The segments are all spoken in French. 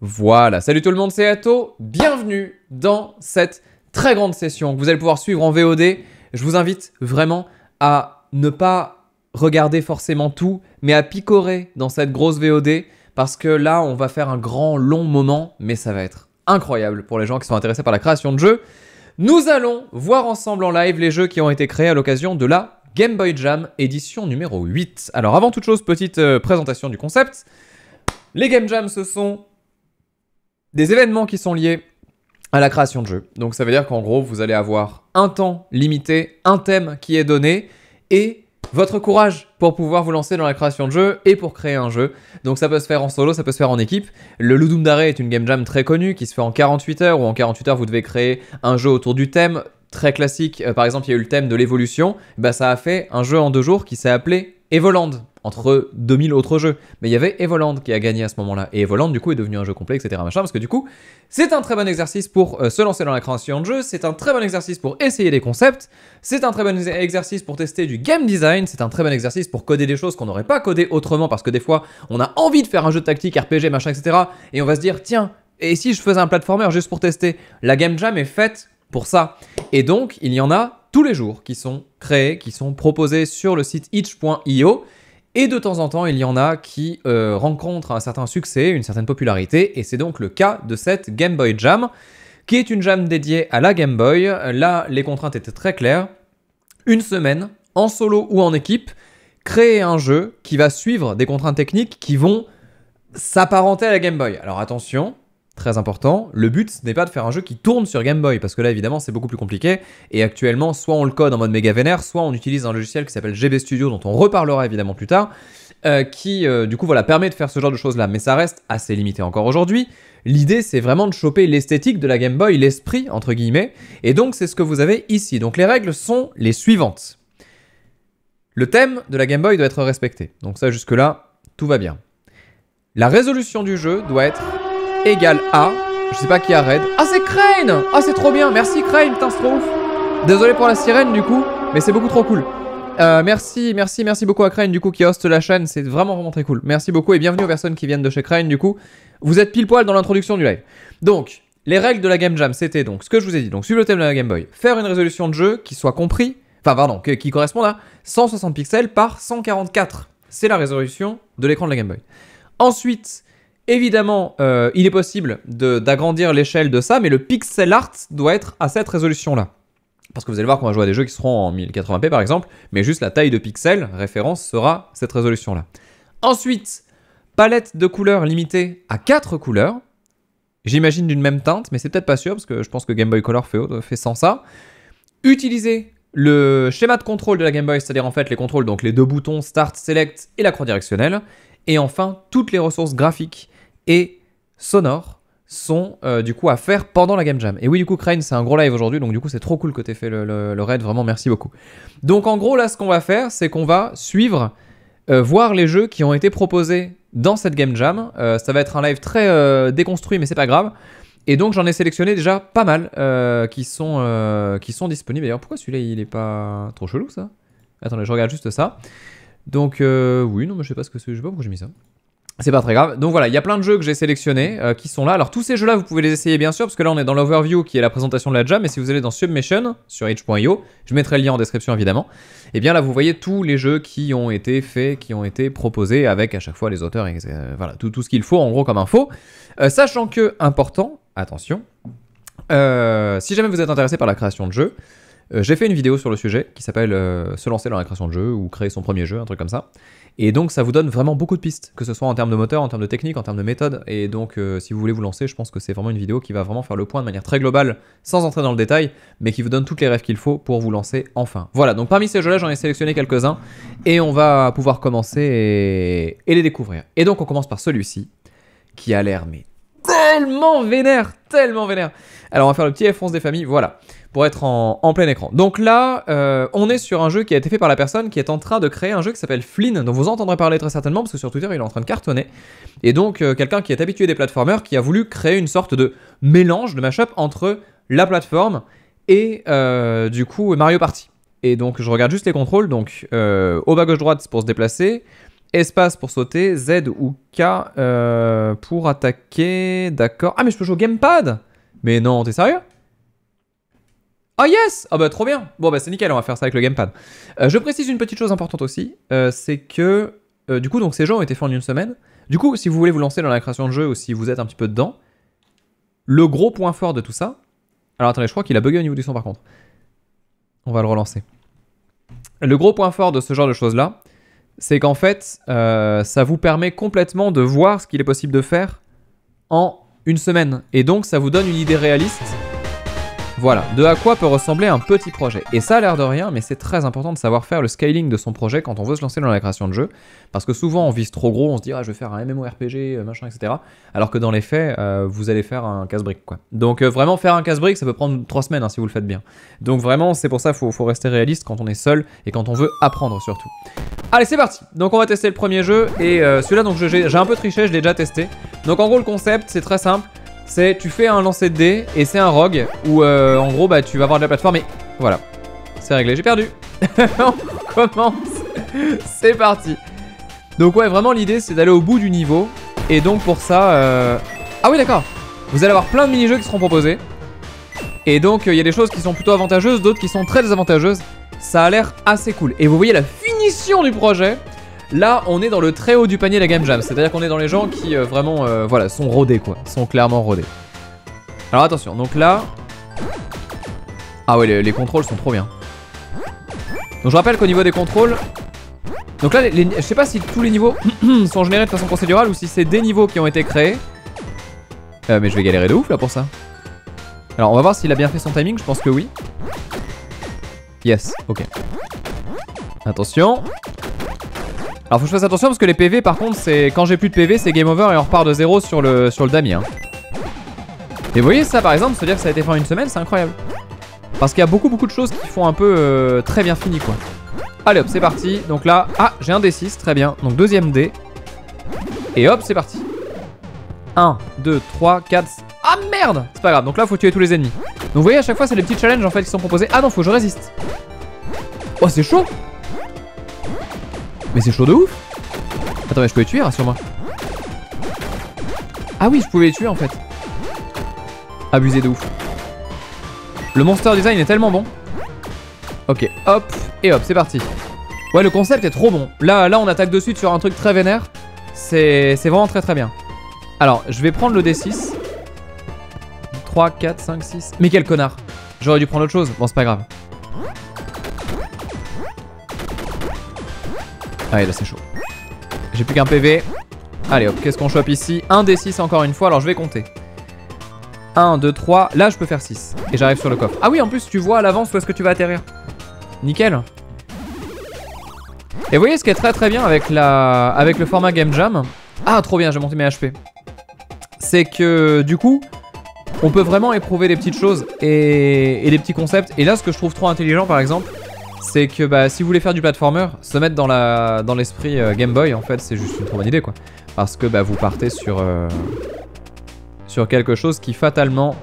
Voilà, salut tout le monde, c'est Atto, bienvenue dans cette très grande session que vous allez pouvoir suivre en VOD. Je vous invite vraiment à ne pas regarder forcément tout, mais à picorer dans cette grosse VOD, parce que là, on va faire un grand, long moment, mais ça va être incroyable pour les gens qui sont intéressés par la création de jeux. Nous allons voir ensemble en live les jeux qui ont été créés à l'occasion de la Game Boy Jam édition numéro 8. Alors avant toute chose, petite présentation du concept. Les Game Jam, ce sont des événements qui sont liés à la création de jeux. Donc ça veut dire qu'en gros, vous allez avoir un temps limité, un thème qui est donné, et votre courage pour pouvoir vous lancer dans la création de jeux et pour créer un jeu. Donc ça peut se faire en solo, ça peut se faire en équipe. Le Ludum Dare est une game jam très connue qui se fait en 48 heures, où en 48 heures, vous devez créer un jeu autour du thème. Très classique, par exemple, il y a eu le thème de l'évolution. Bah, ça a fait un jeu en 2 jours qui s'est appelé Evoland, entre 2000 autres jeux. Mais il y avait Evoland qui a gagné à ce moment-là. Et Evoland, du coup, est devenu un jeu complet, etc. Machin, parce que du coup, c'est un très bon exercice pour se lancer dans la création de jeu. C'est un très bon exercice pour essayer des concepts. C'est un très bon exercice pour tester du game design. C'est un très bon exercice pour coder des choses qu'on n'aurait pas codées autrement, parce que des fois, on a envie de faire un jeu de tactique, RPG, machin, etc. Et on va se dire, tiens, et si je faisais un platformer juste pour tester? La game jam est faite pour ça. Et donc, il y en a tous les jours qui sont créés, qui sont proposés sur le site itch.io. Et de temps en temps, il y en a qui rencontrent un certain succès, une certaine popularité. Et c'est donc le cas de cette Game Boy Jam, qui est une jam dédiée à la Game Boy. Là, les contraintes étaient très claires. Une semaine, en solo ou en équipe, créer un jeu qui va suivre des contraintes techniques qui vont s'apparenter à la Game Boy. Alors attention, très important, le but ce n'est pas de faire un jeu qui tourne sur Game Boy, parce que là évidemment c'est beaucoup plus compliqué, et actuellement soit on le code en mode méga vénère, soit on utilise un logiciel qui s'appelle GB Studio, dont on reparlera évidemment plus tard, qui du coup voilà, permet de faire ce genre de choses là, mais ça reste assez limité encore aujourd'hui. L'idée c'est vraiment de choper l'esthétique de la Game Boy, l'esprit entre guillemets, et donc c'est ce que vous avez ici. Donc les règles sont les suivantes. Le thème de la Game Boy doit être respecté, donc ça jusque là tout va bien. La résolution du jeu doit être égale à, je sais pas qui a raid. Ah c'est Crane. Ah c'est trop bien, merci Crane, putain c'est trop ouf. Désolé pour la sirène du coup, mais c'est beaucoup trop cool. Merci beaucoup à Crane du coup qui hoste la chaîne, c'est vraiment très cool. Merci beaucoup et bienvenue aux personnes qui viennent de chez Crane du coup. Vous êtes pile poil dans l'introduction du live. Donc, les règles de la Game Jam, c'était donc ce que je vous ai dit. Donc suivre le thème de la Game Boy, faire une résolution de jeu qui soit compris, enfin pardon, qui corresponde à 160 pixels par 144. C'est la résolution de l'écran de la Game Boy. Ensuite, évidemment, il est possible d'agrandir l'échelle de ça, mais le pixel art doit être à cette résolution-là. Parce que vous allez voir qu'on va jouer à des jeux qui seront en 1080p par exemple, mais juste la taille de pixels, référence, sera cette résolution-là. Ensuite, palette de couleurs limitée à 4 couleurs. J'imagine d'une même teinte, mais c'est peut-être pas sûr, parce que je pense que Game Boy Color fait sans ça. Utilisez le schéma de contrôle de la Game Boy, c'est-à-dire en fait les contrôles, donc les 2 boutons Start, Select et la croix directionnelle. Et enfin, toutes les ressources graphiques et sonores sont du coup à faire pendant la Game Jam. Et oui, du coup, Crane, c'est un gros live aujourd'hui, donc du coup, c'est trop cool que t'aies fait le raid, vraiment, merci beaucoup. Donc en gros, là, ce qu'on va faire, c'est qu'on va suivre, voir les jeux qui ont été proposés dans cette Game Jam. Ça va être un live très déconstruit, mais c'est pas grave. Et donc, j'en ai sélectionné déjà pas mal qui sont disponibles. D'ailleurs, pourquoi celui-là, il est pas trop chelou, ça? Attendez, je regarde juste ça. Donc oui, non mais je sais pas pourquoi j'ai mis ça. C'est pas très grave. Donc voilà, il y a plein de jeux que j'ai sélectionnés qui sont là. Alors tous ces jeux-là, vous pouvez les essayer bien sûr, parce que là on est dans l'overview qui est la présentation de la jam, et si vous allez dans Submission, sur itch.io, je mettrai le lien en description évidemment, et bien là vous voyez tous les jeux qui ont été faits, qui ont été proposés, avec à chaque fois les auteurs, et voilà, tout ce qu'il faut en gros comme info. Sachant que, important, attention, si jamais vous êtes intéressé par la création de jeux, j'ai fait une vidéo sur le sujet qui s'appelle se lancer dans la création de jeu ou créer son premier jeu, un truc comme ça. Et donc ça vous donne vraiment beaucoup de pistes, que ce soit en termes de moteur, en termes de technique, en termes de méthode. Et donc si vous voulez vous lancer, je pense que c'est vraiment une vidéo qui va vraiment faire le point de manière très globale, sans entrer dans le détail, mais qui vous donne toutes les rêves qu'il faut pour vous lancer enfin. Voilà, donc parmi ces jeux-là, j'en ai sélectionné quelques-uns et on va pouvoir commencer et les découvrir. Et donc on commence par celui-ci, qui a l'air mais tellement vénère, tellement vénère. Alors on va faire le petit F11 des familles, voilà, pour être en plein écran. Donc là, on est sur un jeu qui a été fait par la personne qui est en train de créer un jeu qui s'appelle Flynn, dont vous entendrez parler très certainement, parce que sur Twitter, il est en train de cartonner. Et donc, quelqu'un qui est habitué des platformers, qui a voulu créer une sorte de mélange, de mashup entre la plateforme et du coup Mario Party. Et donc, je regarde juste les contrôles, donc au bas gauche droite, c'est pour se déplacer, espace pour sauter, Z ou K pour attaquer. D'accord. Ah, mais je peux jouer au gamepad? Mais non, t'es sérieux? Oh yes! Ah bah trop bien. Bon bah c'est nickel, on va faire ça avec le gamepad. Je précise une petite chose importante aussi, c'est que du coup donc ces jeux ont été faits en une semaine. Du coup si vous voulez vous lancer dans la création de jeu ou si vous êtes un petit peu dedans, le gros point fort de tout ça... Alors attendez, je crois qu'il a bugué au niveau du son par contre. On va le relancer. Le gros point fort de ce genre de choses là, c'est qu'en fait ça vous permet complètement de voir ce qu'il est possible de faire en une semaine. Et donc ça vous donne une idée réaliste. Voilà, de à quoi peut ressembler un petit projet. Et ça a l'air de rien, mais c'est très important de savoir faire le scaling de son projet quand on veut se lancer dans la création de jeu. Parce que souvent on vise trop gros, on se dit ah je vais faire un MMORPG, machin, etc. Alors que dans les faits, vous allez faire un casse-brique quoi. Donc vraiment faire un casse-brique, ça peut prendre 3 semaines hein, si vous le faites bien. Donc vraiment c'est pour ça qu'il faut rester réaliste quand on est seul et quand on veut apprendre surtout. Allez c'est parti. Donc on va tester le premier jeu et celui-là donc j'ai un peu triché, je l'ai déjà testé. Donc en gros le concept c'est très simple. C'est tu fais un lancer de dés et c'est un rogue où en gros bah tu vas avoir de la plateforme et voilà. C'est réglé, j'ai perdu. On commence. C'est parti. Donc ouais vraiment l'idée c'est d'aller au bout du niveau. Et donc pour ça... Ah oui d'accord. Vous allez avoir plein de mini-jeux qui seront proposés. Et donc il y a des choses qui sont plutôt avantageuses, d'autres qui sont très désavantageuses. Ça a l'air assez cool. Et vous voyez la finition du projet. Là, on est dans le très haut du panier de la Game Jam. C'est-à-dire qu'on est dans les gens qui vraiment voilà, sont rodés quoi. Sont clairement rodés. Alors attention, donc là... Ah ouais, les contrôles sont trop bien. Donc je rappelle qu'au niveau des contrôles... Donc là, je sais pas si tous les niveaux sont générés de façon procédurale ou si c'est des niveaux qui ont été créés. Mais je vais galérer de ouf là pour ça. Alors on va voir s'il a bien fait son timing, je pense que oui. Yes, ok. Attention. Alors faut que je fasse attention parce que les PV par contre c'est quand j'ai plus de PV c'est game over et on repart de 0 sur le damier hein. Et vous voyez ça par exemple, se dire que ça a été fait en une semaine c'est incroyable. Parce qu'il y a beaucoup de choses qui font un peu très bien fini quoi. Allez hop c'est parti, donc là, ah j'ai un D6, très bien, donc deuxième D. Et hop c'est parti. 1, 2, 3, 4, ah merde. C'est pas grave, donc là faut tuer tous les ennemis. Donc vous voyez à chaque fois c'est des petits challenges en fait qui sont proposés. Ah non faut que je résiste. Oh c'est chaud. Mais c'est chaud de ouf. Attends mais je peux les tuer, rassure-moi. Ah oui je pouvais les tuer en fait. Abusé de ouf. Le monster design est tellement bon. Ok hop et hop c'est parti. Ouais le concept est trop bon. Là on attaque de suite sur un truc très vénère. C'est vraiment très bien. Alors je vais prendre le D6. 3, 4, 5, 6. Mais quel connard. J'aurais dû prendre autre chose. Bon c'est pas grave. Allez là c'est chaud. J'ai plus qu'un PV. Allez hop, qu'est-ce qu'on chope ici? Un D6 encore une fois, alors je vais compter. 1, 2, 3, là je peux faire 6. Et j'arrive sur le coffre. Ah oui en plus tu vois à l'avance où est-ce que tu vas atterrir. Nickel. Et vous voyez ce qui est très bien avec le format Game Jam. Ah trop bien, j'ai monté mes HP. C'est que du coup, on peut vraiment éprouver des petites choses et des petits concepts. Et là ce que je trouve trop intelligent par exemple, c'est que bah, si vous voulez faire du platformer, se mettre dans l'esprit Game Boy, en fait, c'est juste une trop bonne idée, quoi. Parce que bah, vous partez sur quelque chose qui fatalement...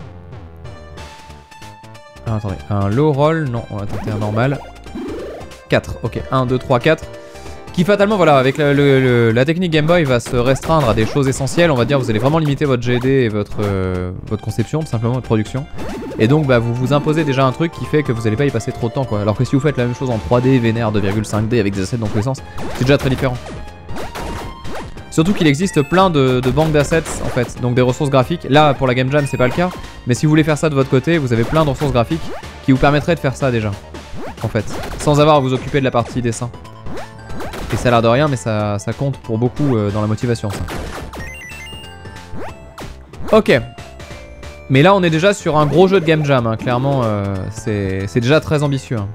Ah, attendez, un low roll, non, on va tenter un normal. 4, ok, 1, 2, 3, 4. Qui fatalement, voilà, avec la technique Game Boy va se restreindre à des choses essentielles. On va dire, vous allez vraiment limiter votre GD et votre conception, tout simplement, votre production. Et donc, bah, vous vous imposez déjà un truc qui fait que vous n'allez pas y passer trop de temps, quoi. Alors que si vous faites la même chose en 3D, vénère, 2,5D avec des assets dans tous les sens, c'est déjà très différent. Surtout qu'il existe plein de banques d'assets, en fait, donc des ressources graphiques. Là, pour la Game Jam, c'est pas le cas. Mais si vous voulez faire ça de votre côté, vous avez plein de ressources graphiques qui vous permettraient de faire ça déjà, en fait. Sans avoir à vous occuper de la partie dessin. Et ça a l'air de rien, mais ça compte pour beaucoup dans la motivation, ça. Ok. Mais là, on est déjà sur un gros jeu de Game Jam, hein. Clairement, c'est déjà très ambitieux. Hein.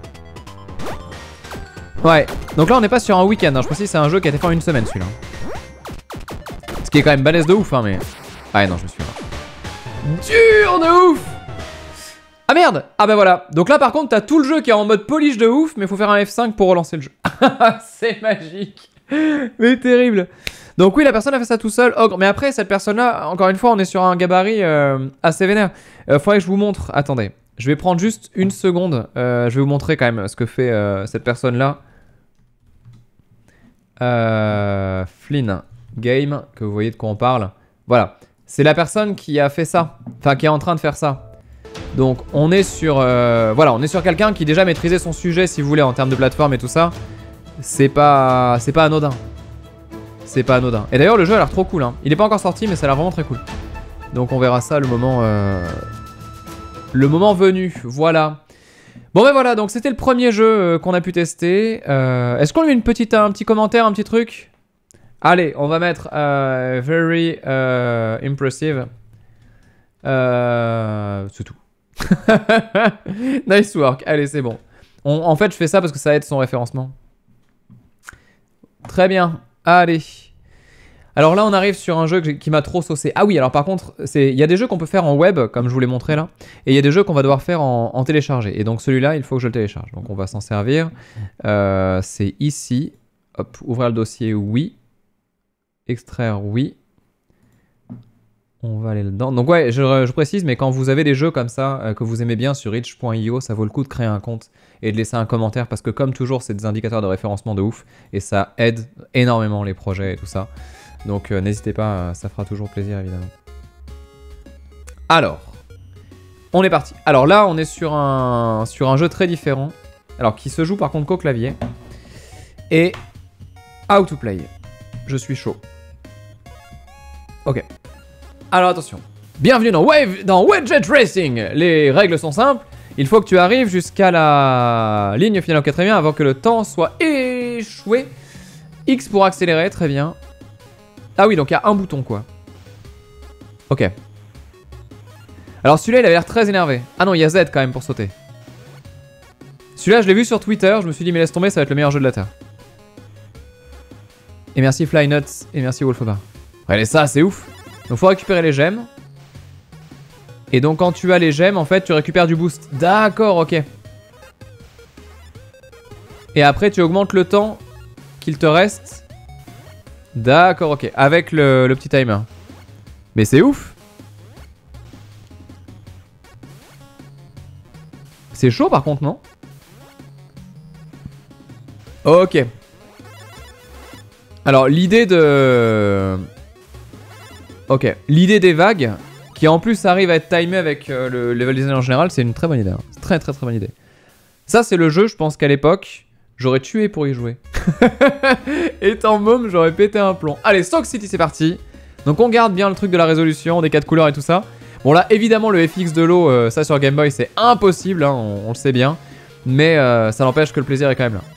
Ouais. Donc là, on n'est pas sur un week-end. Hein. Je précise, c'est un jeu qui a été fait en une semaine, celui-là. Ce qui est quand même balèze de ouf, hein, mais... Ah non, je me suis... Dur de ouf. Ah merde. Ah bah voilà. Donc là, par contre, t'as tout le jeu qui est en mode polish de ouf, mais faut faire un F5 pour relancer le jeu. C'est magique. Mais terrible. Donc oui, la personne a fait ça tout seul. Ogre. Mais après, cette personne-là, encore une fois, on est sur un gabarit assez vénère. Faudrait que je vous montre. Attendez. Je vais prendre juste une seconde. Je vais vous montrer quand même ce que fait cette personne-là. Flynn Game, que vous voyez de quoi on parle. Voilà. C'est la personne qui a fait ça. Enfin, qui est en train de faire ça. Donc, on est sur... voilà, on est sur quelqu'un qui déjà maîtrisait son sujet, si vous voulez, en termes de plateforme et tout ça. C'est pas anodin. C'est pas anodin. Et d'ailleurs, le jeu a l'air trop cool. Hein. Il est pas encore sorti, mais ça a l'air vraiment très cool. Donc, on verra ça le moment venu. Voilà. Bon, ben voilà. Donc, c'était le premier jeu qu'on a pu tester. Est-ce qu'on lui met un petit commentaire, un petit truc? Allez, on va mettre very impressive. C'est tout. Nice work. Allez, c'est bon. En fait, je fais ça parce que ça aide son référencement. Très bien. Allez. Alors là, on arrive sur un jeu qui m'a trop saucé. Ah oui, alors par contre, il y a des jeux qu'on peut faire en web, comme je vous l'ai montré là. Et il y a des jeux qu'on va devoir faire en télécharger. Et donc celui-là, il faut que je le télécharge. Donc on va s'en servir. C'est ici. Hop, ouvrir le dossier, oui. Extraire, oui. On va aller là-dedans. Donc ouais, je précise, mais quand vous avez des jeux comme ça, que vous aimez bien sur itch.io, ça vaut le coup de créer un compte et de laisser un commentaire, parce que comme toujours, c'est des indicateurs de référencement de ouf, et ça aide énormément les projets et tout ça. Donc n'hésitez pas, ça fera toujours plaisir, évidemment. Alors, on est parti. Alors là, on est sur un jeu très différent, alors qui se joue par contre qu'au clavier. Et how to play. Je suis chaud. Ok. Alors attention, bienvenue dans Wedget Racing. Les règles sont simples, il faut que tu arrives jusqu'à la ligne finale au 4ème avant que le temps soit échoué. X pour accélérer, très bien. Ah oui, donc il y a un bouton quoi. Ok. Alors celui-là il avait l'air très énervé. Ah non, il y a Z quand même pour sauter. Celui-là je l'ai vu sur Twitter, je me suis dit mais laisse tomber, ça va être le meilleur jeu de la Terre. Et merci Flynuts, et merci Wolfobar. Regardez ça, c'est ouf. Donc faut récupérer les gemmes. Et donc quand tu as les gemmes, en fait, tu récupères du boost. D'accord, ok. Et après, tu augmentes le temps qu'il te reste. D'accord, ok. Avec le petit timer. Mais c'est ouf. C'est chaud par contre, non? Ok. Alors, l'idée de... Ok, l'idée des vagues, qui en plus arrive à être timé avec le level design en général, c'est une très bonne idée. Hein. C'est très bonne idée. Ça, c'est le jeu, je pense qu'à l'époque, j'aurais tué pour y jouer. Étant môme, j'aurais pété un plomb. Allez, Stock City, c'est parti. Donc on garde bien le truc de la résolution, des 4 couleurs et tout ça. Bon là, évidemment, le FX de l'eau, ça sur Game Boy, c'est impossible, hein, on le sait bien. Mais ça n'empêche que le plaisir est quand même là.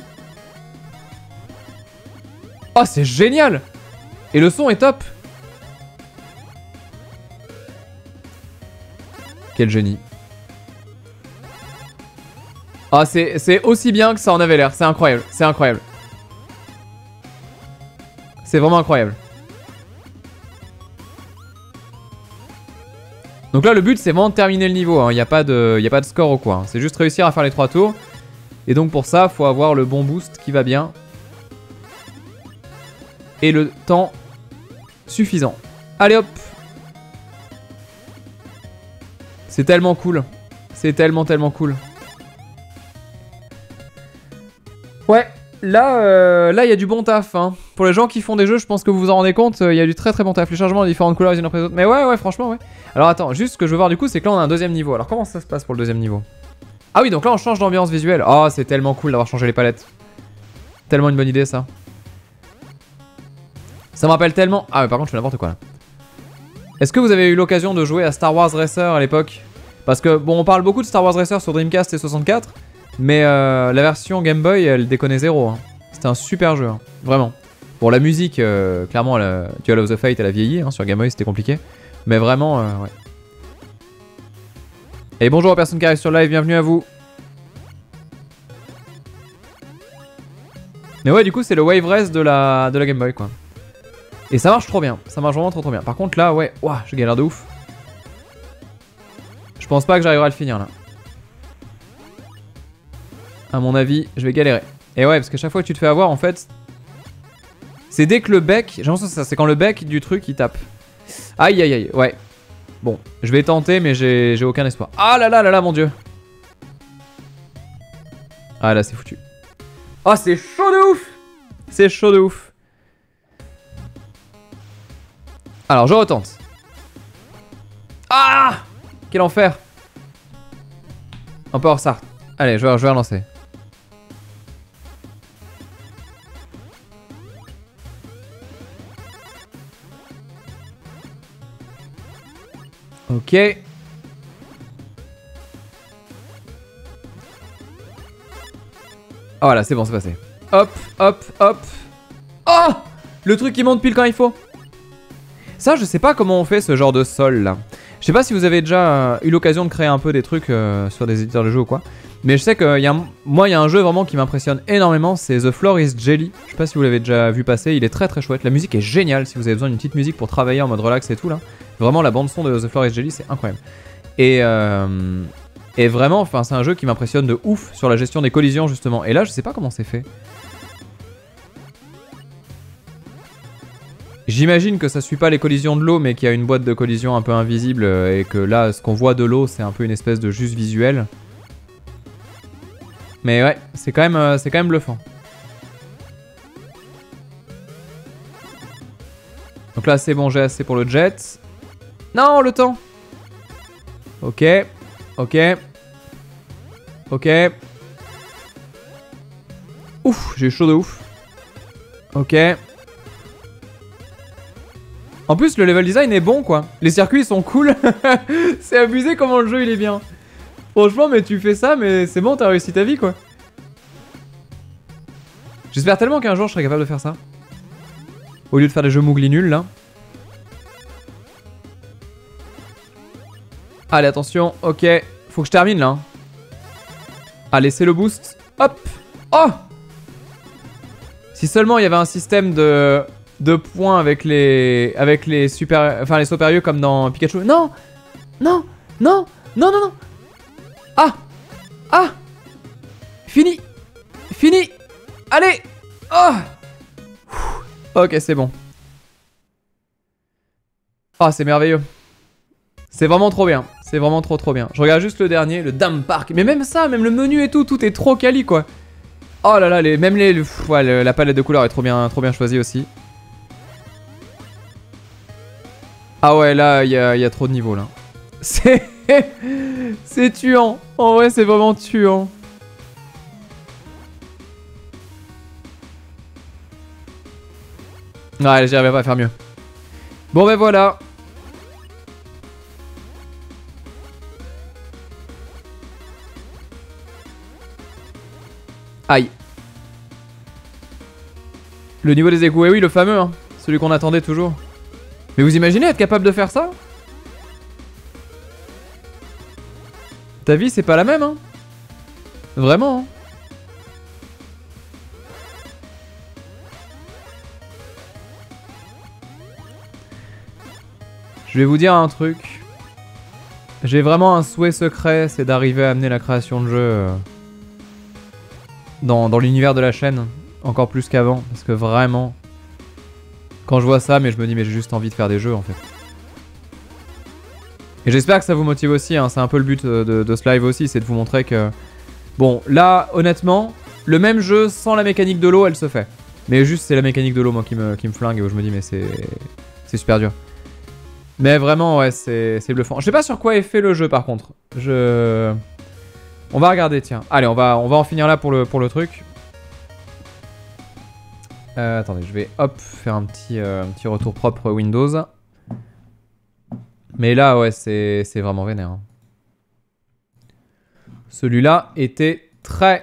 Oh, c'est génial! Et le son est top! Quel génie. Ah, c'est aussi bien que ça en avait l'air. C'est incroyable. C'est incroyable. C'est vraiment incroyable. Donc là, le but, c'est vraiment de terminer le niveau. Il n'y a pas de score ou quoi. Hein. C'est juste réussir à faire les 3 tours. Et donc pour ça, il faut avoir le bon boost qui va bien. Et le temps suffisant. Allez hop. C'est tellement cool. C'est tellement cool. Ouais, là, il y a du bon taf. Hein. Pour les gens qui font des jeux, je pense que vous vous en rendez compte, il y a du très bon taf. Les chargements de différentes couleurs les unes après les autres. Mais ouais, franchement, ouais. Alors attends, juste ce que je veux voir du coup, c'est que là, on a un deuxième niveau. Alors comment ça se passe pour le deuxième niveau? Ah oui, donc là, on change d'ambiance visuelle. Oh, c'est tellement cool d'avoir changé les palettes. Tellement une bonne idée, ça. Ça me rappelle tellement... Ah, mais par contre, je fais n'importe quoi, là. Est-ce que vous avez eu l'occasion de jouer à Star Wars Racer à l'époque? Parce que, bon, on parle beaucoup de Star Wars Racer sur Dreamcast et 64, mais la version Game Boy, elle déconnait zéro. Hein. C'était un super jeu, hein. Vraiment. Bon, la musique, clairement, Duel of the Fate, elle a vieilli. Hein. Sur Game Boy, c'était compliqué. Mais vraiment, ouais. Et bonjour aux personnes qui arrivent sur le live, bienvenue à vous. Mais ouais, du coup, c'est le Wave Race de la Game Boy, quoi. Et ça marche trop bien, ça marche vraiment trop bien. Par contre là, ouais, ouah, je galère de ouf. Je pense pas que j'arriverai à le finir là. À mon avis, je vais galérer. Et ouais, parce qu'à chaque fois que tu te fais avoir, en fait, c'est dès que le bec, j'ai l'impression que c'est ça, c'est quand le bec du truc il tape. Aïe aïe aïe, ouais. Bon, je vais tenter, mais j'ai aucun espoir. Ah là là là là, mon dieu. Ah là, c'est foutu. Ah, c'est chaud de ouf. C'est chaud de ouf. Alors, je retente. Ah! Quel enfer! Un peu en retard. Allez, je vais relancer. Ok. Voilà, c'est bon, c'est passé. Hop, hop, hop. Oh! Le truc qui monte pile quand il faut. Ça, je sais pas comment on fait ce genre de sol là. Je sais pas si vous avez déjà eu l'occasion de créer un peu des trucs sur des éditeurs de jeux ou quoi. Mais je sais que moi, il y a un jeu vraiment qui m'impressionne énormément, c'est The Floor is Jelly. Je sais pas si vous l'avez déjà vu passer, il est très très chouette. La musique est géniale si vous avez besoin d'une petite musique pour travailler en mode relax et tout là. Vraiment, la bande son de The Floor is Jelly, c'est incroyable. Et vraiment, enfin, c'est un jeu qui m'impressionne de ouf sur la gestion des collisions justement. Et là, je sais pas comment c'est fait. J'imagine que ça suit pas les collisions de l'eau, mais qu'il y a une boîte de collision un peu invisible et que là, ce qu'on voit de l'eau, c'est un peu une espèce de juste visuel. Mais ouais, c'est quand même bluffant. Donc là, c'est bon, j'ai assez pour le jet. Non, le temps. Ok, ok, ok. Ouf, j'ai eu chaud de ouf. Ok. En plus, le level design est bon, quoi. Les circuits sont cool. C'est abusé comment le jeu, il est bien. Franchement, mais tu fais ça, mais c'est bon, t'as réussi ta vie, quoi. J'espère tellement qu'un jour, je serai capable de faire ça. Au lieu de faire des jeux mougli nuls, là. Allez, attention. Ok. Faut que je termine, là. Allez, c'est le boost. Hop. Oh! Si seulement il y avait un système de points avec les super, enfin les supérieurs comme dans Pikachu. Non, non, non, non, non, non. Ah, ah, fini, fini. Allez. Oh. Ok, c'est bon. Ah, c'est merveilleux. C'est vraiment trop bien. C'est vraiment trop bien. Je regarde juste le dernier, le Dam Park. Mais même ça, même le menu et tout, tout est trop quali quoi. Oh là là, ouais, la palette de couleurs est trop bien choisie aussi. Ah ouais, là, il y a trop de niveaux, là. C'est tuant. En vrai, c'est vraiment tuant. Ouais, j'y arriverai pas à faire mieux. Bon, ben voilà. Aïe. Le niveau des égouts, eh oui, le fameux, hein. Celui qu'on attendait toujours. Mais vous imaginez être capable de faire ça? Ta vie, c'est pas la même, hein. Vraiment, hein. Je vais vous dire un truc. J'ai vraiment un souhait secret, c'est d'arriver à amener la création de jeux dans l'univers de la chaîne. Encore plus qu'avant, parce que vraiment... Quand je vois ça, mais je me dis, mais j'ai juste envie de faire des jeux, en fait. Et j'espère que ça vous motive aussi, hein. C'est un peu le but de ce live aussi, c'est de vous montrer que... Bon, là, honnêtement, le même jeu sans la mécanique de l'eau, elle se fait. Mais juste, c'est la mécanique de l'eau, moi, qui me flingue, et où je me dis, mais c'est super dur. Mais vraiment, ouais, c'est bluffant. Je sais pas sur quoi est fait le jeu, par contre. On va regarder, tiens. Allez, on va en finir là pour le truc. Attendez, je vais hop faire un petit retour propre Windows. Mais là, ouais, c'est vraiment vénère. Hein. Celui-là était très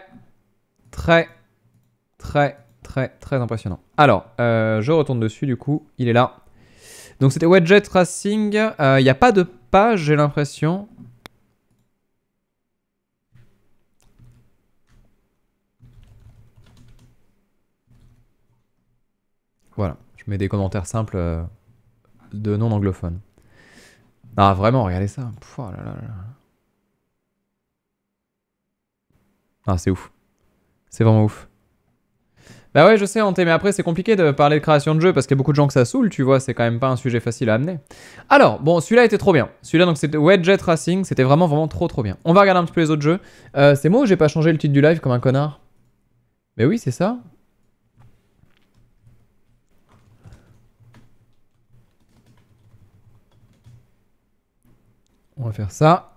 impressionnant. Alors, je retourne dessus du coup, il est là. Donc c'était Wedget Racing. Il n'y a pas de page, j'ai l'impression. Voilà, je mets des commentaires simples de non-anglophones. Ah, vraiment, regardez ça. Pff, oh là là là. Ah, c'est ouf. C'est vraiment ouf. Bah ouais, je sais, Hanté, mais après, c'est compliqué de parler de création de jeu parce qu'il y a beaucoup de gens que ça saoule, tu vois, c'est quand même pas un sujet facile à amener. Alors, bon, celui-là était trop bien. Celui-là, donc, c'était Wedget Racing, c'était vraiment trop bien. On va regarder un petit peu les autres jeux. C'est moi ou j'ai pas changé le titre du live comme un connard? Mais oui, c'est ça. On va faire ça.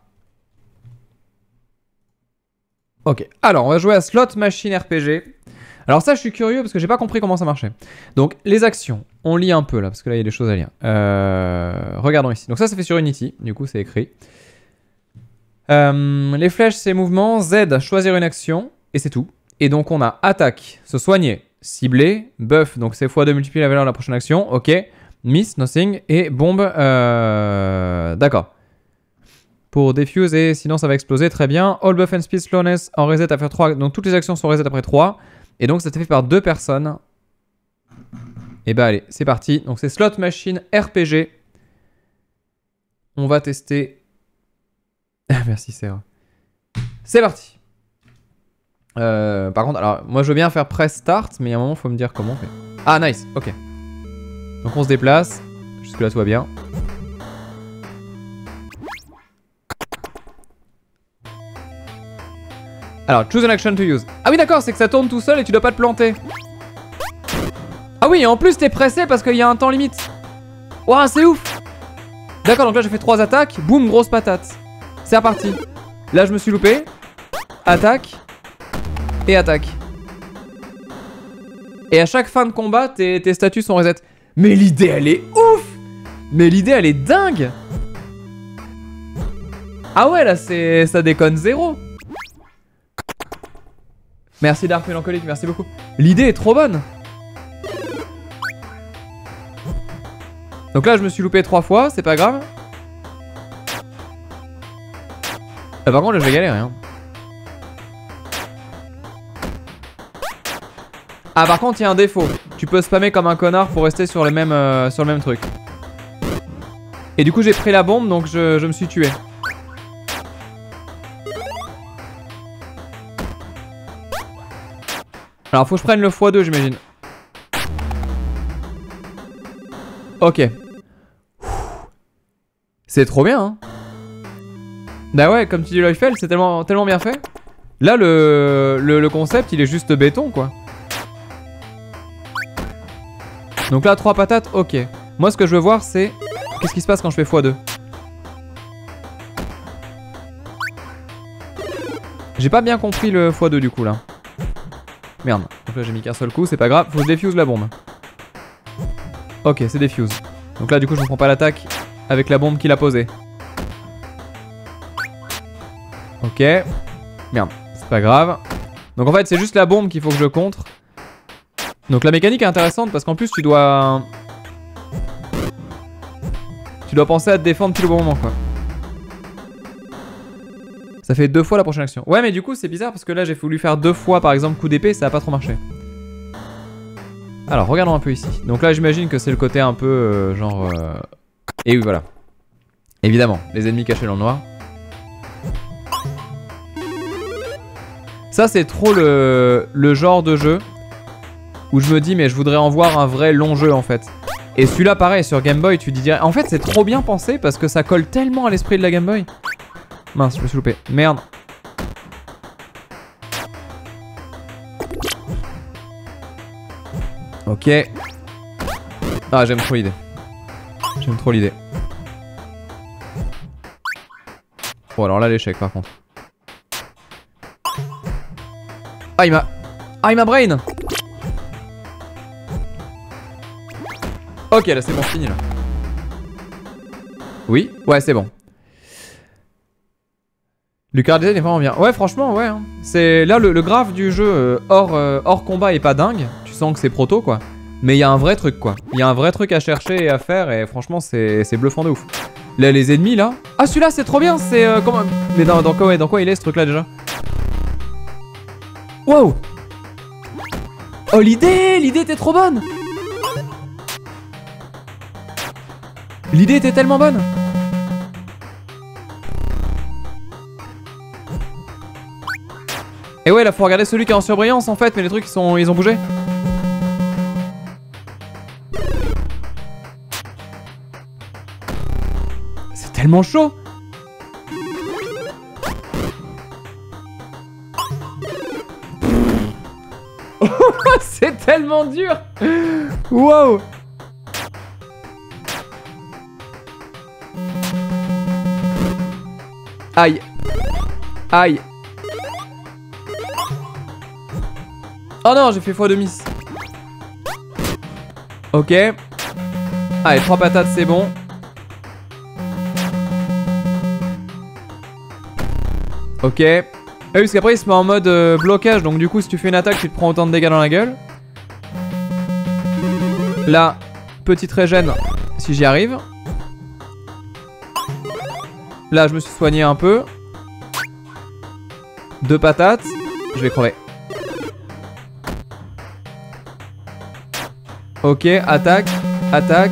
Ok, alors on va jouer à Slot Machine RPG. Alors ça je suis curieux parce que j'ai pas compris comment ça marchait. Donc les actions, on lit un peu là parce que là il y a des choses à lire. Regardons ici. Donc ça fait sur Unity, du coup c'est écrit. Les flèches c'est mouvement, Z choisir une action et c'est tout. Et donc on a attaque, se soigner, cibler, buff, donc c'est x2 multiplier la valeur de la prochaine action, ok. Miss, nothing, et bombe, d'accord. Pour defuse et sinon ça va exploser, très bien. All buff and speed slowness en reset à faire 3, donc toutes les actions sont reset après 3. Et donc ça été fait par 2 personnes. Et bah allez, c'est parti. Donc c'est Slot Machine RPG. On va tester. Merci Sarah. C'est parti. Par contre, alors moi je veux bien faire press start, mais à un moment il faut me dire comment on fait. Ah nice, ok. Donc on se déplace. Jusque là tout va bien. Alors, choose an action to use. Ah oui d'accord, c'est que ça tourne tout seul et tu dois pas te planter. Ah oui, et en plus t'es pressé parce qu'il y a un temps limite. Ouah, c'est ouf. D'accord, donc là j'ai fait 3 attaques. Boum, grosse patate. C'est reparti. Là je me suis loupé. Attaque. Et attaque. Et à chaque fin de combat, tes statuts sont reset. Mais l'idée elle est ouf. Mais l'idée elle est dingue. Ah ouais là ça déconne zéro. Merci Dark Mélancolique, merci beaucoup. L'idée est trop bonne. Donc là je me suis loupé 3 fois, c'est pas grave. Par contre là je vais galérer hein. Ah par contre il y a un défaut. Tu peux spammer comme un connard pour rester sur le même truc. Et du coup j'ai pris la bombe donc je me suis tué. Alors faut que je prenne le x2 j'imagine. Ok. C'est trop bien hein. Bah ouais comme tu dis Loifel c'est tellement bien fait. Là le concept il est juste béton quoi. Donc là 3 patates ok. Moi ce que je veux voir c'est qu'est-ce qui se passe quand je fais x2. J'ai pas bien compris le x2 du coup là. Merde, donc là j'ai mis qu'un seul coup, c'est pas grave, faut que je défuse la bombe. Ok, c'est défuse. Donc là du coup je ne prends pas l'attaque avec la bombe qu'il a posée. Ok. Merde, c'est pas grave. Donc en fait c'est juste la bombe qu'il faut que je contre. Donc la mécanique est intéressante parce qu'en plus tu dois penser à te défendre tout le bon moment quoi. Ça fait 2 fois la prochaine action. Ouais mais du coup c'est bizarre parce que là j'ai voulu faire 2 fois par exemple coup d'épée, ça a pas trop marché. Alors regardons un peu ici. Donc là j'imagine que c'est le côté un peu genre... Et oui voilà. Évidemment, les ennemis cachés dans le noir. Ça c'est trop le genre de jeu où je me dis mais je voudrais en voir un vrai long jeu en fait. Et celui-là pareil sur Game Boy tu dis... En fait c'est trop bien pensé parce que ça colle tellement à l'esprit de la Game Boy. Mince, je me suis loupé. Merde. Ok. Ah, j'aime trop l'idée. J'aime trop l'idée. Bon, alors là, l'échec par contre. Ah, il m'a brain. Ok, là, c'est bon, fini là. Oui, ouais, c'est bon. Le card design est vraiment bien. Ouais, franchement, ouais. Hein. C'est là le graphe du jeu hors combat est pas dingue. Tu sens que c'est proto quoi. Mais il y a un vrai truc quoi. Il y a un vrai truc à chercher et à faire et franchement c'est bluffant de ouf. Là les ennemis là. Ah celui-là c'est trop bien. C'est comment. Mais dans quoi il est ce truc là déjà? Wow. Oh l'idée était trop bonne. L'idée était tellement bonne. Et ouais là faut regarder celui qui est en surbrillance en fait, mais les trucs ils ont bougé. C'est tellement chaud. C'est tellement dur. Wow. Aïe. Aïe. Oh non, j'ai fait x2 miss. Ok. Allez, 3 patates, c'est bon. Ok. Ah oui, parce qu'après il se met en mode blocage, donc du coup si tu fais une attaque tu te prends autant de dégâts dans la gueule. Là, petite régène si j'y arrive. Là je me suis soigné un peu. 2 patates. Je vais crever. Ok, attaque, attaque.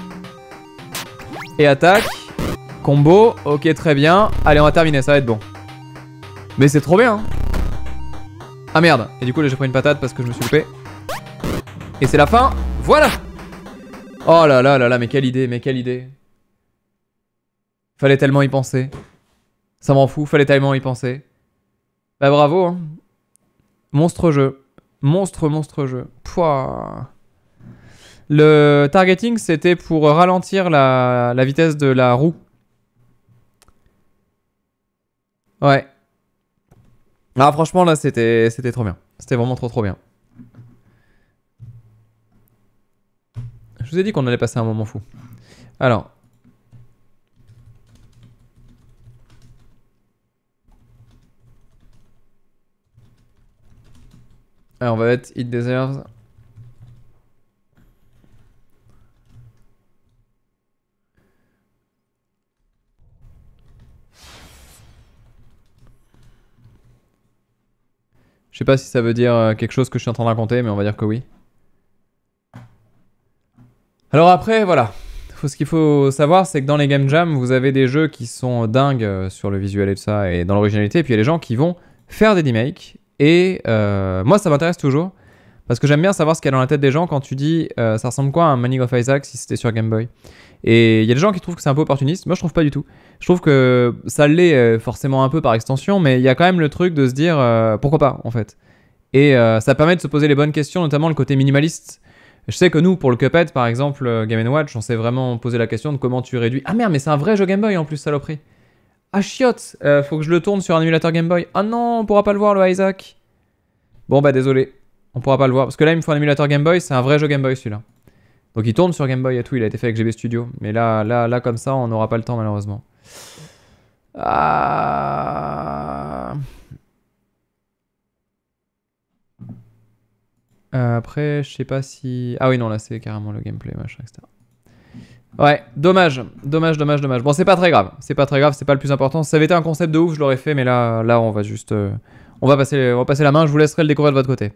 Et attaque. Combo, ok très bien. Allez on va terminer, ça va être bon. Mais c'est trop bien hein. Ah merde. Et du coup là j'ai pris une patate parce que je me suis loupé. Et c'est la fin. Voilà. Oh là là là là, mais quelle idée, mais quelle idée. Fallait tellement y penser. Ça m'en fout, fallait tellement y penser. Bah bravo hein. Monstre jeu. Monstre jeu. Pouah. Le targeting c'était pour ralentir la vitesse de la roue. Ouais. Ah franchement là c'était trop bien. C'était vraiment trop bien. Je vous ai dit qu'on allait passer un moment fou. Alors. Alors on va mettre It Deserves. Je sais pas si ça veut dire quelque chose que je suis en train de raconter, mais on va dire que oui. Alors après, voilà. Ce qu'il faut savoir, c'est que dans les game jams, vous avez des jeux qui sont dingues sur le visuel et tout ça, et dans l'originalité, et puis il y a des gens qui vont faire des remakes. Et moi, ça m'intéresse toujours, parce que j'aime bien savoir ce qu'il y a dans la tête des gens quand tu dis ça ressemble quoi à un Binding of Isaac si c'était sur Game Boy. Et il y a des gens qui trouvent que c'est un peu opportuniste. Moi, je trouve pas du tout. Je trouve que ça l'est forcément un peu par extension, mais il y a quand même le truc de se dire pourquoi pas, en fait. Et ça permet de se poser les bonnes questions, notamment le côté minimaliste. Je sais que nous, pour le Cuphead, par exemple, Game & Watch, on s'est vraiment posé la question de comment tu réduis... Ah merde, mais c'est un vrai jeu Game Boy en plus, saloperie. Ah chiotte, faut que je le tourne sur un émulateur Game Boy. Ah non, on pourra pas le voir, le Isaac. Bon bah désolé, on pourra pas le voir. Parce que là, il me faut un émulateur Game Boy, c'est un vrai jeu Game Boy celui-là. Donc il tourne sur Game Boy et tout, il a été fait avec GB Studio. Mais là comme ça, on n'aura pas le temps malheureusement. Ah... après, je sais pas si... Ah oui, non, là, c'est carrément le gameplay, machin, etc. Ouais, dommage. Bon, c'est pas très grave. C'est pas le plus important. Si ça avait été un concept de ouf, je l'aurais fait, mais là, on va juste... on va passer la main, je vous laisserai le découvrir de votre côté.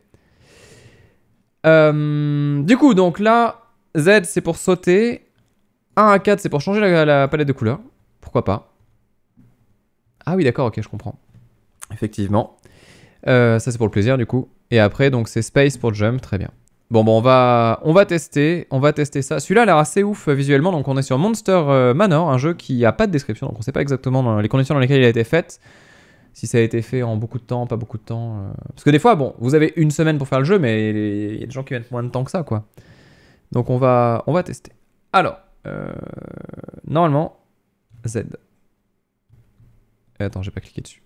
Du coup, donc là, Z, c'est pour sauter. 1 à 4, c'est pour changer la palette de couleurs. Pourquoi pas. Ah oui, d'accord, ok, je comprends. Effectivement. Ça, c'est pour le plaisir, du coup. Et après, donc c'est Space pour Jump, très bien. Bon, on va tester ça. Celui-là a l'air assez ouf visuellement, donc on est sur Monster Manor, un jeu qui a pas de description, donc on sait pas exactement dans les conditions dans lesquelles il a été fait. Si ça a été fait en beaucoup de temps, pas beaucoup de temps. Parce que des fois, bon, vous avez une semaine pour faire le jeu, mais il y a des gens qui mettent moins de temps que ça, quoi. Donc on va tester. Alors, normalement, Z. Attends, j'ai pas cliqué dessus.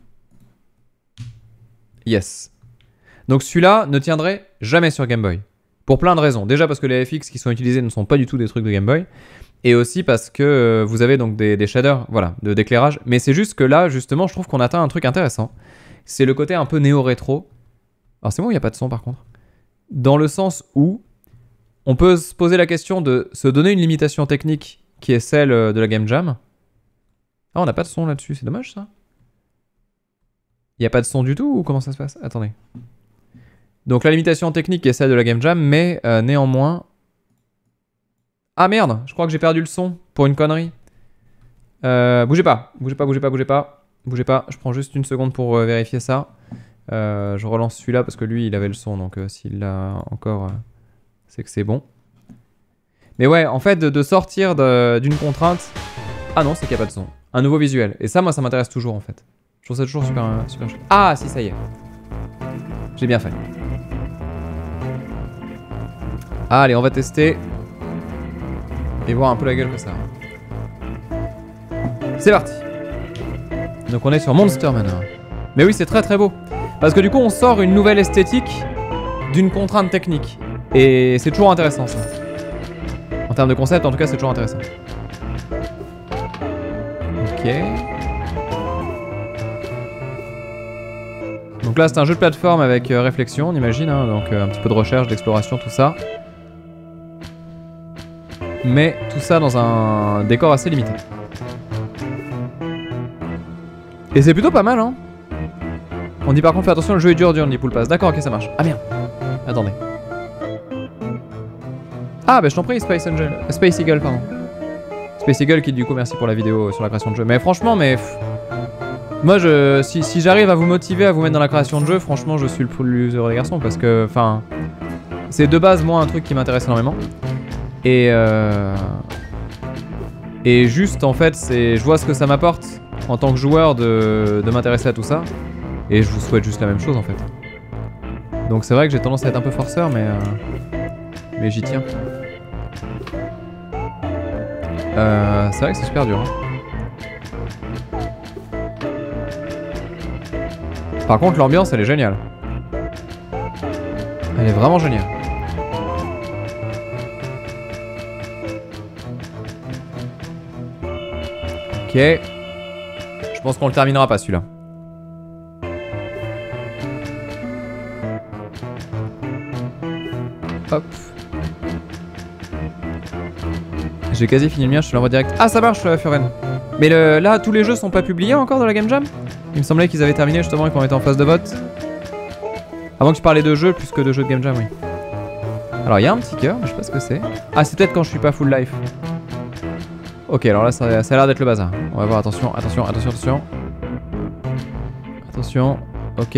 Yes. Donc celui-là ne tiendrait jamais sur Game Boy. Pour plein de raisons. Déjà parce que les FX qui sont utilisés ne sont pas du tout des trucs de Game Boy. Et aussi parce que vous avez donc des shaders, voilà, d'éclairage. Mais c'est juste que là, justement, je trouve qu'on atteint un truc intéressant. C'est le côté un peu néo-rétro. Alors c'est bon, il n'y a pas de son par contre. Dans le sens où on peut se poser la question de se donner une limitation technique qui est celle de la Game Jam. Ah, on n'a pas de son là-dessus, c'est dommage ça. Il n'y a pas de son du tout ou comment ça se passe? Attendez. Donc la limitation technique est celle de la Game Jam, mais néanmoins... Ah merde, je crois que j'ai perdu le son pour une connerie. Bougez pas, je prends juste une seconde pour vérifier ça. Je relance celui-là parce que lui il avait le son, donc s'il l'a encore, c'est que c'est bon. Mais ouais, en fait de sortir d'une contrainte... Ah non, c'est qu'il n'y a pas de son. Un nouveau visuel. Et ça, moi ça m'intéresse toujours en fait. Je trouve ça toujours super chouette. Ah si, ça y est. J'ai bien fait. Allez, on va tester. Et voir un peu la gueule que ça a. C'est parti. Donc on est sur Monster Manor. Mais oui, c'est très très beau. Parce que du coup, on sort une nouvelle esthétique d'une contrainte technique. Et c'est toujours intéressant ça. En termes de concept, en tout cas, c'est toujours intéressant. Ok. Donc là, c'est un jeu de plateforme avec réflexion, on imagine. Hein, donc un petit peu de recherche, d'exploration, tout ça. Mais tout ça dans un décor assez limité. Et c'est plutôt pas mal, hein. On dit par contre, fais attention, le jeu est dur, on dit Pool Pass. D'accord, ok, ça marche. Ah merde. Attendez. Ah, bah je t'en prie, Space Eagle, pardon. Space Eagle qui, du coup, merci pour la vidéo sur la création de jeu. Mais franchement, moi, si j'arrive à vous motiver, à vous mettre dans la création de jeu, franchement, je suis le plus heureux des garçons. Parce que, enfin, c'est de base, moi, un truc qui m'intéresse énormément. Et juste, en fait, je vois ce que ça m'apporte en tant que joueur de m'intéresser à tout ça. Et je vous souhaite juste la même chose, en fait. Donc c'est vrai que j'ai tendance à être un peu forceur, mais j'y tiens. C'est vrai que c'est super dur. Hein. Par contre, l'ambiance, elle est géniale. Elle est vraiment géniale. Ok. Je pense qu'on le terminera pas, celui-là. Hop. J'ai quasi fini le mien, je te l'envoie direct. Ah, ça marche, Furen. Mais là, tous les jeux sont pas publiés encore dans la Game Jam? Il me semblait qu'ils avaient terminé justement et qu'on était en phase de vote. Avant que je parlais de jeux plus que de jeux de Game Jam, oui. Alors, il y a un petit cœur, mais je sais pas ce que c'est. Ah, c'est peut-être quand je suis pas full life. Ok, alors là, ça a l'air d'être le bazar. On va voir, attention, attention, attention, attention. Attention, ok.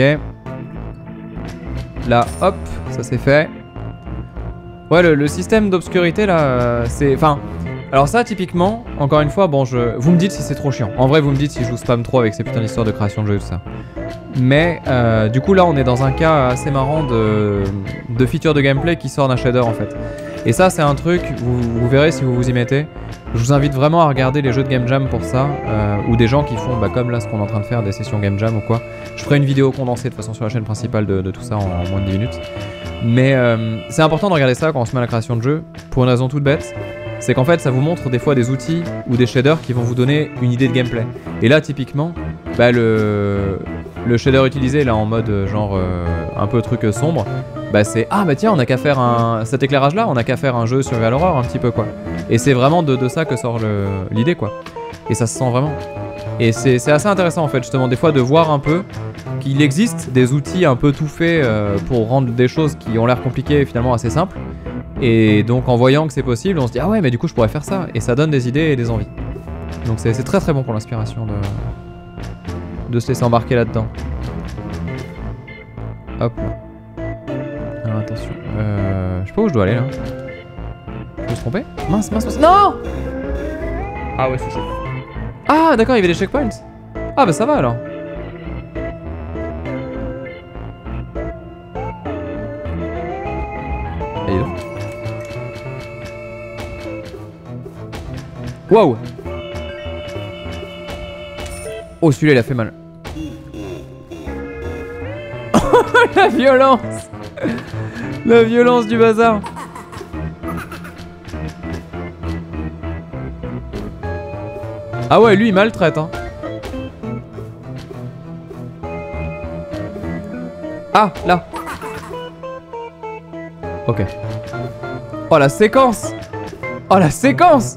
Là, hop, ça c'est fait. Ouais, le système d'obscurité là, c'est... Enfin, alors ça typiquement, encore une fois, bon, vous me dites si c'est trop chiant. En vrai, vous me dites si je vous spam trop avec ces putains d'histoires de création de jeu et tout ça. Mais du coup là, on est dans un cas assez marrant de feature de gameplay qui sort d'un shader en fait. Et ça, c'est un truc, vous verrez si vous vous y mettez. Je vous invite vraiment à regarder les jeux de Game Jam pour ça, ou des gens qui font, bah, comme là ce qu'on est en train de faire, des sessions Game Jam ou quoi. Je ferai une vidéo condensée de toute façon sur la chaîne principale de tout ça en moins de 10 minutes. Mais c'est important de regarder ça quand on se met à la création de jeu, pour une raison toute bête. C'est qu'en fait, ça vous montre des fois des outils ou des shaders qui vont vous donner une idée de gameplay. Et là, typiquement, bah, le shader utilisé là en mode genre un peu truc sombre, bah c'est ah bah tiens, on a qu'à faire cet éclairage là, on a qu'à faire un jeu sur Survival Horror un petit peu quoi. Et c'est vraiment de ça que sort l'idée quoi. Et ça se sent vraiment. Et c'est assez intéressant en fait justement des fois de voir un peu qu'il existe des outils un peu tout faits pour rendre des choses qui ont l'air compliquées et finalement assez simples. Et donc en voyant que c'est possible, on se dit ah ouais mais du coup je pourrais faire ça. Et ça donne des idées et des envies. Donc c'est très très bon pour l'inspiration de se laisser embarquer là-dedans. Hop là. Alors attention. Je sais pas où je dois aller là. Je me suis trompé? Mince, mince, mince. Non! Ah ouais, c'est chaud. Ah d'accord, il y avait des checkpoints. Ah bah ça va alors. Et là. Wow! Oh celui-là il a fait mal. La violence! La violence du bazar! Ah ouais, lui il maltraite hein. Ah, là. Ok. Oh la séquence! Oh la séquence!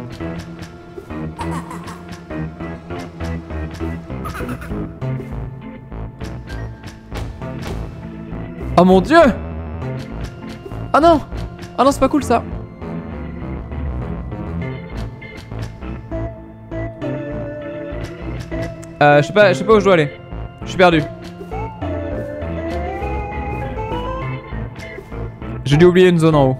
Oh mon dieu! Ah non! Ah non, c'est pas cool ça! Je sais pas où je dois aller. Je suis perdu. J'ai dû oublier une zone en haut.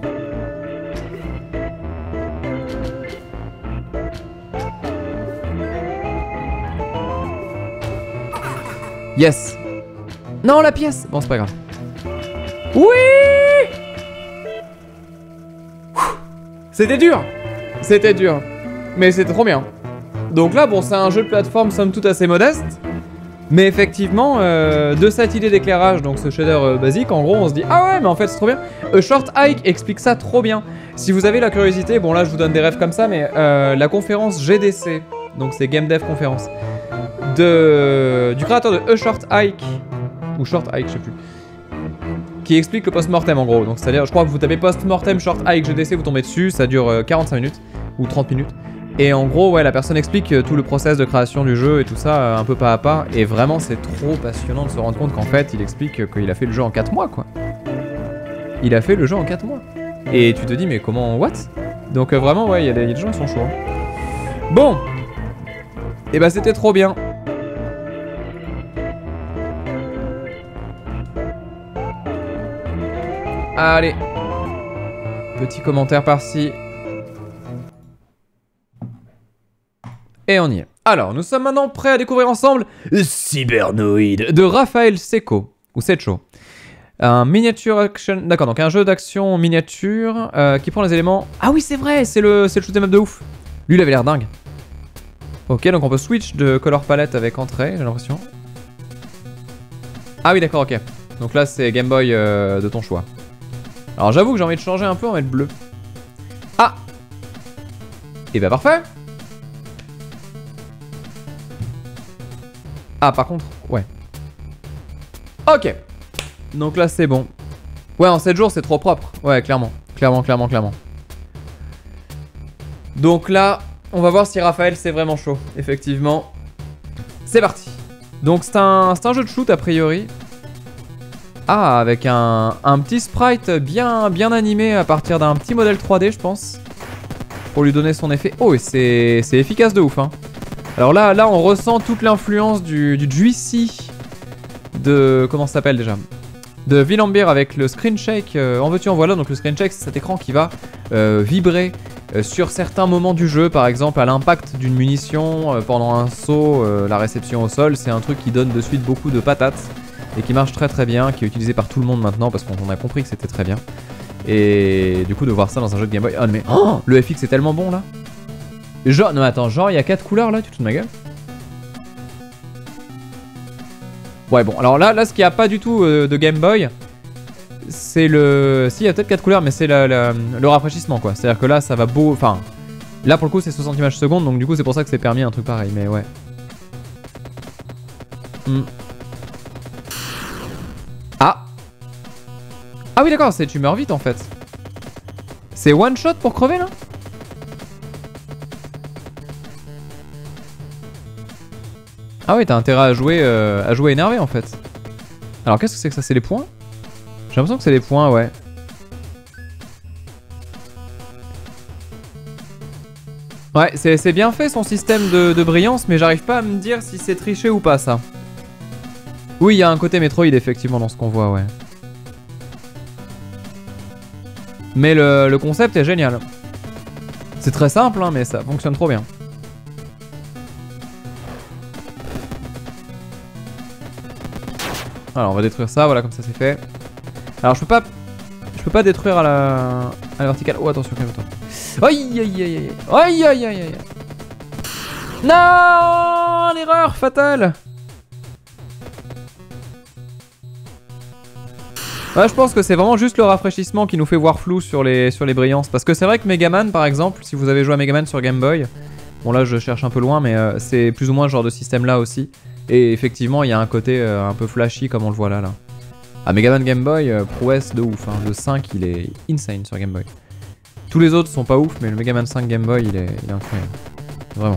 Yes! Non, la pièce! Bon, c'est pas grave. Oui! C'était dur! C'était dur. Mais c'était trop bien. Donc là, bon, c'est un jeu de plateforme somme toute assez modeste. Mais effectivement, de cette idée d'éclairage, donc ce shader basique, en gros, on se dit ah ouais, mais en fait, c'est trop bien. A Short Hike explique ça trop bien. Si vous avez la curiosité, bon là, je vous donne des rêves comme ça, mais la conférence GDC, donc c'est Game Dev Conférence, du créateur de A Short Hike, ou Short Hike, je sais plus, qui explique le post-mortem en gros. Donc c'est-à-dire, je crois que vous tapez post-mortem Short Hike GDC, vous tombez dessus, ça dure 45 minutes, ou 30 minutes. Et en gros, ouais, la personne explique tout le process de création du jeu et tout ça, un peu pas à pas. Et vraiment, c'est trop passionnant de se rendre compte qu'en fait, il explique qu'il a fait le jeu en 4 mois, quoi. Il a fait le jeu en 4 mois. Et tu te dis, mais comment, what? Donc vraiment, ouais, il y a des gens qui sont chauds. Bon. Et bah, c'était trop bien. Allez. Petit commentaire par-ci. Et on y est. Alors, nous sommes maintenant prêts à découvrir ensemble Cybernoid de Raphaël Secco, ou Secco. Un miniature action... D'accord, donc un jeu d'action miniature qui prend les éléments... Ah oui, c'est vrai, c'est le shoot'em up de ouf. Lui, il avait l'air dingue. Ok, donc on peut switch de color palette avec entrée, j'ai l'impression. Ah oui, d'accord, ok. Donc là, c'est Game Boy de ton choix. Alors j'avoue que j'ai envie de changer un peu en mettre bleu. Ah. Et bah parfait. Ah, par contre, ouais. Ok. Donc là, c'est bon. Ouais, en 7 jours, c'est trop propre. Ouais, clairement. Clairement. Donc là, on va voir si Raphaël, c'est vraiment chaud. Effectivement. C'est parti. Donc c'est un jeu de shoot, a priori. Ah, avec un petit sprite bien animé à partir d'un petit modèle 3D, je pense. Pour lui donner son effet. Oh, et c'est efficace de ouf, hein. Alors là, on ressent toute l'influence du Juicy de... Comment ça s'appelle déjà? De Villambir avec le screen shake. En veux-tu, en voilà. Donc le screen shake, c'est cet écran qui va vibrer sur certains moments du jeu. Par exemple, à l'impact d'une munition pendant un saut, la réception au sol. C'est un truc qui donne de suite beaucoup de patates et qui marche très bien, qui est utilisé par tout le monde maintenant parce qu'on a compris que c'était très bien. Et du coup, de voir ça dans un jeu de Game Boy... Oh, mais le FX est tellement bon, là. Genre, non attends, genre il y a 4 couleurs là, tu te fous de ma gueule? Ouais bon, alors là ce qu'il n'y a pas du tout de Game Boy, c'est le... Si, il y a peut-être 4 couleurs, mais c'est le rafraîchissement quoi. C'est-à-dire que là ça va beau... Enfin, là pour le coup c'est 60 images secondes, donc du coup c'est pour ça que c'est permis un truc pareil, mais ouais. Ah. Ah oui d'accord, tu meurs vite en fait. C'est one shot pour crever là? Ah oui, t'as intérêt à jouer énervé en fait. Alors qu'est-ce que c'est que ça? C'est les points? J'ai l'impression que c'est les points, ouais. Ouais, c'est bien fait son système de brillance, mais j'arrive pas à me dire si c'est triché ou pas ça. Oui, il y a un côté Metroid effectivement dans ce qu'on voit, ouais. Mais le concept est génial. C'est très simple, hein, mais ça fonctionne trop bien. Alors on va détruire ça, voilà, comme ça c'est fait. Alors je peux pas détruire à la verticale. Oh attention, calme-toi. Aïe. Non, l'erreur fatale. Ouais, je pense que c'est vraiment juste le rafraîchissement qui nous fait voir flou sur les brillances. Parce que c'est vrai que Megaman par exemple, si vous avez joué à Megaman sur Game Boy, bon là je cherche un peu loin, mais c'est plus ou moins ce genre de système là aussi. Et effectivement, il y a un côté un peu flashy comme on le voit là. Ah, Megaman Game Boy, prouesse de ouf. Hein. Le 5, il est insane sur Game Boy. Tous les autres sont pas ouf, mais le Megaman 5 Game Boy, il est incroyable. Vraiment.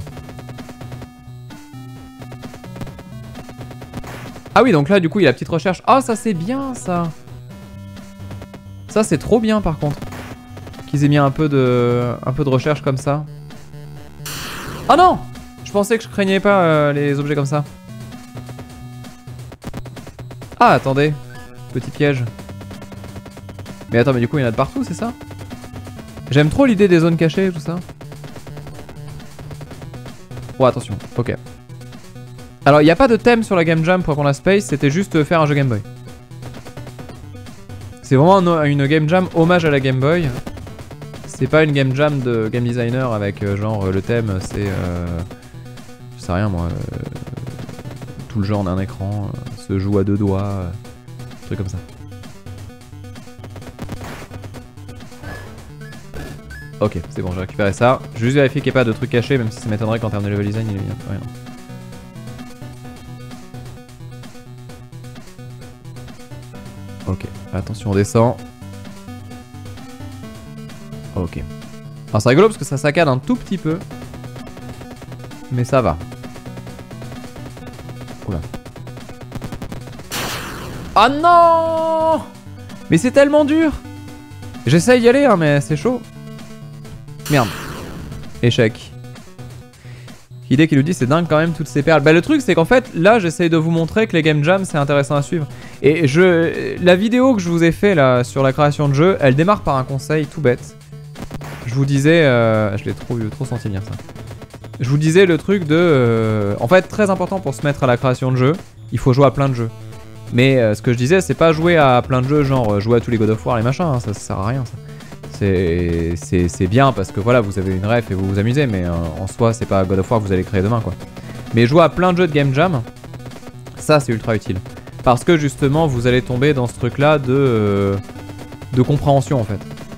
Ah oui, donc là, du coup, il y a la petite recherche. Ah, ça, c'est bien, ça. Ça, c'est trop bien, par contre. Qu'ils aient mis un peu de recherche comme ça. Oh non! Je pensais que je craignais pas les objets comme ça. Ah, attendez. Petit piège. Mais attends, mais du coup, il y en a de partout, c'est ça? J'aime trop l'idée des zones cachées et tout ça. Oh, attention. Ok. Alors, il n'y a pas de thème sur la Game Jam pour apprendre la Space, c'était juste faire un jeu Game Boy. C'est vraiment une Game Jam hommage à la Game Boy. C'est pas une Game Jam de Game Designer avec genre le thème, c'est... sais rien moi. Tout le genre d'un écran, se joue à 2 doigts, truc comme ça. Ok, c'est bon, j'ai récupéré ça. Je vais juste vérifier qu'il n'y ait pas de trucs cachés, même si ça m'étonnerait qu'en termes de level design, il y ait rien. Ok, attention, on descend. Ok. Alors c'est rigolo parce que ça saccade un tout petit peu. Mais ça va. Oula. Oh non! Mais c'est tellement dur! J'essaye d'y aller, hein, mais c'est chaud. Merde. Échec. L'idée qui nous dit c'est dingue quand même toutes ces perles. Bah le truc c'est qu'en fait là j'essaye de vous montrer que les game jams c'est intéressant à suivre. Et la vidéo que je vous ai fait là sur la création de jeu, elle démarre par un conseil tout bête. Je vous disais, je l'ai trop senti bien ça. Je vous disais le truc de, en fait très important pour se mettre à la création de jeu, il faut jouer à plein de jeux. Mais ce que je disais c'est pas jouer à plein de jeux genre jouer à tous les God of War les machins, hein, ça sert à rien ça. C'est bien parce que voilà vous avez une ref et vous vous amusez, mais en soi c'est pas God of War que vous allez créer demain quoi. Mais jouer à plein de jeux de game jam, ça c'est ultra utile. Parce que justement vous allez tomber dans ce truc là de compréhension en fait.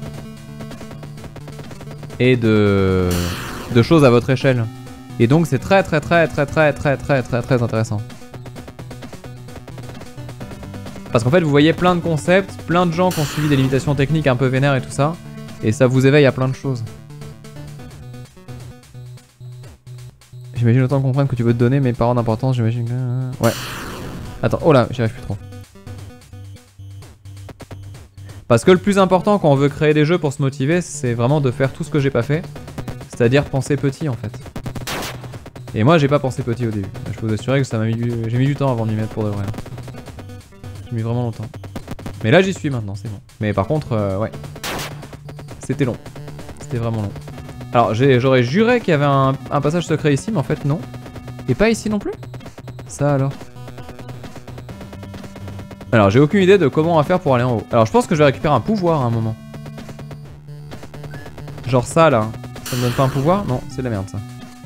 Et de choses à votre échelle. Et donc c'est très intéressant. Parce qu'en fait vous voyez plein de concepts, plein de gens qui ont suivi des limitations techniques un peu vénères et tout ça. Et ça vous éveille à plein de choses. J'imagine autant comprendre que tu veux te donner mes parents d'importance, j'imagine que... Ouais. Attends, oh là, j'y arrive plus trop. Parce que le plus important quand on veut créer des jeux pour se motiver, c'est vraiment de faire tout ce que j'ai pas fait. C'est-à-dire penser petit en fait. Et moi j'ai pas pensé petit au début. Je peux vous assurer que ça m'a mis j'ai mis du temps avant de m'y mettre pour de vrai. J'ai mis vraiment longtemps. Mais là j'y suis maintenant, c'est bon. Mais par contre, ouais. C'était long. C'était vraiment long. Alors j'aurais juré qu'il y avait un passage secret ici, mais en fait non. Et pas ici non plus. Ça alors. Alors j'ai aucune idée de comment on va faire pour aller en haut. Alors je pense que je vais récupérer un pouvoir à un moment. Genre ça là. Ça me donne pas un pouvoir? Non, c'est de la merde ça.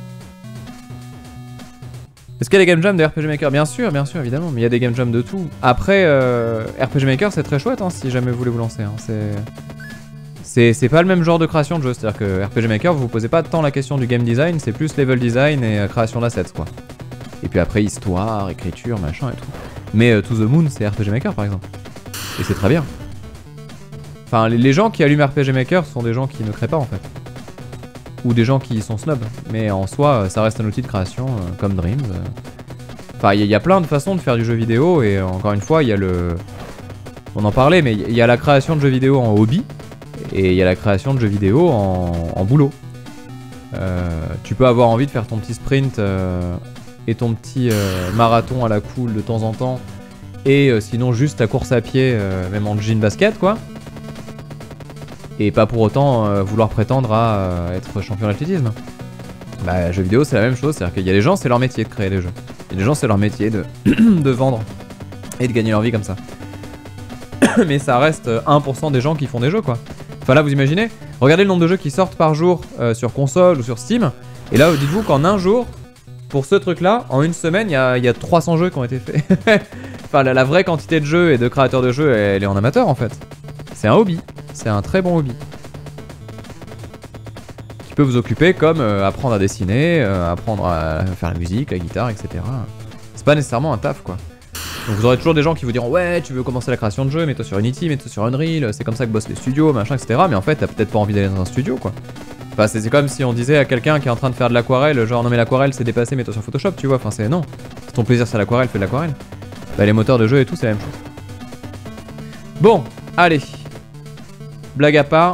Est-ce qu'il y a des game jams de RPG Maker? Bien sûr, évidemment. Mais il y a des game jams de tout. Après, RPG Maker c'est très chouette hein, si jamais vous voulez vous lancer. Hein. C'est pas le même genre de création de jeu. C'est-à-dire que RPG Maker, vous vous posez pas tant la question du game design, c'est plus level design et création d'assets quoi. Et puis après histoire, écriture, machin et tout. Mais To The Moon c'est RPG Maker par exemple. Et c'est très bien. Enfin les gens qui allument RPG Maker sont des gens qui ne créent pas en fait. Ou des gens qui sont snobs. Mais en soi ça reste un outil de création comme Dreams. Enfin il y a plein de façons de faire du jeu vidéo. Et encore une fois il y a le... On en parlait mais il y a la création de jeux vidéo en hobby. Et il y a la création de jeux vidéo en boulot. Tu peux avoir envie de faire ton petit sprint et ton petit marathon à la cool de temps en temps. Et sinon juste ta course à pied, même en jean basket quoi. Et pas pour autant vouloir prétendre à être champion d'athlétisme. Bah jeux vidéo c'est la même chose, c'est-à-dire qu'il y a des gens c'est leur métier de créer des jeux. Il y a des gens c'est leur métier de vendre et de gagner leur vie comme ça. Mais ça reste 1% des gens qui font des jeux quoi. Enfin là vous imaginez, regardez le nombre de jeux qui sortent par jour sur console ou sur Steam. Et là dites-vous qu'en un jour, pour ce truc là, en une semaine il y a 300 jeux qui ont été faits. Enfin la vraie quantité de jeux et de créateurs de jeux elle est en amateur en fait. C'est un hobby, c'est un très bon hobby. Qui peut vous occuper comme apprendre à dessiner, apprendre à faire la musique, la guitare, etc. C'est pas nécessairement un taf quoi. Donc vous aurez toujours des gens qui vous diront ouais tu veux commencer la création de jeu, mets-toi sur Unity, mets-toi sur Unreal, c'est comme ça que bossent les studios, machin, etc. Mais en fait t'as peut-être pas envie d'aller dans un studio quoi. Enfin c'est comme si on disait à quelqu'un qui est en train de faire de l'aquarelle, genre non mais l'aquarelle c'est dépassé, mets-toi sur Photoshop tu vois, enfin c'est non. Si ton plaisir c'est l'aquarelle, fais de l'aquarelle. Bah les moteurs de jeu et tout c'est la même chose. Bon, allez. Blague à part.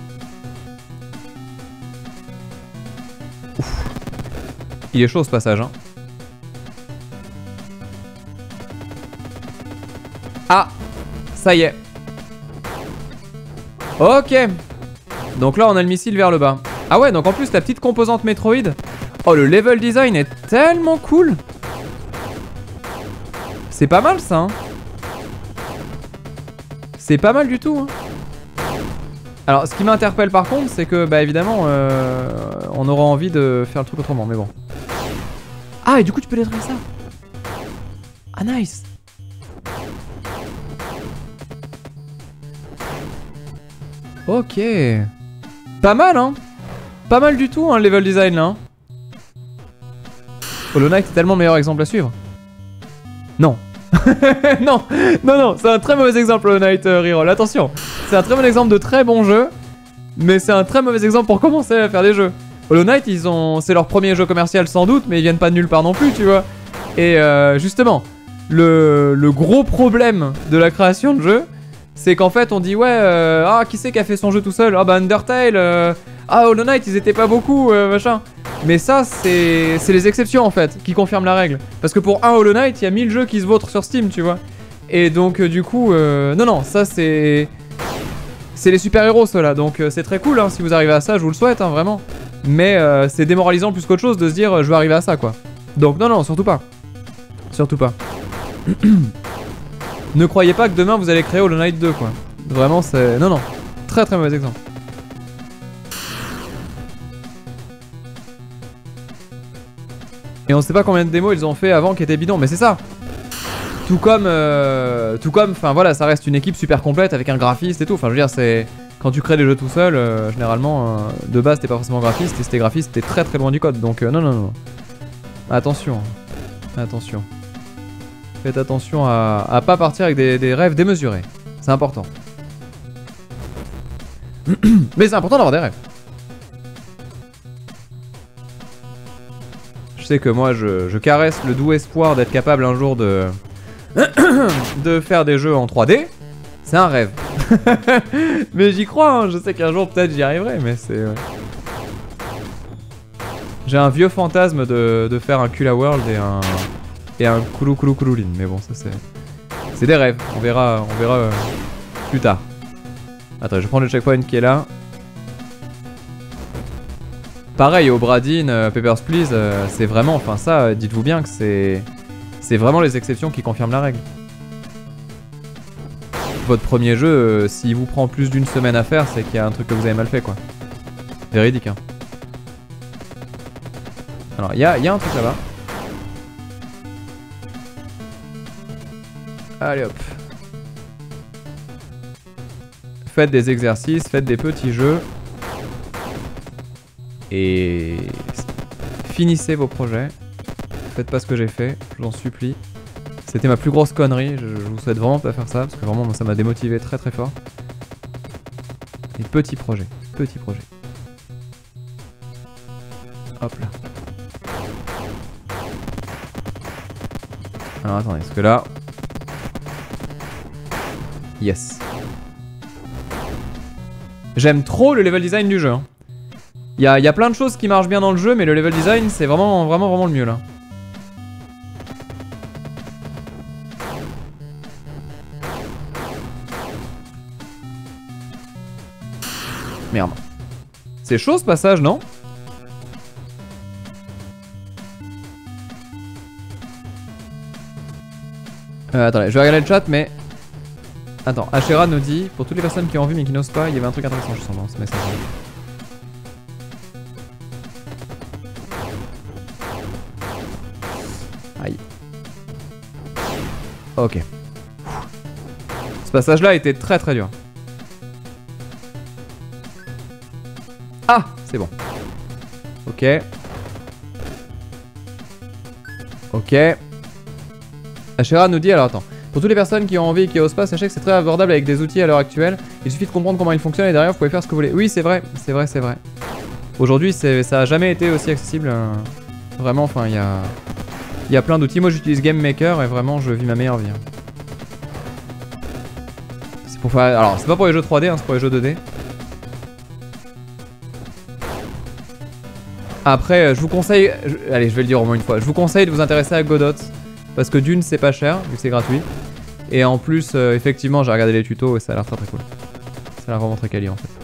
Ouf. Il est chaud ce passage hein. Ah, ça y est. Ok. Donc là on a le missile vers le bas. Ah ouais donc en plus la petite composante Metroid. Oh le level design est tellement cool. C'est pas mal ça hein. C'est pas mal du tout hein. Alors ce qui m'interpelle par contre c'est que bah évidemment on aura envie de faire le truc autrement mais bon. Ah, et du coup, tu peux détruire ça. Ah, nice. Ok. Pas mal, hein. Pas mal du tout, hein, le level design, là. Hein. Hollow Knight est tellement le meilleur exemple à suivre. Non. Non, non, non, c'est un très mauvais exemple, Hollow Knight Reroll. Attention, c'est un très bon exemple de très bon jeu, mais c'est un très mauvais exemple pour commencer à faire des jeux. Hollow Knight, c'est leur premier jeu commercial sans doute, mais ils viennent pas de nulle part non plus, tu vois. Et justement, le gros problème de la création de jeux, c'est qu'en fait on dit ouais, ah qui c'est qui a fait son jeu tout seul? Ah bah Undertale, ah Hollow Knight ils étaient pas beaucoup, machin. Mais ça c'est les exceptions en fait qui confirment la règle. Parce que pour un Hollow Knight il y a 1000 jeux qui se vautrent sur Steam, tu vois. Et donc du coup, non non, ça c'est les super héros ceux-là. Donc c'est très cool hein, si vous arrivez à ça, je vous le souhaite hein, vraiment. Mais c'est démoralisant plus qu'autre chose de se dire je vais arriver à ça quoi. Donc non non, surtout pas. Surtout pas. Ne croyez pas que demain vous allez créer Hollow Knight 2 quoi. Vraiment c'est... Non non. Très très mauvais exemple. Et on sait pas combien de démos ils ont fait avant qui étaient bidons. Mais c'est ça. Tout comme... Enfin voilà, ça reste une équipe super complète avec un graphiste et tout. Enfin je veux dire c'est... Quand tu crées des jeux tout seul, généralement de base t'es pas forcément graphiste. Et si t'es graphiste t'es très très loin du code. Donc non non non. Attention. Attention. Faites attention à pas partir avec des rêves démesurés. C'est important. Mais c'est important d'avoir des rêves. Je sais que moi je caresse le doux espoir d'être capable un jour de de faire des jeux en 3D. C'est un rêve. Mais j'y crois, hein. Je sais qu'un jour peut-être j'y arriverai, mais c'est... J'ai un vieux fantasme de faire un Kula World et un Kulu Kulu Kululin, mais bon ça c'est des rêves, on verra plus tard. Attends, je vais prendre le checkpoint qui est là. Pareil, au Bradin, Papers, Please, c'est vraiment, enfin ça, dites-vous bien que c'est vraiment les exceptions qui confirment la règle. Votre premier jeu, s'il vous prend plus d'une semaine à faire, c'est qu'il y a un truc que vous avez mal fait quoi. Véridique hein. Alors, il y a un truc là-bas. Allez hop. Faites des exercices, faites des petits jeux. Et finissez vos projets. Faites pas ce que j'ai fait, je vous en supplie. C'était ma plus grosse connerie, je vous souhaite vraiment pas faire ça, parce que vraiment moi, ça m'a démotivé très très fort. Et petits projets, petits projets. Hop là. Alors attendez, parce que là... Yes. J'aime trop le level design du jeu. Hein. Il y a plein de choses qui marchent bien dans le jeu, mais le level design, c'est vraiment le mieux là. Merde. C'est chaud ce passage, non? Attendez, je vais regarder le chat, mais... Attends, Ashera nous dit, pour toutes les personnes qui ont vu mais qui n'osent pas, il y avait un truc intéressant, je sens dans ce message. Aïe. Ok. Ce passage-là était très très dur. Ah, c'est bon. Ok. Ok. Ashera nous dit, alors attends. Pour toutes les personnes qui ont envie et qui osent pas, sachez que c'est très abordable avec des outils à l'heure actuelle. Il suffit de comprendre comment ils fonctionnent et derrière vous pouvez faire ce que vous voulez. Oui, c'est vrai, c'est vrai, c'est vrai. Aujourd'hui, ça a jamais été aussi accessible. Vraiment, enfin, il y a plein d'outils. Moi, j'utilise Game Maker et vraiment, je vis ma meilleure vie. C'est pour faire... Alors, c'est pas pour les jeux 3D, hein, c'est pour les jeux 2D. Après, je vous conseille... Allez, je vais le dire au moins une fois. Je vous conseille de vous intéresser à Godot. Parce que d'une, c'est pas cher, vu que c'est gratuit. Et en plus, effectivement, j'ai regardé les tutos et ça a l'air très très cool. Ça a l'air vraiment très quali en fait.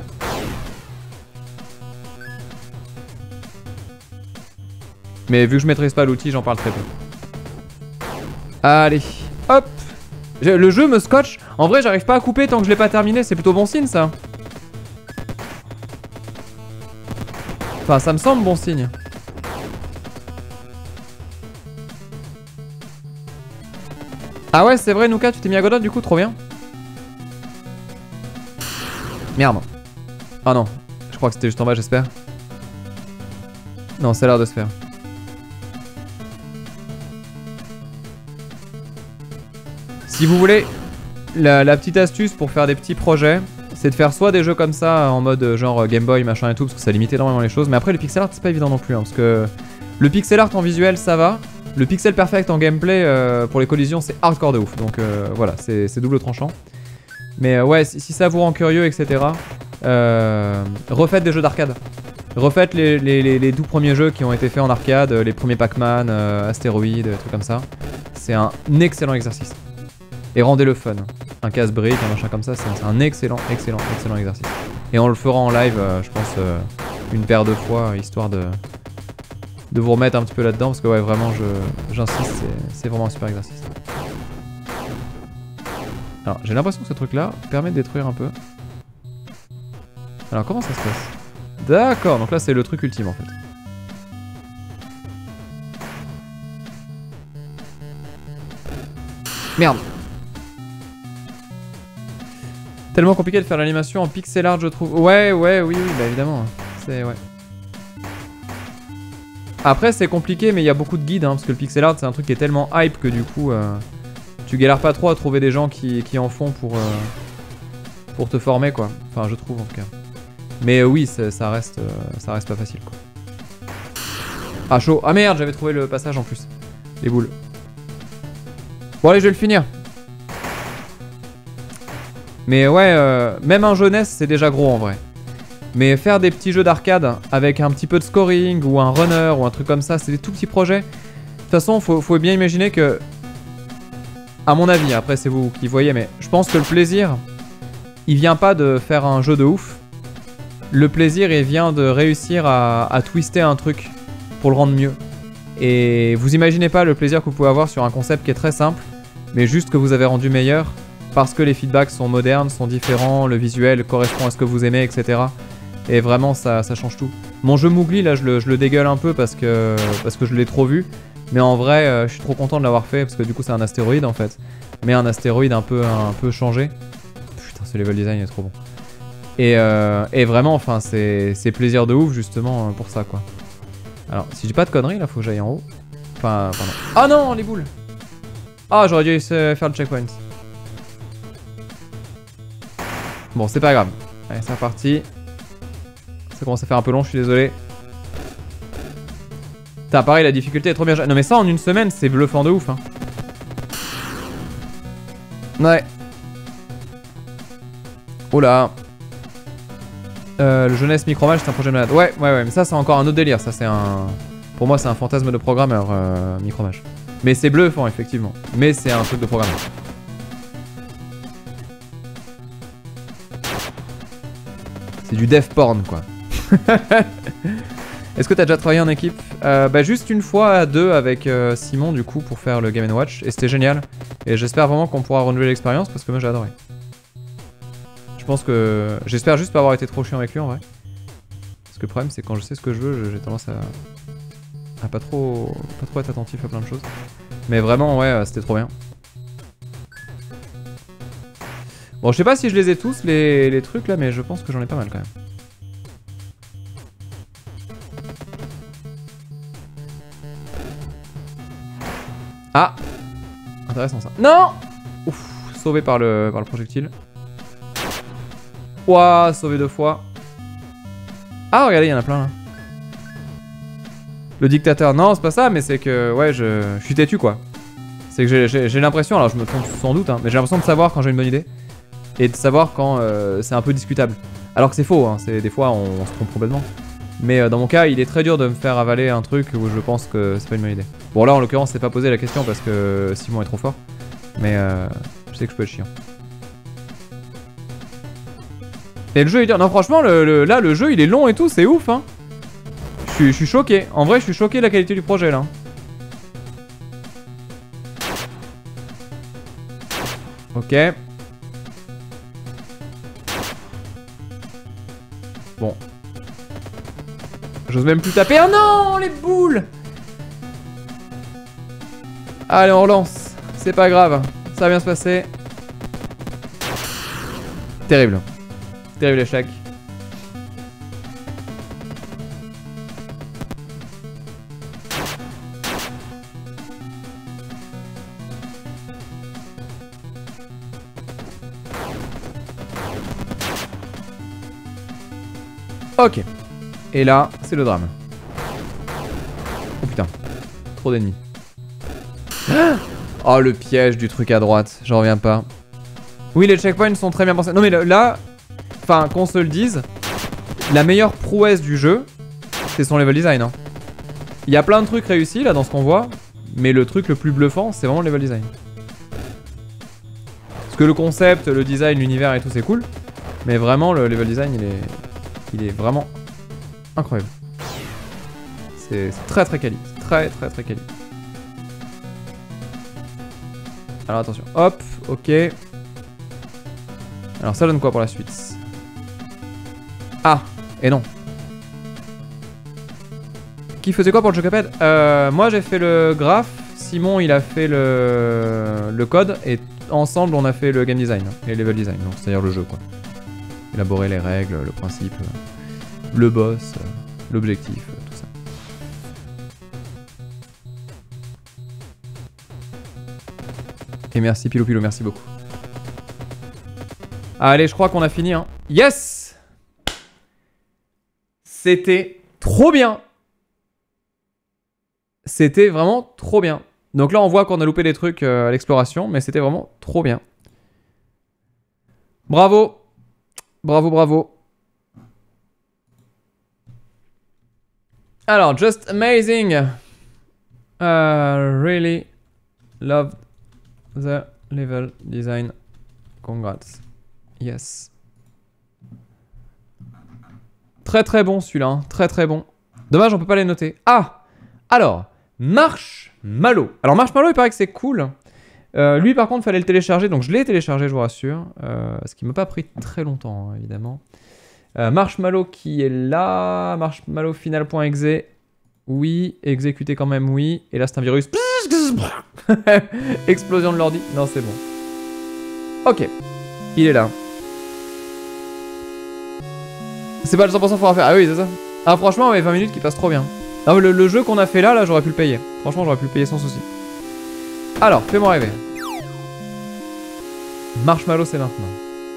Mais vu que je maîtrise pas l'outil, j'en parle très peu. Allez, hop. Le jeu me scotche. En vrai, j'arrive pas à couper tant que je l'ai pas terminé. C'est plutôt bon signe ça. Enfin, ça me semble bon signe. Ah ouais, c'est vrai, Nuka, tu t'es mis à Godot du coup, trop bien. Merde. Ah non, je crois que c'était juste en bas, j'espère. Non, ça a l'air de se faire. Si vous voulez, la petite astuce pour faire des petits projets, c'est de faire soit des jeux comme ça en mode genre Game Boy machin et tout, parce que ça limite énormément les choses. Mais après, le pixel art, c'est pas évident non plus, hein, parce que le pixel art en visuel, ça va. Le pixel perfect en gameplay, pour les collisions, c'est hardcore de ouf. Donc voilà, c'est double tranchant. Mais ouais, si ça vous rend curieux, etc., refaites des jeux d'arcade. Refaites les tout premiers jeux qui ont été faits en arcade, les premiers Pac-Man, Astéroïdes, des trucs comme ça. C'est un excellent exercice. Et rendez-le fun. Un casse-brique, un machin comme ça, c'est un excellent exercice. Et on le fera en live, je pense, une paire de fois, histoire de vous remettre un petit peu là-dedans, parce que ouais, vraiment, j'insiste, c'est vraiment un super exercice. Alors, j'ai l'impression que ce truc-là permet de détruire un peu. Alors, comment ça se passe? D'accord, donc là, c'est le truc ultime, en fait. Merde. Tellement compliqué de faire l'animation en pixel art, je trouve. Ouais, oui, bah évidemment. C'est, ouais. Après, c'est compliqué, mais il y a beaucoup de guides, hein, parce que le pixel art, c'est un truc qui est tellement hype que du coup, tu galères pas trop à trouver des gens qui en font pour te former, quoi. Enfin, je trouve, en tout cas. Mais oui, ça reste pas facile, quoi. Ah, chaud. Ah merde, j'avais trouvé le passage en plus. Les boules. Bon, allez, je vais le finir. Mais ouais, même un jeunesse, c'est déjà gros en vrai. Mais faire des petits jeux d'arcade avec un petit peu de scoring ou un runner ou un truc comme ça, c'est des tout petits projets. De toute façon, faut bien imaginer que, à mon avis, après c'est vous qui voyez, mais je pense que le plaisir, il vient pas de faire un jeu de ouf. Le plaisir, il vient de réussir à twister un truc pour le rendre mieux. Et vous imaginez pas le plaisir que vous pouvez avoir sur un concept qui est très simple, mais juste que vous avez rendu meilleur. Parce que les feedbacks sont modernes, sont différents, le visuel correspond à ce que vous aimez, etc. Et vraiment, ça change tout. Mon jeu Mowgli, là, je le dégueule un peu parce que je l'ai trop vu. Mais en vrai, je suis trop content de l'avoir fait parce que du coup, c'est un astéroïde en fait. Mais un astéroïde un peu changé. Putain, ce level design est trop bon. Et vraiment, enfin, c'est plaisir de ouf justement pour ça, quoi. Alors, si j'ai pas de conneries, là, faut que j'aille en haut. Enfin, pardon. Ah non, les boules! Ah, j'aurais dû faire le checkpoint. Bon, c'est pas grave. Allez, c'est reparti. Ça commence à faire un peu long, je suis désolé. Putain, pareil, la difficulté est trop bien. Non, mais ça, en une semaine, c'est bluffant de ouf. Hein. Ouais. Oh là. Le jeunesse micromage, c'est un projet de malade. Ouais, mais ça, c'est encore un autre délire. Ça, c'est un. Pour moi, c'est un fantasme de programmeur, micromage. Mais c'est bluffant, effectivement. Mais c'est un truc de programmeur. C'est du dev porn, quoi. Est-ce que t'as déjà travaillé en équipe? Bah juste une fois à deux avec Simon, du coup, pour faire le Game & Watch. Et c'était génial. Et j'espère vraiment qu'on pourra renouveler l'expérience parce que moi j'ai adoré. Je pense que... J'espère juste pas avoir été trop chiant avec lui, en vrai. Parce que le problème, c'est que quand je sais ce que je veux, j'ai tendance à pas trop être attentif à plein de choses. Mais vraiment, ouais, c'était trop bien. Bon, je sais pas si je les ai tous, les trucs là, mais je pense que j'en ai pas mal quand même. Ah! Intéressant ça. Non! Ouf, sauvé par le projectile. Ouah, sauvé 2 fois. Ah, regardez, il y en a plein là. Le dictateur, non, c'est pas ça, mais c'est que, ouais, je suis têtu quoi. C'est que j'ai l'impression, alors je me trompe sans doute, hein, mais j'ai l'impression de savoir quand j'ai une bonne idée. Et de savoir quand c'est un peu discutable. Alors que c'est faux, hein, des fois on se trompe complètement. Mais dans mon cas, il est très dur de me faire avaler un truc où je pense que c'est pas une bonne idée. Bon là en l'occurrence c'est pas posé la question parce que Simon est trop fort. Mais je sais que je peux être chiant. Et le jeu est dur. Non franchement, là le jeu il est long et tout, c'est ouf hein. Je suis choqué. En vrai je suis choqué de la qualité du projet là. Ok. Bon. J'ose même plus taper. Oh non, les boules! Allez, on relance. C'est pas grave. Ça va bien se passer. Terrible. Terrible échec. Ok. Et là, c'est le drame. Oh putain. Trop d'ennemis. Oh, le piège du truc à droite. J'en reviens pas. Oui, les checkpoints sont très bien pensés. Non, mais là, enfin, qu'on se le dise, la meilleure prouesse du jeu, c'est son level design. Hein. Il y a plein de trucs réussis là dans ce qu'on voit, mais le truc le plus bluffant, c'est vraiment le level design. Parce que le concept, le design, l'univers et tout, c'est cool, mais vraiment, le level design, il est vraiment incroyable. C'est très très quali. Très très très quali. Alors attention. Hop, ok. Alors ça donne quoi pour la suite? Ah, et non. Qui faisait quoi pour le Chocoped? Moi j'ai fait le graphe, Simon il a fait le code, et ensemble on a fait le game design et le level design, donc c'est-à-dire le jeu quoi. Élaborer les règles, le principe, le boss, l'objectif, tout ça. Et merci Pilou Pilou, merci beaucoup. Allez, je crois qu'on a fini. Hein. Yes! C'était trop bien. C'était vraiment trop bien. Donc là, on voit qu'on a loupé des trucs à l'exploration, mais c'était vraiment trop bien. Bravo. Bravo, bravo. Alors, just amazing. Really loved the level design. Congrats. Yes. Très très bon celui-là, hein. Très très bon. Dommage, on peut pas les noter. Ah! Alors, Marshmallow. Alors Marshmallow, il paraît que c'est cool. Lui par contre, fallait le télécharger, donc je l'ai téléchargé, je vous rassure. Ce qui m'a pas pris très longtemps, hein, évidemment. Marshmallow qui est là. Marshmallow final.exe. Oui. Exécuter quand même, oui. Et là, c'est un virus. Explosion de l'ordi. Non, c'est bon. Ok. Il est là. C'est pas le 100% faut faire. Ah oui, c'est ça. Ah franchement, ouais, 20 minutes qui passent trop bien. Ah, le jeu qu'on a fait là, j'aurais pu le payer. Franchement, j'aurais pu le payer sans souci. Alors, fais-moi rêver. Marshmallow, c'est maintenant.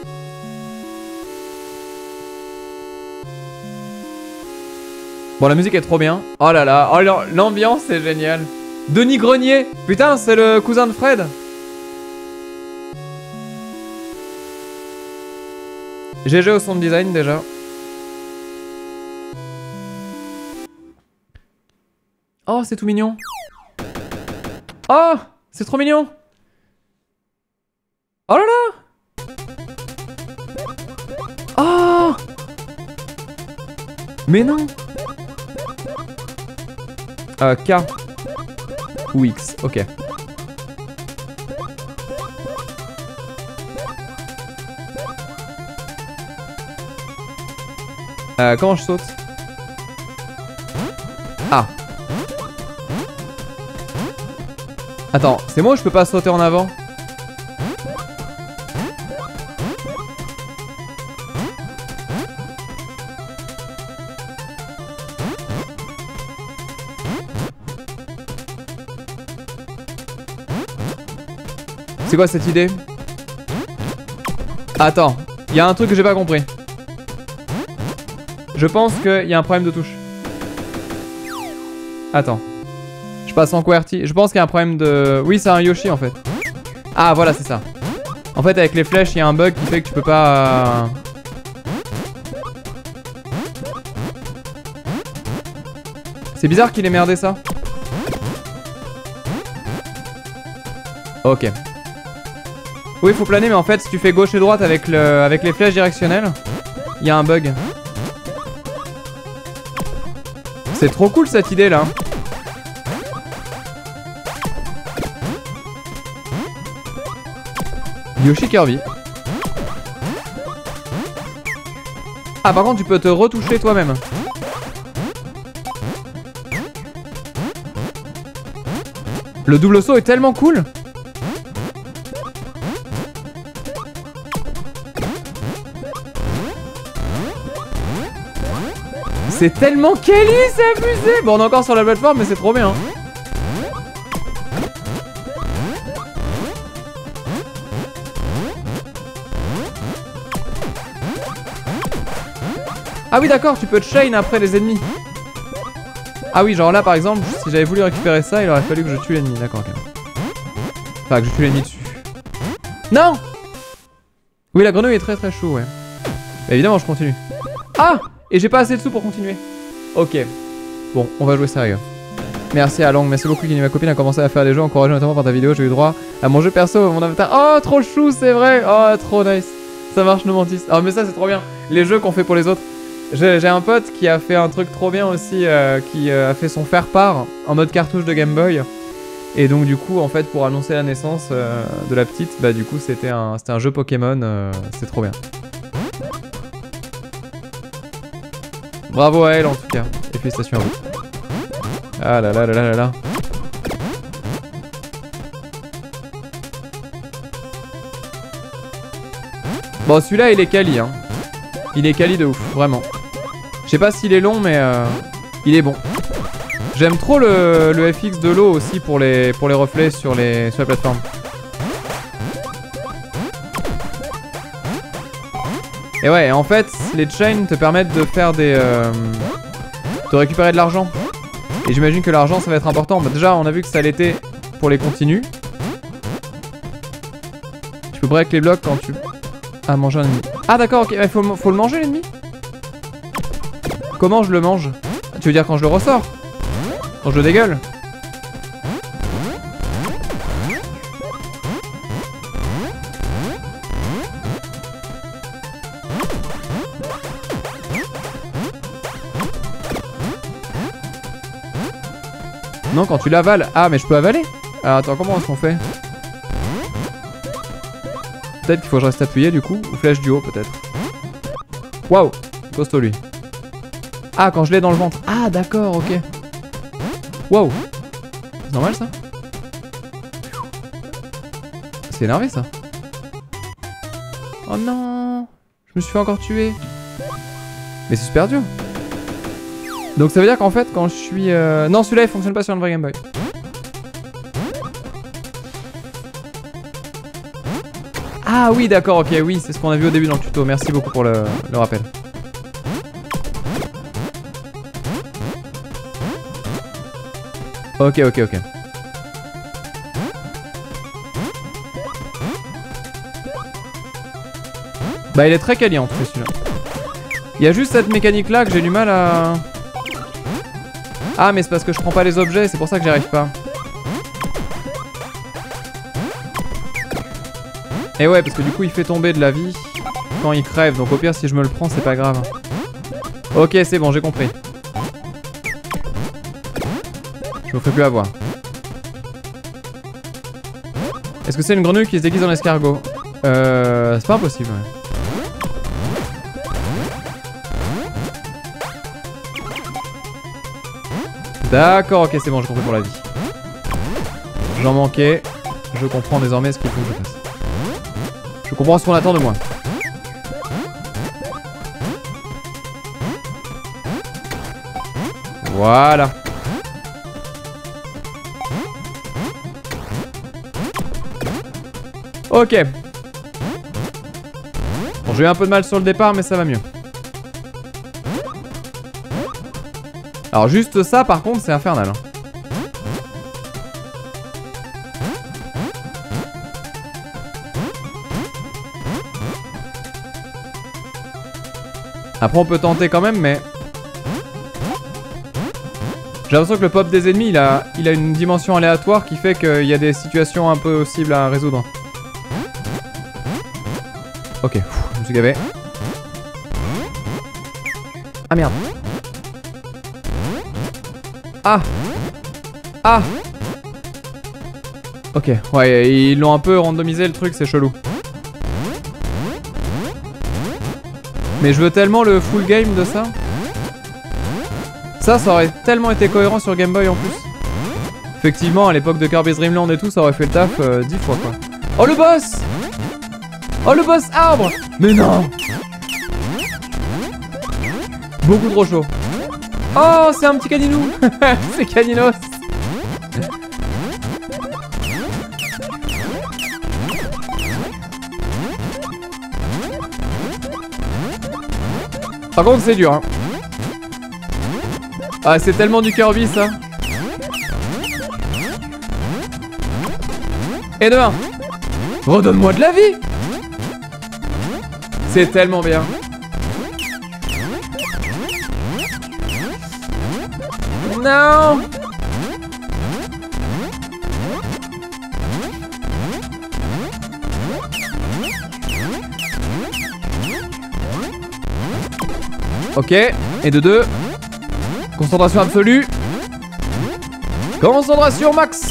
Bon, la musique est trop bien. Oh là là, oh, l'ambiance c'est génial. Denis Grenier. Putain, c'est le cousin de Fred. GG au sound design déjà. Oh, c'est tout mignon. Oh, c'est trop mignon. Oh là là. Oh. Mais non. K. Ou X, ok. Comment je saute? Ah. Attends, c'est moi ou je peux pas sauter en avant? C'est quoi cette idée? Attends, il y a un truc que j'ai pas compris. Je pense qu'il y a un problème de touche. Attends. Je passe en QWERTY. Je pense qu'il y a un problème de... Oui, c'est un Yoshi en fait. Ah, voilà, c'est ça. En fait, avec les flèches, il y a un bug qui fait que tu peux pas... C'est bizarre qu'il ait merdé ça. Ok. Oui, il faut planer, mais en fait, si tu fais gauche et droite avec les flèches directionnelles, il y a un bug. C'est trop cool cette idée là. Yoshi Kirby. Ah, par contre, tu peux te retoucher toi-même. Le double saut est tellement cool. C'est tellement Kelly, c'est abusé. Bon, on est encore sur la plateforme, mais c'est trop bien. Ah oui, d'accord, tu peux te chain après les ennemis. Ah oui, genre là, par exemple, si j'avais voulu récupérer ça, il aurait fallu que je tue l'ennemi. D'accord, ok. Enfin, que je tue l'ennemi dessus. Non! Oui, la grenouille est très très chou, ouais. Bah, évidemment, je continue. Ah! Et j'ai pas assez de sous pour continuer. Ok. Bon, on va jouer sérieux. Merci à Long, merci beaucoup Kenny. Ma copine a commencé à faire des jeux, encouragée notamment par ta vidéo. J'ai eu droit à mon jeu perso, mon avatar. Oh, trop chou, c'est vrai. Oh, trop nice. Ça marche, no mantis. Oh, mais ça, c'est trop bien. Les jeux qu'on fait pour les autres. J'ai un pote qui a fait un truc trop bien aussi, qui a fait son faire-part en mode cartouche de Game Boy. Et donc, du coup, en fait, pour annoncer la naissance de la petite, bah, du coup, c'était un jeu Pokémon. C'est trop bien. Bravo à elle en tout cas, et félicitations à vous. Ah là là là là là là. Bon, celui-là il est quali, hein. Il est quali de ouf, vraiment. Je sais pas s'il est long, mais il est bon. J'aime trop le FX de l'eau aussi pour les reflets sur la plateforme. Et ouais, en fait, les chains te permettent de faire des... de récupérer de l'argent. Et j'imagine que l'argent, ça va être important. Bah, déjà, on a vu que ça l'était pour les continues. Tu peux break les blocs quand tu... Ah, manger un ennemi. Ah d'accord, ok, il faut le manger l'ennemi. Comment je le mange? Tu veux dire quand je le ressors? Quand je le dégueule? Non, quand tu l'avales. Ah, mais je peux avaler? Alors attends, comment est-ce qu'on fait? Peut-être qu'il faut que je reste appuyé du coup. Ou flèche du haut peut-être. Waouh, costaud lui. Ah, quand je l'ai dans le ventre. Ah, d'accord, ok. Waouh. C'est normal ça? C'est énervé ça. Oh non. Je me suis fait encore tuer. Mais c'est super dur. Donc ça veut dire qu'en fait quand je suis... Non, celui-là il fonctionne pas sur le vrai Game Boy. Ah oui, d'accord, ok, oui, c'est ce qu'on a vu au début dans le tuto. Merci beaucoup pour le rappel. Ok, ok, ok. Bah il est très quali en tout cas celui-là. Il y a juste cette mécanique là que j'ai du mal à... Ah mais c'est parce que je prends pas les objets, c'est pour ça que j'y arrive pas. Et ouais, parce que du coup il fait tomber de la vie quand il crève, donc au pire si je me le prends c'est pas grave. Ok, c'est bon, j'ai compris. Je me ferai plus avoir. Est-ce que c'est une grenouille qui se déguise en escargot? C'est pas impossible, ouais. D'accord, ok, c'est bon, j'ai compris pour la vie. J'en manquais. Je comprends désormais ce qu'il faut que je fasse. Je comprends ce qu'on attend de moi. Voilà. Ok. Bon, j'ai eu un peu de mal sur le départ, mais ça va mieux. Alors juste ça, par contre, c'est infernal. Hein. Après, on peut tenter quand même, mais... J'ai l'impression que le pop des ennemis, il a une dimension aléatoire qui fait qu'il y a des situations impossibles à résoudre. Ok, je me suis gavé. Ah merde. Ah. Ah. Ok, ouais, ils l'ont un peu randomisé le truc, c'est chelou. Mais je veux tellement le full game de ça. Ça aurait tellement été cohérent sur Game Boy en plus. Effectivement, à l'époque de Kirby's Dream Land et tout, ça aurait fait le taf 10 fois quoi. Oh le boss! Oh le boss arbre! Mais non! Beaucoup trop chaud. Oh, c'est un petit caninou. C'est Caninos. Par contre, c'est dur, hein. Ah, c'est tellement du Kirby, ça. Et demain. Redonne-moi de la vie. C'est tellement bien. Non. Ok, et de 2. Concentration absolue. Concentration max.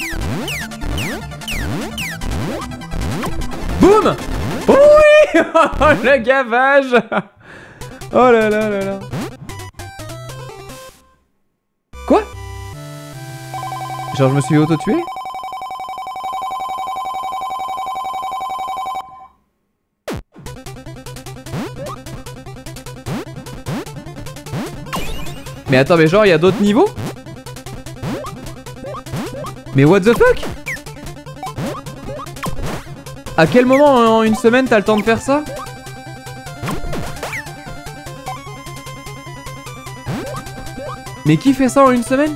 Boum. Oui. Le gavage. Oh là là là là. Quoi? Genre je me suis auto-tué? Mais attends, mais genre il y a d'autres niveaux? Mais what the fuck? À quel moment en une semaine t'as le temps de faire ça? Mais qui fait ça en une semaine?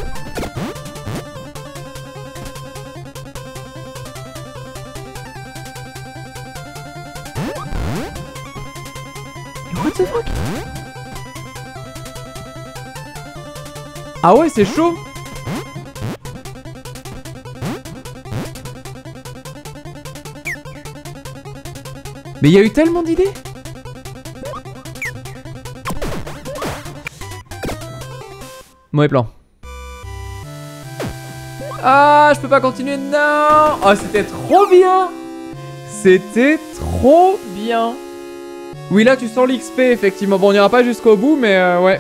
What the fuck? Ah ouais, c'est chaud. Mais il y a eu tellement d'idées. Mauvais plan. Ah, je peux pas continuer, non. Oh, c'était trop bien. C'était trop bien. Oui, là, tu sens l'XP, effectivement. Bon, on n'ira pas jusqu'au bout, mais ouais.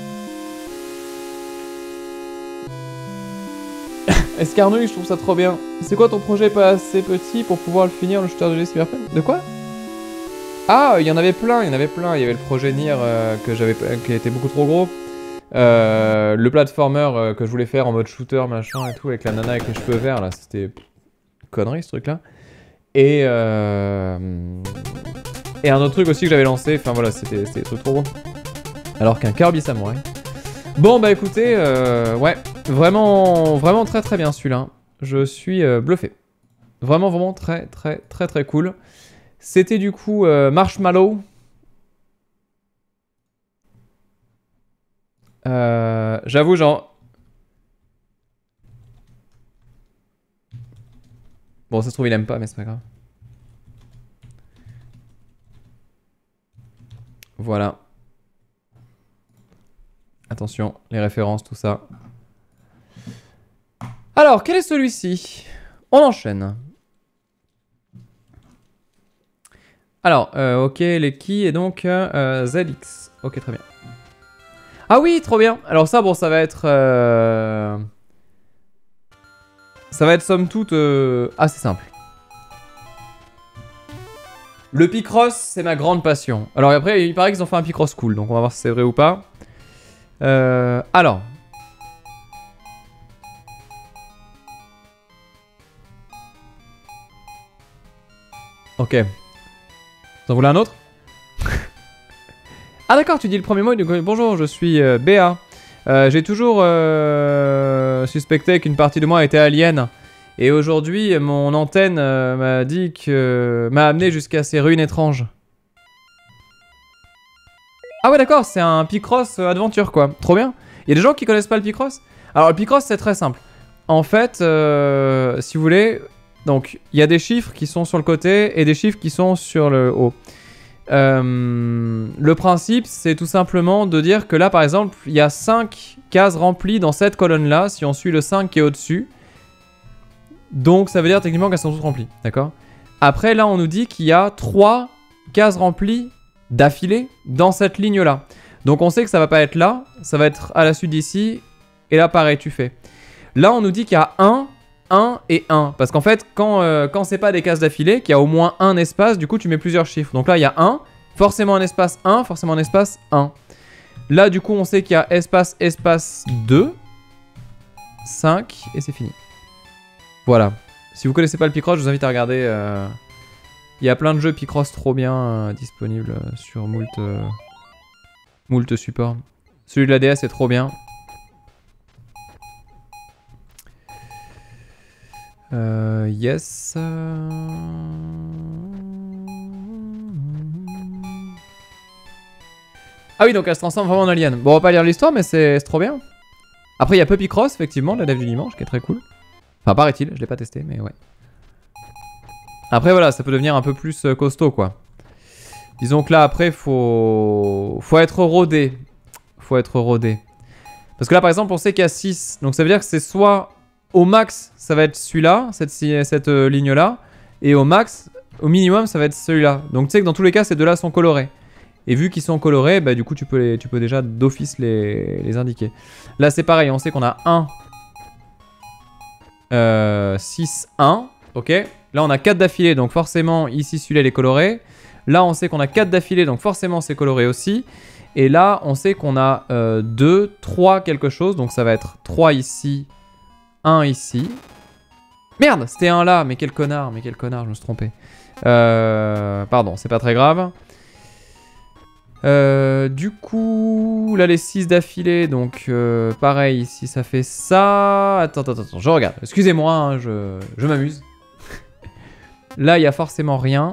Escarnouille, je trouve ça trop bien. C'est quoi ton projet pas assez petit pour pouvoir le finir, le shooter de Cyberpunk? De quoi? Ah, il y en avait plein, il y en avait plein. Il y avait le projet Nier qui était beaucoup trop gros. Le platformer que je voulais faire en mode shooter, machin et tout, avec la nana avec les cheveux verts, là, c'était connerie ce truc-là. Et un autre truc aussi que j'avais lancé, enfin voilà, c'était des trucs trop gros. Alors qu'un Kirby Samurai. Bon, bah écoutez, ouais, vraiment très très bien celui-là. Je suis bluffé. Vraiment très cool. C'était du coup Marshmallow. J'avoue, genre... Bon, ça se trouve, il aime pas, mais c'est pas grave. Voilà. Attention, les références, tout ça. Alors, quel est celui-ci? On enchaîne. Alors, ok, les qui et donc ZX. Ok, très bien. Ah oui, trop bien. Alors ça, bon, ça va être somme toute assez simple. Le Picross, c'est ma grande passion. Alors après, il paraît qu'ils ont fait un Picross cool, donc on va voir si c'est vrai ou pas. Alors. Ok. Vous en voulez un autre? Ah d'accord, tu dis le premier mot. Bonjour, je suis Béa. J'ai toujours suspecté qu'une partie de moi était alien. Et aujourd'hui, mon antenne m'a dit que... m'a amené jusqu'à ces ruines étranges. Ah ouais d'accord, c'est un Picross Adventure quoi. Trop bien. Il y a des gens qui connaissent pas le Picross. Alors le Picross c'est très simple. En fait, si vous voulez... Donc, il y a des chiffres qui sont sur le côté et des chiffres qui sont sur le haut. Le principe, c'est tout simplement de dire que là, par exemple, il y a 5 cases remplies dans cette colonne-là, si on suit le 5 qui est au-dessus. Donc, ça veut dire techniquement qu'elles sont toutes remplies, d'accord? Après, là, on nous dit qu'il y a 3 cases remplies d'affilée dans cette ligne-là. Donc, on sait que ça va pas être là, ça va être à la suite d'ici, et là, pareil, tu fais. Là, on nous dit qu'il y a 1 et 1. Parce qu'en fait, quand c'est pas des cases d'affilée, qu'il y a au moins un espace, du coup, tu mets plusieurs chiffres. Donc là, il y a 1, forcément un espace 1, forcément un espace 1. Là, du coup, on sait qu'il y a espace, espace 2. 5 et c'est fini. Voilà. Si vous connaissez pas le Picross, je vous invite à regarder. Il y a plein de jeux Picross trop bien disponibles sur moult supports. Celui de la DS est trop bien. Yes. Ah oui, donc elle se transforme vraiment en alien. Bon, on va pas lire l'histoire, mais c'est trop bien. Après, il y a Puppy Cross, effectivement, la dev du dimanche, qui est très cool. Enfin, paraît-il, je l'ai pas testé, mais ouais. Après, voilà, ça peut devenir un peu plus costaud, quoi. Disons que là, après, faut être rodé. Faut être rodé. Parce que là, par exemple, on sait qu'il y a 6. Donc, ça veut dire que c'est soit au max, ça va être celui-là, cette ligne-là. Et au max, au minimum, ça va être celui-là. Donc, tu sais que dans tous les cas, ces deux-là sont colorés. Et vu qu'ils sont colorés, bah, du coup, tu peux déjà d'office les indiquer. Là, c'est pareil. On sait qu'on a 1, 6, 1. Ok. Là, on a 4 d'affilée. Donc, forcément, ici, celui-là, il est coloré. Là, on sait qu'on a 4 d'affilée. Donc, forcément, c'est coloré aussi. Et là, on sait qu'on a 2, 3 quelque chose. Donc, ça va être 3 ici, 1 ici. Merde, c'était 1 là. Mais quel connard, je me suis trompé. Pardon, c'est pas très grave. Du coup, là les 6 d'affilée, donc pareil, ici ça fait ça. Attends, je regarde. Excusez-moi, hein, je m'amuse. Là, il y a forcément rien.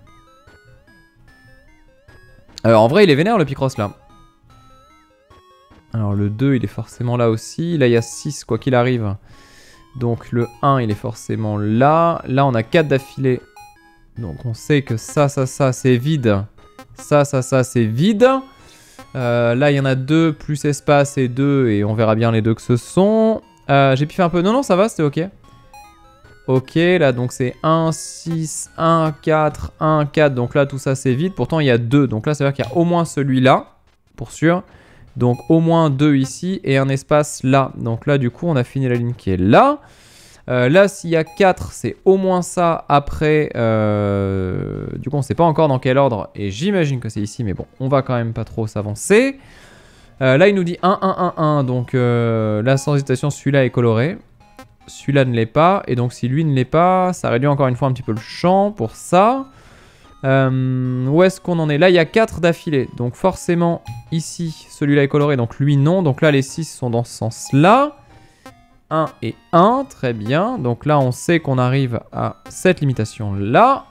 En vrai, il est vénère le Picross là. Alors le 2, il est forcément là aussi. Là, il y a 6, quoi qu'il arrive. Donc le 1, il est forcément là. Là, on a 4 d'affilée. Donc on sait que ça, c'est vide. Ça, c'est vide. Là, il y en a 2 plus espace et 2. Et on verra bien les 2 que ce sont. J'ai piffé un peu. Non, ça va, c'était ok. Ok, là, donc c'est 1, 6, 1, 4, 1, 4. Donc là, tout ça, c'est vide. Pourtant, il y a 2. Donc là, ça veut dire qu'il y a au moins celui-là, pour sûr. Donc au moins 2 ici et un espace là. Donc là, du coup, on a fini la ligne qui est là. Là, s'il y a 4, c'est au moins ça. Après, du coup, on ne sait pas encore dans quel ordre. Et j'imagine que c'est ici, mais bon, on va quand même pas trop s'avancer. Là, il nous dit 1, 1, 1, 1. Donc là, sans hésitation, celui-là est coloré. Celui-là ne l'est pas. Et donc, si lui ne l'est pas, ça réduit encore une fois un petit peu le champ pour ça. Où est-ce qu'on en est? Là, il y a 4 d'affilée. Donc forcément, ici, celui-là est coloré. Donc lui, non. Donc là, les 6 sont dans ce sens-là. 1 et 1, très bien. Donc là, on sait qu'on arrive à cette limitation-là.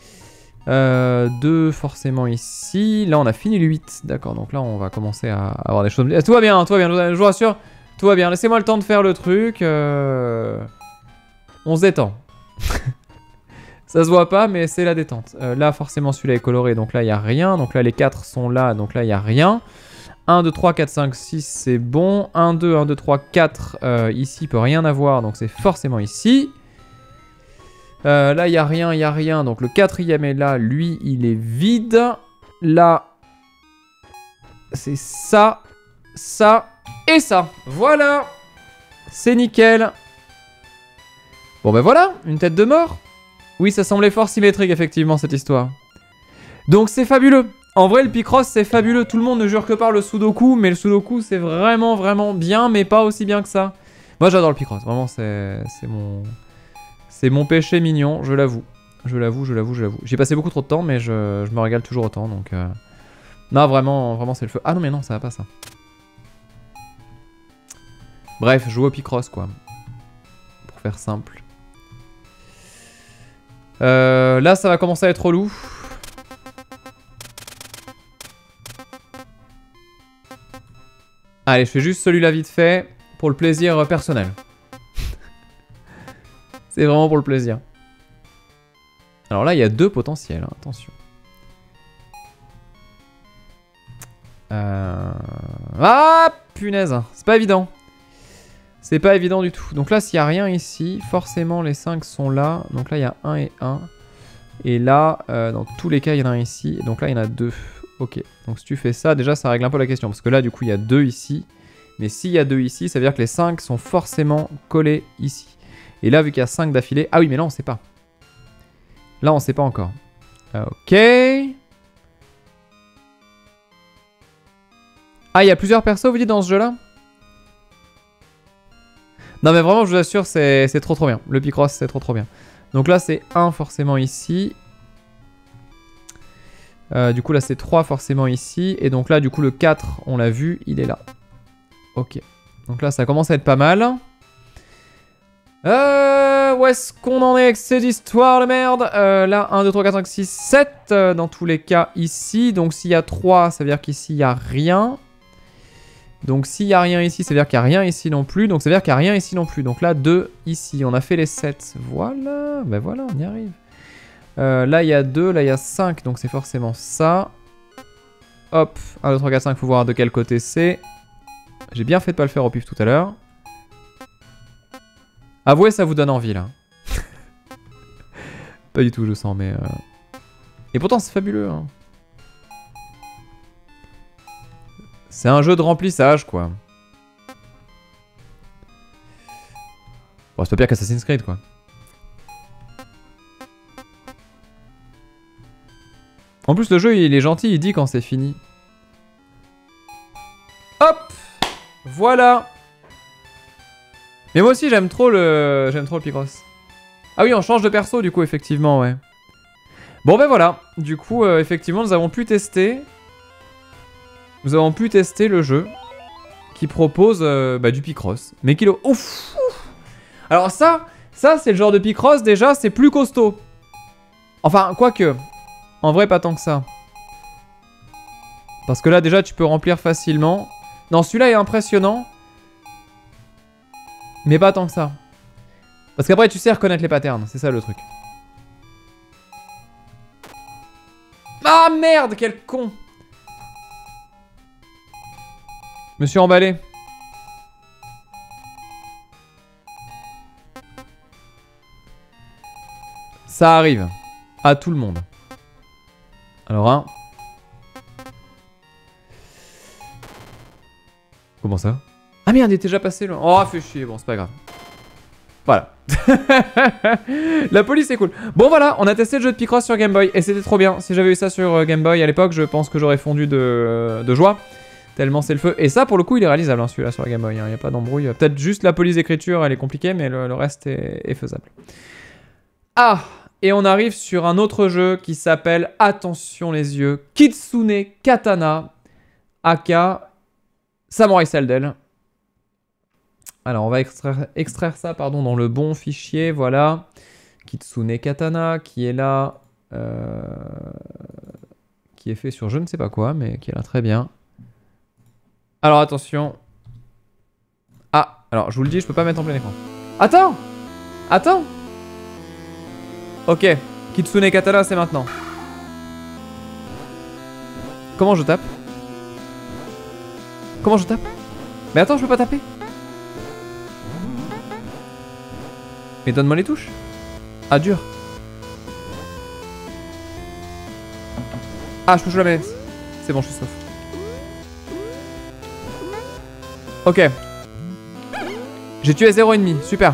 2 forcément ici. Là, on a fini le 8. D'accord, donc là, on va commencer à avoir des choses... Tout va bien, je vous rassure. Tout va bien, laissez-moi le temps de faire le truc. On se détend. Ça se voit pas, mais c'est la détente. Là, forcément, celui-là est coloré, donc là, il n'y a rien. Donc là, les 4 sont là, donc là, il n'y a rien. 1, 2, 3, 4, 5, 6, c'est bon. 1, 2, 1, 2, 3, 4, ici, peut rien avoir, donc c'est forcément ici. Là, il n'y a rien. Donc le 4e est là, lui, il est vide. Là, c'est ça, ça et ça. Voilà. C'est nickel. Bon, ben voilà, une tête de mort. Oui, ça semblait fort symétrique, effectivement, cette histoire. Donc, c'est fabuleux. En vrai, le Picross, c'est fabuleux. Tout le monde ne jure que par le Sudoku, mais le Sudoku, c'est vraiment, vraiment bien, mais pas aussi bien que ça. Moi, j'adore le Picross. Vraiment, c'est mon péché mignon, je l'avoue. Je l'avoue. J'y ai passé beaucoup trop de temps, mais je me régale toujours autant, donc... Non, vraiment, c'est le feu. Ah non, mais non, ça va pas, ça. Bref, je joue au Picross, quoi. Pour faire simple. Là, ça va commencer à être relou. Allez, je fais juste celui-là vite fait pour le plaisir personnel. C'est vraiment pour le plaisir. Alors là, il y a 2 potentiels, hein, attention. Ah, punaise, c'est pas évident. C'est pas évident du tout. Donc là, s'il n'y a rien ici, forcément les 5 sont là. Donc là, il y a 1 et 1. Et là, dans tous les cas, il y en a un ici. Et donc là, il y en a 2. Ok. Donc si tu fais ça, déjà, ça règle un peu la question. Parce que là, du coup, il y a 2 ici. Mais s'il y a 2 ici, ça veut dire que les 5 sont forcément collés ici. Et là, vu qu'il y a 5 d'affilée... Ah oui, mais là, on sait pas. Là, on sait pas encore. Ok. Ah, il y a plusieurs persos, vous dites, dans ce jeu-là? Non, mais vraiment, je vous assure, c'est trop trop bien. Le Picross, c'est trop trop bien. Donc là, c'est 1 forcément ici. Du coup, là, c'est 3 forcément ici. Et donc là, du coup, le 4, on l'a vu, il est là. Ok. Donc là, ça commence à être pas mal. Où est-ce qu'on en est avec cette histoire de merde? Là, 1, 2, 3, 4, 5, 6, 7. Dans tous les cas, ici. Donc s'il y a 3, ça veut dire qu'ici, il n'y a rien. Donc s'il n'y a rien ici, ça veut dire qu'il n'y a rien ici non plus. Donc ça veut dire qu'il n'y a rien ici non plus. Donc là, 2 ici. On a fait les 7. Voilà. Ben voilà, on y arrive. Là, il y a 2. Là, il y a 5. Donc c'est forcément ça. Hop. 1, 2, 3, 4, 5. Faut voir de quel côté c'est. J'ai bien fait de pas le faire au pif tout à l'heure. Avouez, ça vous donne envie, là. Pas du tout, je sens, mais... Et pourtant, c'est fabuleux, hein. C'est un jeu de remplissage, quoi. Bon, c'est pas pire qu'Assassin's Creed, quoi. En plus, le jeu, il est gentil, il dit quand c'est fini. Hop! Voilà! Mais moi aussi, j'aime trop le Picross. Ah oui, on change de perso, du coup, effectivement, ouais. Bon, ben voilà. Du coup, effectivement, nous avons pu tester... Nous avons pu tester le jeu qui propose du Picross. Mais qui le... Ouf! Alors ça c'est le genre de Picross, déjà, c'est plus costaud. Enfin, quoique. En vrai, pas tant que ça. Parce que là, déjà, tu peux remplir facilement. Non, celui-là est impressionnant. Mais pas tant que ça. Parce qu'après, tu sais reconnaître les patterns. C'est ça, le truc. Ah, merde! Quel con! Je me suis emballé. Ça arrive. À tout le monde. Alors, un. Comment ça? Ah merde, il était déjà passé là. Oh, fait chier. Bon, c'est pas grave. Voilà. La police est cool. Bon, voilà, on a testé le jeu de Picross sur Game Boy. Et c'était trop bien. Si j'avais eu ça sur Game Boy à l'époque, je pense que j'aurais fondu de joie. Tellement c'est le feu. Et ça, pour le coup, il est réalisable, hein, celui-là, sur la Game Boy. Il n'y a pas d'embrouille. Peut-être juste la police d'écriture, elle est compliquée, mais le reste est faisable. Ah! Et on arrive sur un autre jeu qui s'appelle, attention les yeux, Kitsune Katana, aka Samurai Shodown. Alors, on va extraire ça pardon, dans le bon fichier, voilà. Kitsune Katana, qui est là, qui est fait sur je ne sais pas quoi, mais qui est là très bien. Alors, attention. Ah, alors, je vous le dis, je peux pas mettre en plein écran. Attends! Attends! Ok, Kitsune Katana, c'est maintenant. Comment je tape? Comment je tape? Mais attends, je peux pas taper. Mais donne-moi les touches. Ah, dur. Ah, je touche la manette. C'est bon, je suis sauf. Ok. J'ai tué 0,5. Super.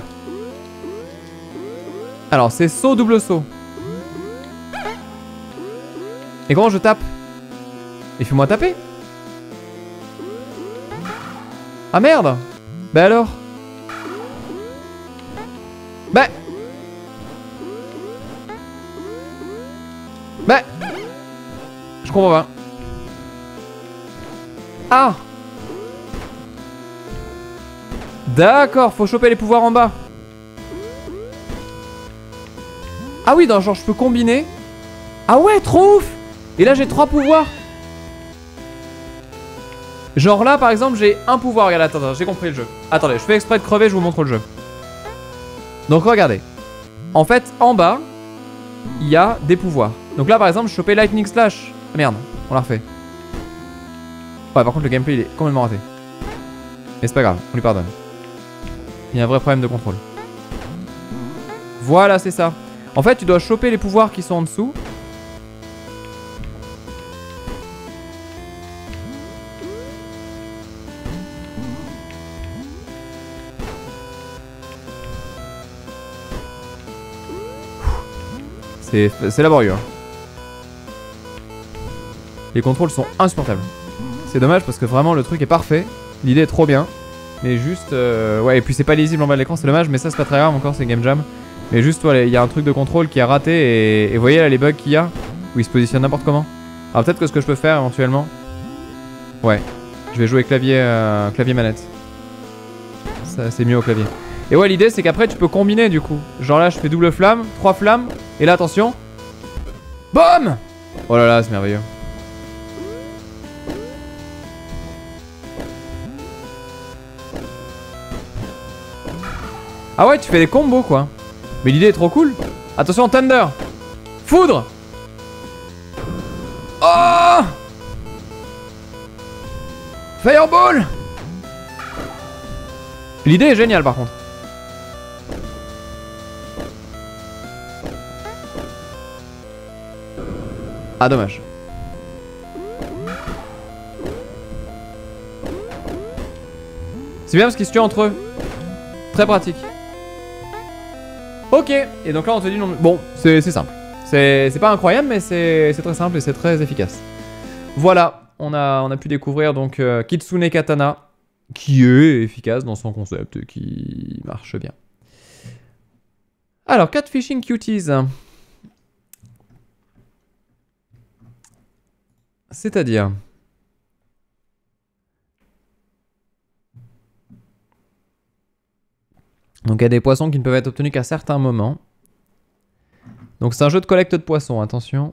Alors, c'est saut, double saut. Et comment je tape? Et fais-moi taper. Ah merde. Bah alors. Bah. Bah. Je comprends pas. Ah. D'accord, faut choper les pouvoirs en bas. Ah oui, genre je peux combiner. Ah ouais, trop ouf. Et là j'ai 3 pouvoirs. Genre là par exemple j'ai un pouvoir. Regardez, attends, j'ai compris le jeu. Attendez, je fais exprès de crever, je vous montre le jeu. Donc regardez. En fait, en bas, il y a des pouvoirs. Donc là par exemple, je chopais Lightning Slash. Ah, merde, on l'a refait. Ouais, par contre le gameplay il est complètement raté. Mais c'est pas grave, on lui pardonne. Il y a un vrai problème de contrôle. Voilà, c'est ça. En fait, tu dois choper les pouvoirs qui sont en dessous. C'est laborieux. Hein. Les contrôles sont insupportables. C'est dommage parce que vraiment le truc est parfait. L'idée est trop bien. Mais juste... ouais, et puis c'est pas lisible en bas de l'écran, c'est dommage. Mais ça, c'est pas très grave encore, c'est Game Jam. Mais juste, voilà, il y a un truc de contrôle qui a raté. Et vous voyez là les bugs qu'il y a, où il se positionne n'importe comment. Alors peut-être que ce que je peux faire éventuellement... Ouais, je vais jouer clavier, clavier manette. Ça, c'est mieux au clavier. Et ouais, l'idée c'est qu'après tu peux combiner du coup. Genre là, je fais double flamme, 3 flammes. Et là, attention. BOM! Oh là là, c'est merveilleux. Ah ouais, tu fais des combos quoi. Mais l'idée est trop cool. Attention, Thunder. Foudre. Oh! Fireball. L'idée est géniale par contre. Ah dommage. C'est bien parce qu'ils se tuent entre eux. Très pratique. Ok, et donc là on te dit non. Bon, c'est simple. C'est pas incroyable, mais c'est très simple et c'est très efficace. Voilà, on a pu découvrir donc Kitsune Katana, qui est efficace dans son concept et qui marche bien. Alors, Catfishing Cuties. C'est-à-dire... Donc il y a des poissons qui ne peuvent être obtenus qu'à certains moments. Donc c'est un jeu de collecte de poissons, attention.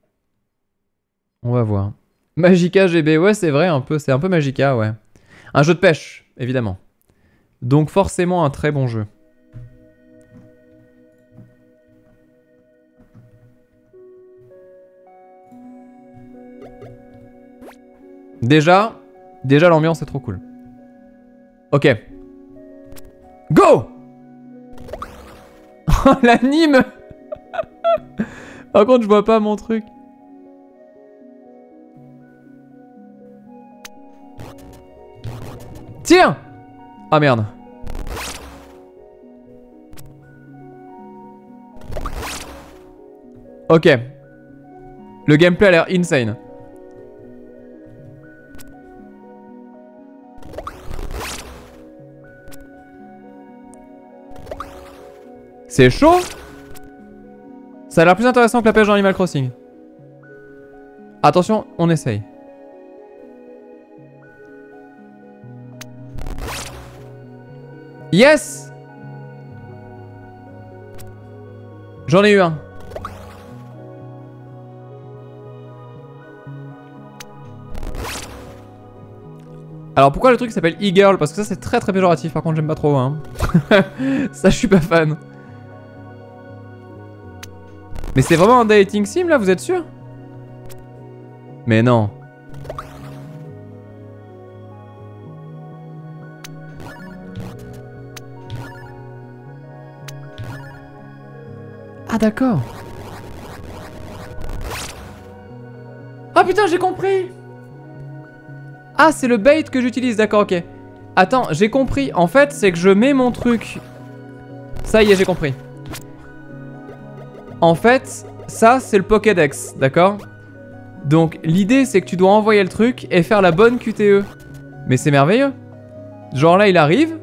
On va voir. Magica GB, ouais c'est vrai un peu, c'est un peu Magica, ouais. Un jeu de pêche, évidemment. Donc forcément un très bon jeu. Déjà l'ambiance est trop cool. Ok. Go! Oh l'anime. Par contre je vois pas mon truc. Tiens! Ah merde. Ok. Le gameplay a l'air insane. C'est chaud. Ça a l'air plus intéressant que la pêche dans Animal Crossing. Attention, on essaye. Yes! J'en ai eu un. Alors pourquoi le truc s'appelle e-girl? Parce que ça c'est très très péjoratif, par contre j'aime pas trop hein. Ça je suis pas fan. Mais c'est vraiment un dating sim là, vous êtes sûr? Mais non. Ah d'accord. Ah putain j'ai compris. Ah c'est le bait que j'utilise, d'accord ok. Attends j'ai compris, en fait c'est que je mets mon truc. Ça y est j'ai compris. En fait ça c'est le Pokédex, d'accord. Donc l'idée c'est que tu dois envoyer le truc et faire la bonne QTE. Mais c'est merveilleux. Genre là il arrive.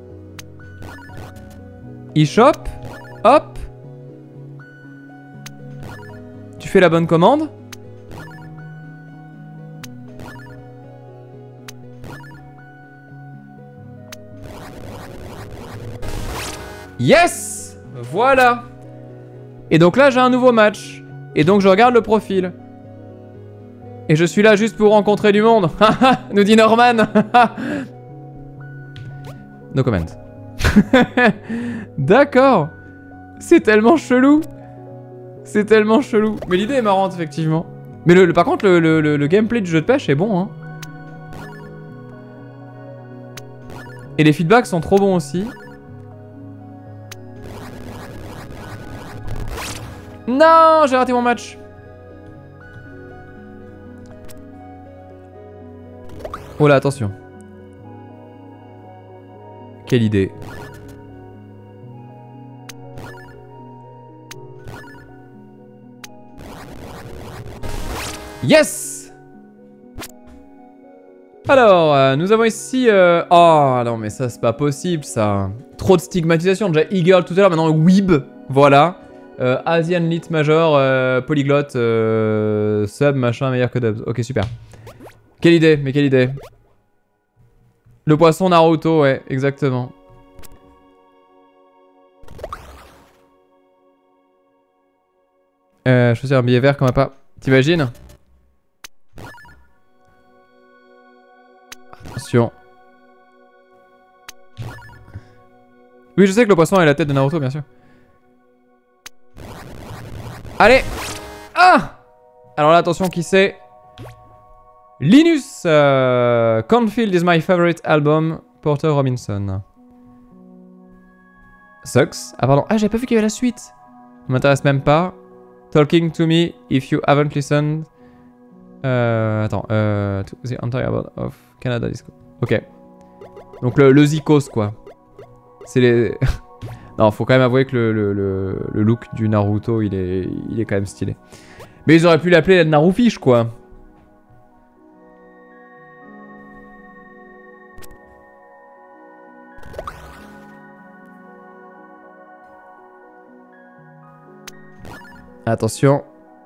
Il chope. Hop. Tu fais la bonne commande. Yes! Voilà. Et donc là j'ai un nouveau match. Et donc je regarde le profil. Et je suis là juste pour rencontrer du monde. Nous dit Norman. No comment. D'accord. C'est tellement chelou. C'est tellement chelou. Mais l'idée est marrante effectivement. Mais par contre le gameplay du jeu de pêche est bon hein. Et les feedbacks sont trop bons aussi. Non, j'ai raté mon match. Oh là, attention. Quelle idée. Yes! Alors, nous avons ici... Oh non, mais ça, c'est pas possible, ça. Trop de stigmatisation. Déjà, e-girl tout à l'heure, maintenant weeb. Voilà. Asian Lit Major, polyglotte, sub, machin, meilleur que dubs. Ok, super. Quelle idée, mais quelle idée. Le poisson Naruto, ouais, exactement. Choisir un billet vert comme appât. T'imagines? Attention. Oui, je sais que le poisson a la tête de Naruto, bien sûr. Allez! Ah! Alors là, attention, qui c'est? Linus! Cornfield is my favorite album. Porter Robinson. Sucks. Ah, pardon. Ah, j'avais pas vu qu'il y avait la suite. Ça m'intéresse même pas. Talking to me if you haven't listened. Attends. To the entire world of Canada Disco. Ok. Donc le Zikos, quoi. C'est les... Non, faut quand même avouer que le look du Naruto, il est quand même stylé. Mais ils auraient pu l'appeler Narufish, quoi. Attention.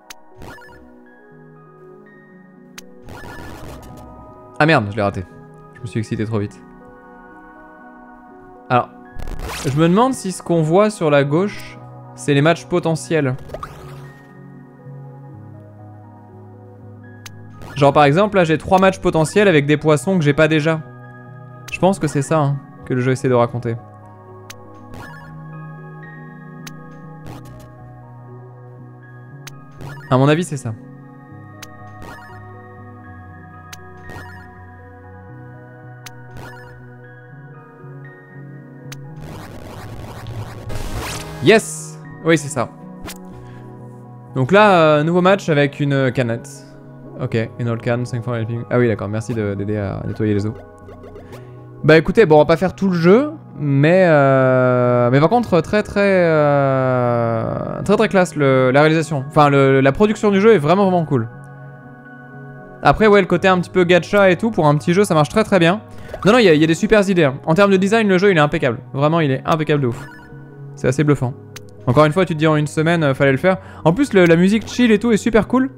Ah merde, je l'ai raté. Je me suis excité trop vite. Alors, je me demande si ce qu'on voit sur la gauche, c'est les matchs potentiels. Genre par exemple, là j'ai 3 matchs potentiels avec des poissons que j'ai pas déjà. Je pense que c'est ça hein, que le jeu essaie de raconter. À mon avis, c'est ça. Yes! Oui, c'est ça. Donc là, nouveau match avec une canette. Ok, une old can, 5 fois helping. Ah oui, d'accord, merci d'aider à nettoyer les eaux. Bah écoutez, bon, on va pas faire tout le jeu, mais par contre, très classe la réalisation. Enfin, la production du jeu est vraiment cool. Après, ouais, le côté un petit peu gacha et tout, pour un petit jeu, ça marche très bien. Non, il y a des super idées. Hein. En termes de design, le jeu, il est impeccable. Vraiment, il est impeccable de ouf. C'est assez bluffant. Encore une fois, tu te dis en une semaine, fallait le faire. En plus, la musique chill et tout est super cool.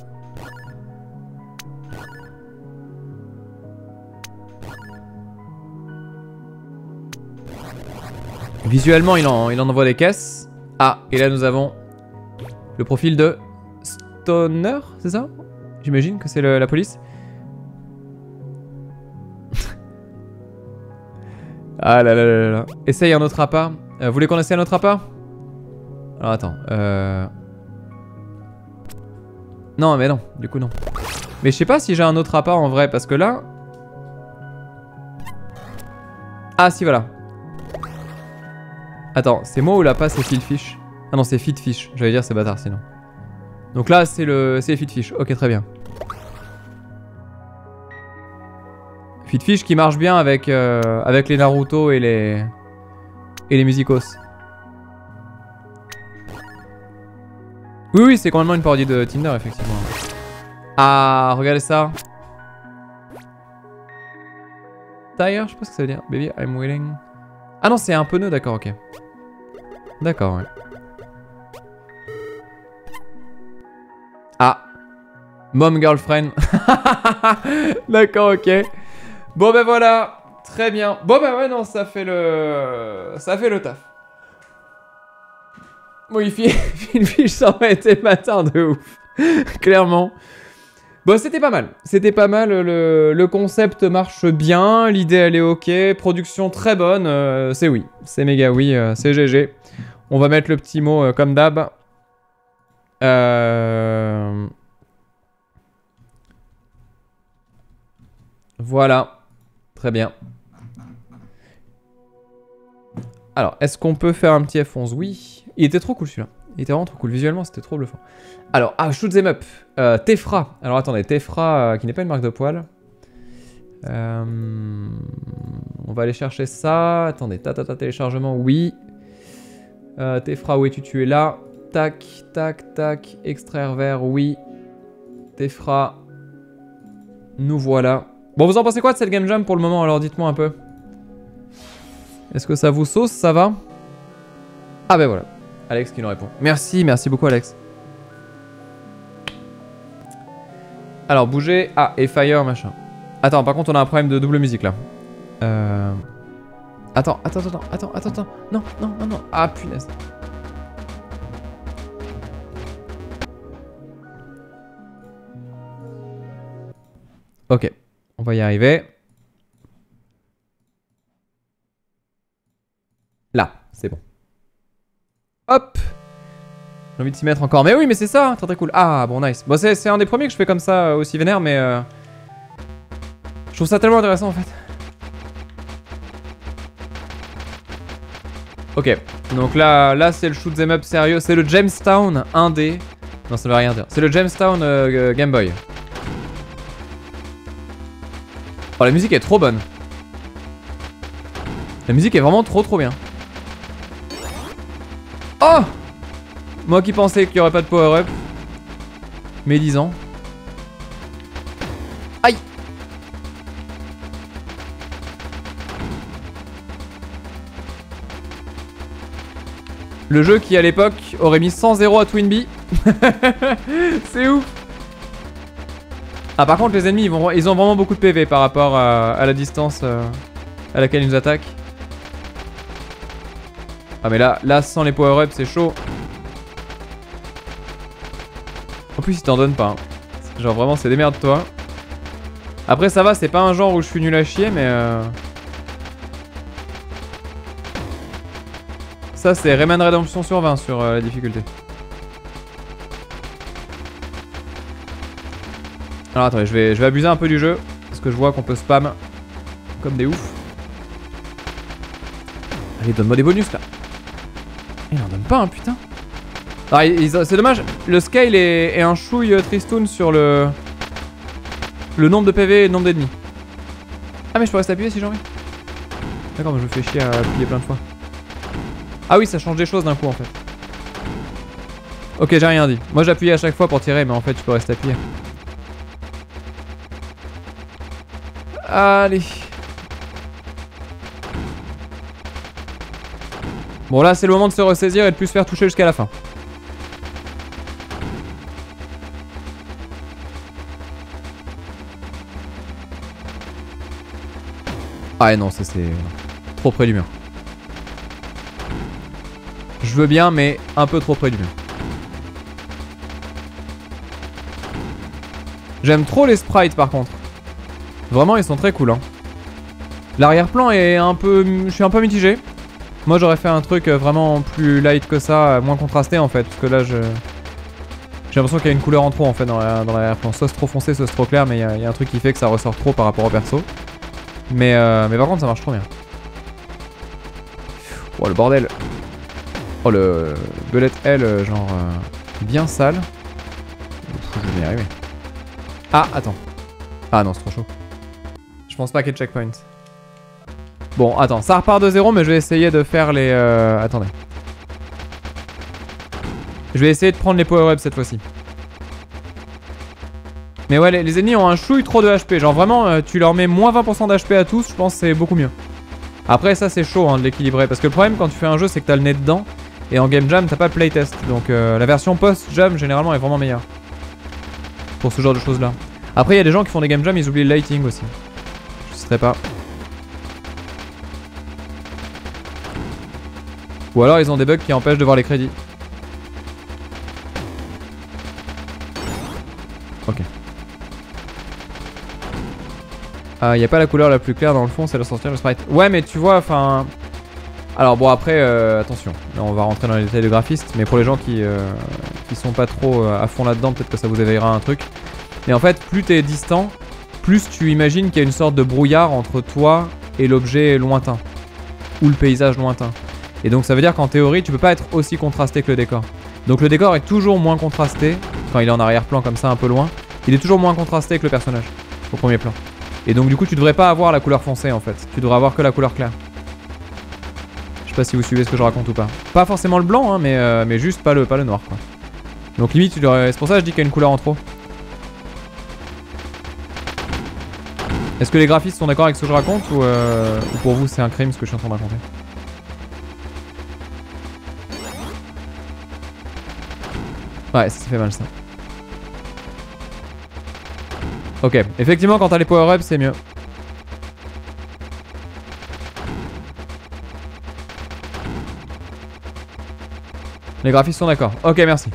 Visuellement, il en envoie des caisses. Ah, et là, nous avons le profil de Stoner, c'est ça? J'imagine que c'est la police. Ah là là là là. Essaye un autre appât. Vous voulez qu'on essaye un autre appât? Alors attends. Non, mais non. Du coup, non. Mais je sais pas si j'ai un autre appât en vrai, parce que là... Ah si, voilà. Attends, c'est moi ou l'appât c'est Fitfish? Ah non, c'est Fitfish. J'allais dire c'est bâtard sinon. Donc là, c'est Fitfish. Ok, très bien. Fitfish qui marche bien avec les Naruto et les Musicos. Oui, c'est complètement une parodie de Tinder, effectivement. Ah, regardez ça. Tire, je sais pas ce que ça veut dire. Baby, I'm waiting. Ah non, c'est un pneu, d'accord, ok. D'accord, ouais. Ah. Mom girlfriend. D'accord, ok. Bon ben voilà. Très bien. Bon ben ouais, non, ça fait le taf. Oui, Fitfish, ça aurait été matin de ouf. Clairement. Bon, c'était pas mal. C'était pas mal. Le concept marche bien. L'idée, elle est ok. Production très bonne. C'est oui. C'est méga oui. C'est GG. On va mettre le petit mot comme d'hab. Voilà. Très bien. Alors, est-ce qu'on peut faire un petit F11? Oui. Il était trop cool celui-là. Il était vraiment trop cool. Visuellement, c'était trop bluffant. Alors, shoot them up. Tefra. Alors, attendez. Tefra, qui n'est pas une marque de poil. On va aller chercher ça. Attendez. Téléchargement, oui. Tefra, où es-tu? Tu es là. Tac, tac, tac. Extraire vert, oui. Tefra. Nous voilà. Bon, vous en pensez quoi de cette game jam pour le moment? Alors dites-moi un peu. Est-ce que ça vous sauce? Ça va? Ah ben voilà. Alex qui nous répond. Merci, merci beaucoup Alex. Alors bougez. Ah, et fire machin. Attends, par contre on a un problème de double musique là. Attends. Non. Ah punaise. Ok, on va y arriver. Là, c'est bon. Hop. J'ai envie de s'y mettre encore. Mais oui, mais c'est ça, très cool. Ah, bon, nice. Bon, c'est un des premiers que je fais comme ça, aussi vénère, mais... je trouve ça tellement intéressant, en fait. Ok, donc là c'est le shoot'em up sérieux. C'est le Jamestown 1D. Non, ça ne veut rien dire. C'est le Jamestown Game Boy. Oh, la musique est trop bonne. La musique est vraiment trop bien. Oh! Moi qui pensais qu'il n'y aurait pas de power-up. Médisant. Aïe! Le jeu qui à l'époque aurait mis 100-0 à Twinbee. C'est ouf! Ah par contre les ennemis ils ont vraiment beaucoup de PV par rapport à la distance à laquelle ils nous attaquent. Ah mais là sans les power-ups c'est chaud. En plus ils t'en donnent pas. Hein. Genre vraiment c'est démerde-toi. Après ça va, c'est pas un genre où je suis nul à chier mais... Ça c'est Rayman Redemption sur 20 sur la difficulté. Alors attendez, je vais abuser un peu du jeu. Parce que je vois qu'on peut spam comme des oufs. Allez, donne-moi des bonus là. Il en donne pas un putain. Ah, c'est dommage, le scale est un chouille tristoun sur le nombre de PV et le nombre d'ennemis. Ah mais je peux rester appuyé si j'ai envie. D'accord, mais je me fais chier à appuyer plein de fois. Ah oui, ça change des choses d'un coup en fait. Ok, j'ai rien dit. Moi j'appuyais à chaque fois pour tirer, mais en fait tu peux rester appuyé. Allez. Bon là c'est le moment de se ressaisir et de plus se faire toucher jusqu'à la fin. Ah non, ça c'est trop près du mur. Je veux bien mais un peu trop près du mur. J'aime trop les sprites par contre. Vraiment ils sont très cool hein. L'arrière-plan est un peu... Je suis un peu mitigé. Moi j'aurais fait un truc vraiment plus light que ça, moins contrasté en fait. Parce que là j'ai l'impression qu'il y a une couleur en trop en fait dans l'arrière-plan. Soit c'est trop foncé, soit c'est trop clair, mais il y a un truc qui fait que ça ressort trop par rapport au perso. Mais par contre ça marche trop bien. Oh le bordel. Oh le bullet hell genre bien sale. Je vais y arriver. Ah attends. Ah non c'est trop chaud. Je pense pas qu'il y ait de checkpoint. Bon attends, ça repart de 0 mais je vais essayer de faire les... Attendez. Je vais essayer de prendre les power-ups cette fois-ci. Mais ouais les ennemis ont un chouille trop de HP. Genre vraiment tu leur mets moins 20% d'HP à tous, je pense que c'est beaucoup mieux. Après ça c'est chaud hein, de l'équilibrer. Parce que le problème quand tu fais un jeu c'est que t'as le nez dedans. Et en game jam t'as pas de playtest. Donc la version post-jam généralement est vraiment meilleure. Pour ce genre de choses là. Après il y a des gens qui font des game jam, ils oublient le lighting aussi. Je sais pas. Ou alors ils ont des bugs qui empêchent de voir les crédits. Ok. Ah, y a pas la couleur la plus claire dans le fond, c'est la sortir le sprite. Ouais, mais tu vois, enfin... Alors bon, après, attention. Là, on va rentrer dans les détails de graphiste. Mais pour les gens qui sont pas trop à fond là-dedans, peut-être que ça vous éveillera un truc. Mais en fait, plus t'es distant, plus tu imagines qu'il y a une sorte de brouillard entre toi et l'objet lointain. Ou le paysage lointain. Et donc ça veut dire qu'en théorie, tu peux pas être aussi contrasté que le décor. Donc le décor est toujours moins contrasté, quand il est en arrière-plan comme ça un peu loin. Il est toujours moins contrasté que le personnage, au premier plan. Et donc du coup, tu devrais pas avoir la couleur foncée en fait. Tu devrais avoir que la couleur claire. Je sais pas si vous suivez ce que je raconte ou pas. Pas forcément le blanc, hein, mais juste pas le noir quoi. Donc limite, c'est pour ça que je dis qu'il y a une couleur en trop. Est-ce que les graphistes sont d'accord avec ce que je raconte ou pour vous c'est un crime ce que je suis en train de raconter? Ouais, ça fait mal ça. Ok, effectivement quand t'as les power-ups c'est mieux. Les graphistes sont d'accord. Ok, merci.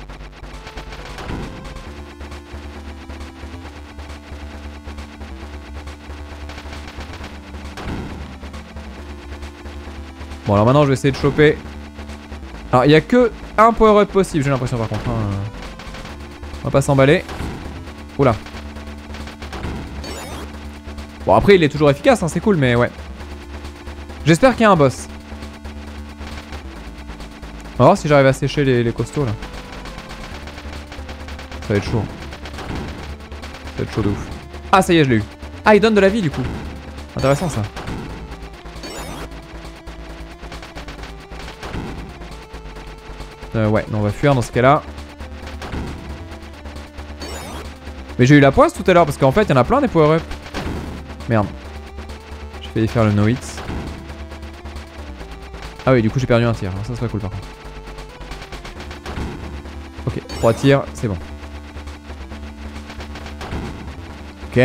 Bon alors maintenant je vais essayer de choper. Alors il n'y a que un power-up possible j'ai l'impression par contre. On va pas s'emballer. Oula. Bon après il est toujours efficace hein, c'est cool mais ouais. J'espère qu'il y a un boss. On va voir si j'arrive à sécher les costauds là. Ça va être chaud. Ça va être chaud de ouf. Ah ça y est je l'ai eu. Ah il donne de la vie du coup. Intéressant ça. Ouais, non, on va fuir dans ce cas-là. Mais j'ai eu la poisse tout à l'heure parce qu'en fait, il y en a plein des power-up. Merde. J'ai failli faire le no-hit. Ah oui, du coup, j'ai perdu un tir. Ça serait cool par contre. Ok, 3 tirs, c'est bon. Ok.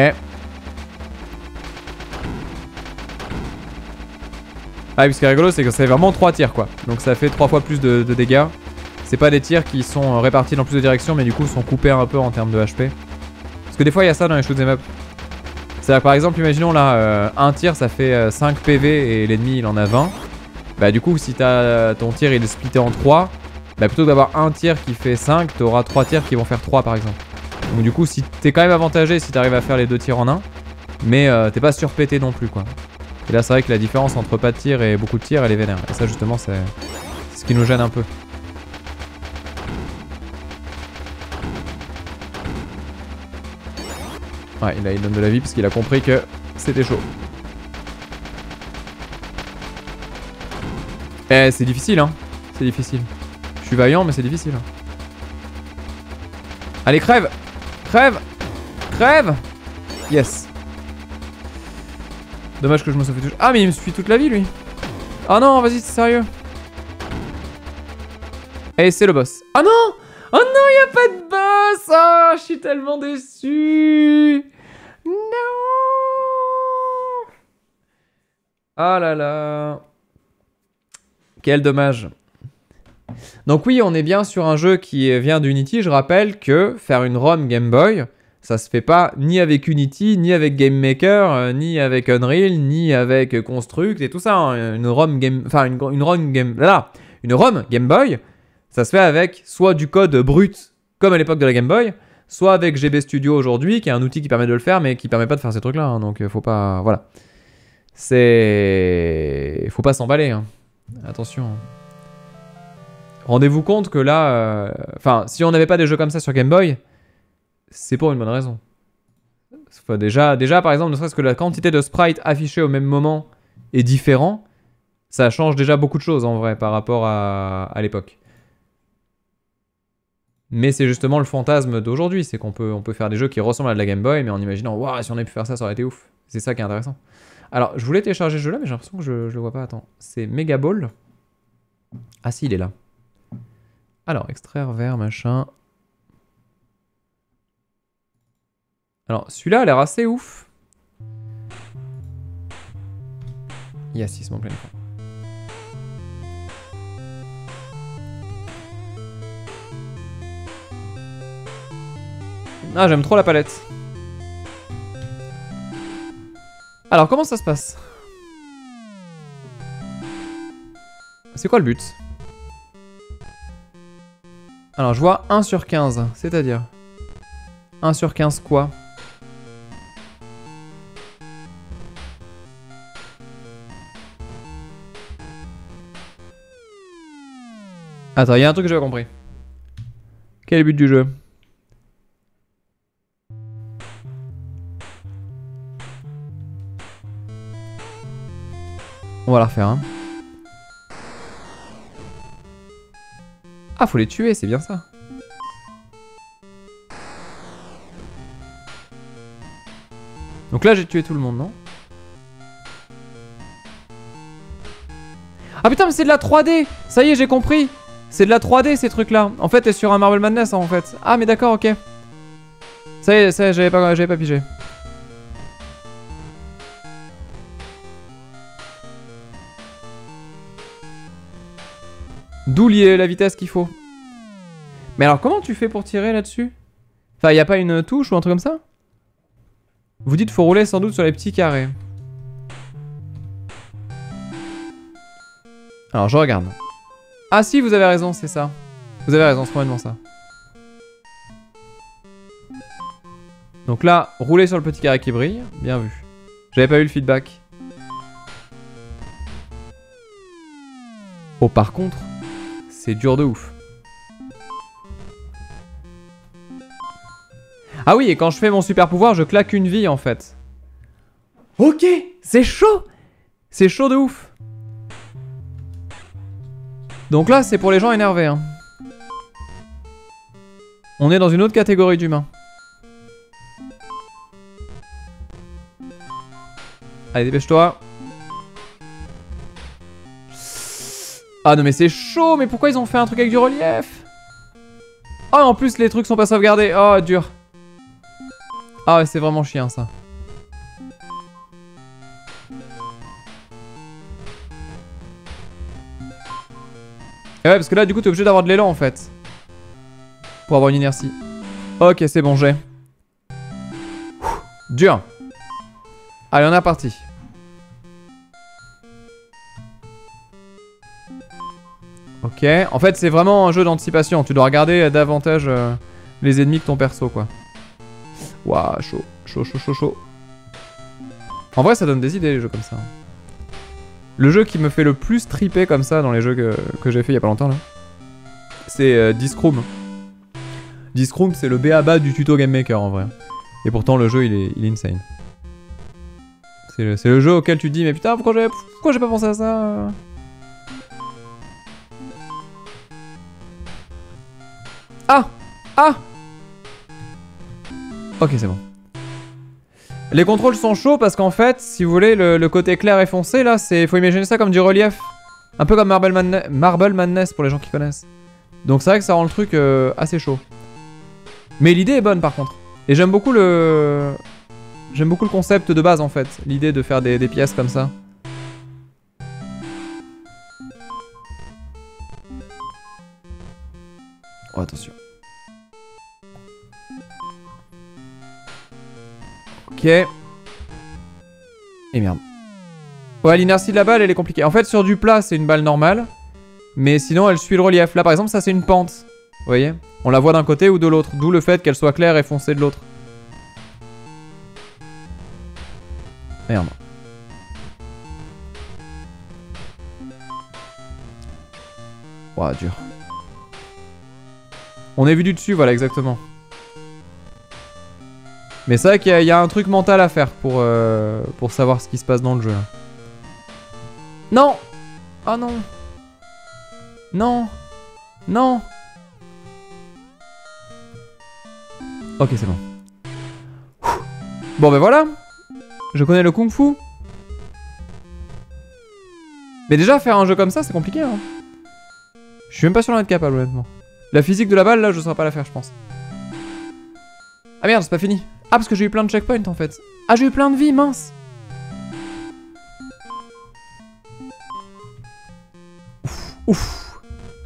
Ah oui, ce qui est rigolo, c'est que c'est vraiment 3 tirs quoi. Donc ça fait 3 fois plus de dégâts. C'est pas des tirs qui sont répartis dans plus de directions, mais du coup sont coupés un peu en termes de HP. Parce que des fois il y a ça dans les shoot'em up. C'est-à-dire par exemple, imaginons là, un tir ça fait 5 PV et l'ennemi il en a 20. Bah du coup si ton tir il est splitté en 3, bah plutôt que d'avoir un tir qui fait 5, t'auras 3 tirs qui vont faire 3 par exemple. Donc du coup si t'es quand même avantagé si t'arrives à faire les 2 tirs en 1, mais t'es pas surpété non plus quoi. Et là c'est vrai que la différence entre pas de tir et beaucoup de tirs elle est vénère. Et ça justement c'est ce qui nous gêne un peu. Ouais, là il donne de la vie parce qu'il a compris que c'était chaud. Eh, c'est difficile hein. C'est difficile. Je suis vaillant mais c'est difficile. Allez, crève! Crève! Crève! Yes. Dommage que je me sois fait toucher. Ah mais il me suit toute la vie lui. Ah non, vas-y, c'est sérieux. Et c'est le boss. Ah non! Oh non, il n'y a pas de boss! Ah, je suis tellement déçu! Non! Ah là là! Quel dommage. Donc oui, on est bien sur un jeu qui vient d'Unity. Je rappelle que faire une ROM Game Boy, ça se fait pas ni avec Unity, ni avec Game Maker, ni avec Unreal, ni avec Construct et tout ça. Hein. Une ROM Game... Enfin, une ROM Game... Là, une ROM Game Boy, ça se fait avec soit du code brut, comme à l'époque de la Game Boy, soit avec GB Studio aujourd'hui, qui est un outil qui permet de le faire, mais qui permet pas de faire ces trucs-là. Hein. Donc, faut pas... Voilà. C'est... Faut pas s'emballer. Hein. Attention. Rendez-vous compte que là... Enfin, si on n'avait pas des jeux comme ça sur Game Boy, c'est pour une bonne raison. Enfin, déjà, par exemple, ne serait-ce que la quantité de sprites affichés au même moment est différent, ça change déjà beaucoup de choses en vrai par rapport à l'époque. Mais c'est justement le fantasme d'aujourd'hui, c'est qu'on peut faire des jeux qui ressemblent à de la Game Boy, mais en imaginant, waouh, si on avait pu faire ça, ça aurait été ouf. C'est ça qui est intéressant. Alors, je voulais télécharger ce jeu-là, mais j'ai l'impression que je le vois pas. Attends, c'est Mega Ball. Ah si, il est là. Alors, extraire vers machin. Alors, celui-là a l'air assez ouf. Yes, il se met en pleine écran. Ah, j'aime trop la palette. Alors, comment ça se passe? C'est quoi le but? Alors, je vois 1 sur 15, c'est-à-dire 1 sur 15 quoi? Attends, il y a un truc que j'ai pas compris. Quel est le but du jeu? On va la refaire, hein. Ah, faut les tuer, c'est bien ça. Donc là, j'ai tué tout le monde, non? Ah putain, mais c'est de la 3D! Ça y est, j'ai compris! C'est de la 3D ces trucs-là. En fait, t'es sur un Marble Madness, hein, en fait. Ah, mais d'accord, ok. Ça y est, j'avais pas pigé. D'où la vitesse qu'il faut. Mais alors, comment tu fais pour tirer là-dessus? Enfin, y a pas une touche ou un truc comme ça? Vous dites faut rouler sans doute sur les petits carrés. Alors, je regarde. Ah si, vous avez raison, c'est ça. Vous avez raison, c'est complètement ça. Donc là, rouler sur le petit carré qui brille. Bien vu. J'avais pas eu le feedback. Oh, par contre, c'est dur de ouf. Ah oui, et quand je fais mon super pouvoir, je claque une vie en fait. Ok, c'est chaud. C'est chaud de ouf. Donc là, c'est pour les gens énervés. Hein. On est dans une autre catégorie d'humains. Allez, dépêche-toi. Ah non mais c'est chaud, mais pourquoi ils ont fait un truc avec du relief? Oh, en plus les trucs sont pas sauvegardés. Oh, dur. Ah ouais, c'est vraiment chiant ça. Et ouais, parce que là du coup t'es obligé d'avoir de l'élan en fait. Pour avoir une inertie. Ok, c'est bon, j'ai. Dur. Allez, on est parti. Ok, en fait c'est vraiment un jeu d'anticipation. Tu dois regarder davantage les ennemis que ton perso quoi. Waouh, chaud, chaud, chaud, chaud, chaud. En vrai ça donne des idées les jeux comme ça. Le jeu qui me fait le plus triper comme ça dans les jeux que j'ai fait il y a pas longtemps là, c'est Discroom. Discroom c'est le b.a.-ba du tuto Game Maker en vrai. Et pourtant le jeu il est insane. C'est le jeu auquel tu te dis mais putain pourquoi j'ai pas pensé à ça? Ah! Ah! Ok, c'est bon. Les contrôles sont chauds parce qu'en fait, si vous voulez, le côté clair et foncé, là, faut imaginer ça comme du relief. Un peu comme Marble Madness pour les gens qui connaissent. Donc c'est vrai que ça rend le truc assez chaud. Mais l'idée est bonne par contre. Et j'aime beaucoup le concept de base en fait. L'idée de faire des pièces comme ça. Oh, attention. Ok. Et merde. Ouais, l'inertie de la balle, elle est compliquée. En fait, sur du plat, c'est une balle normale. Mais sinon, elle suit le relief. Là, par exemple, ça, c'est une pente. Vous voyez? On la voit d'un côté ou de l'autre. D'où le fait qu'elle soit claire et foncée de l'autre. Merde. Ouah, dur. On est vu du dessus, voilà, exactement. Mais c'est vrai qu'il y a un truc mental à faire pour savoir ce qui se passe dans le jeu. Là. Non! Oh non! Non! Non! Ok, c'est bon. Bon, ben voilà! Je connais le kung fu. Mais déjà, faire un jeu comme ça, c'est compliqué. Hein. Je suis même pas sûr d'en être capable, honnêtement. La physique de la balle, là, je saurais pas la faire, je pense. Ah merde, c'est pas fini. Ah, parce que j'ai eu plein de checkpoints, en fait. Ah, j'ai eu plein de vies, mince. Ouf, ouf.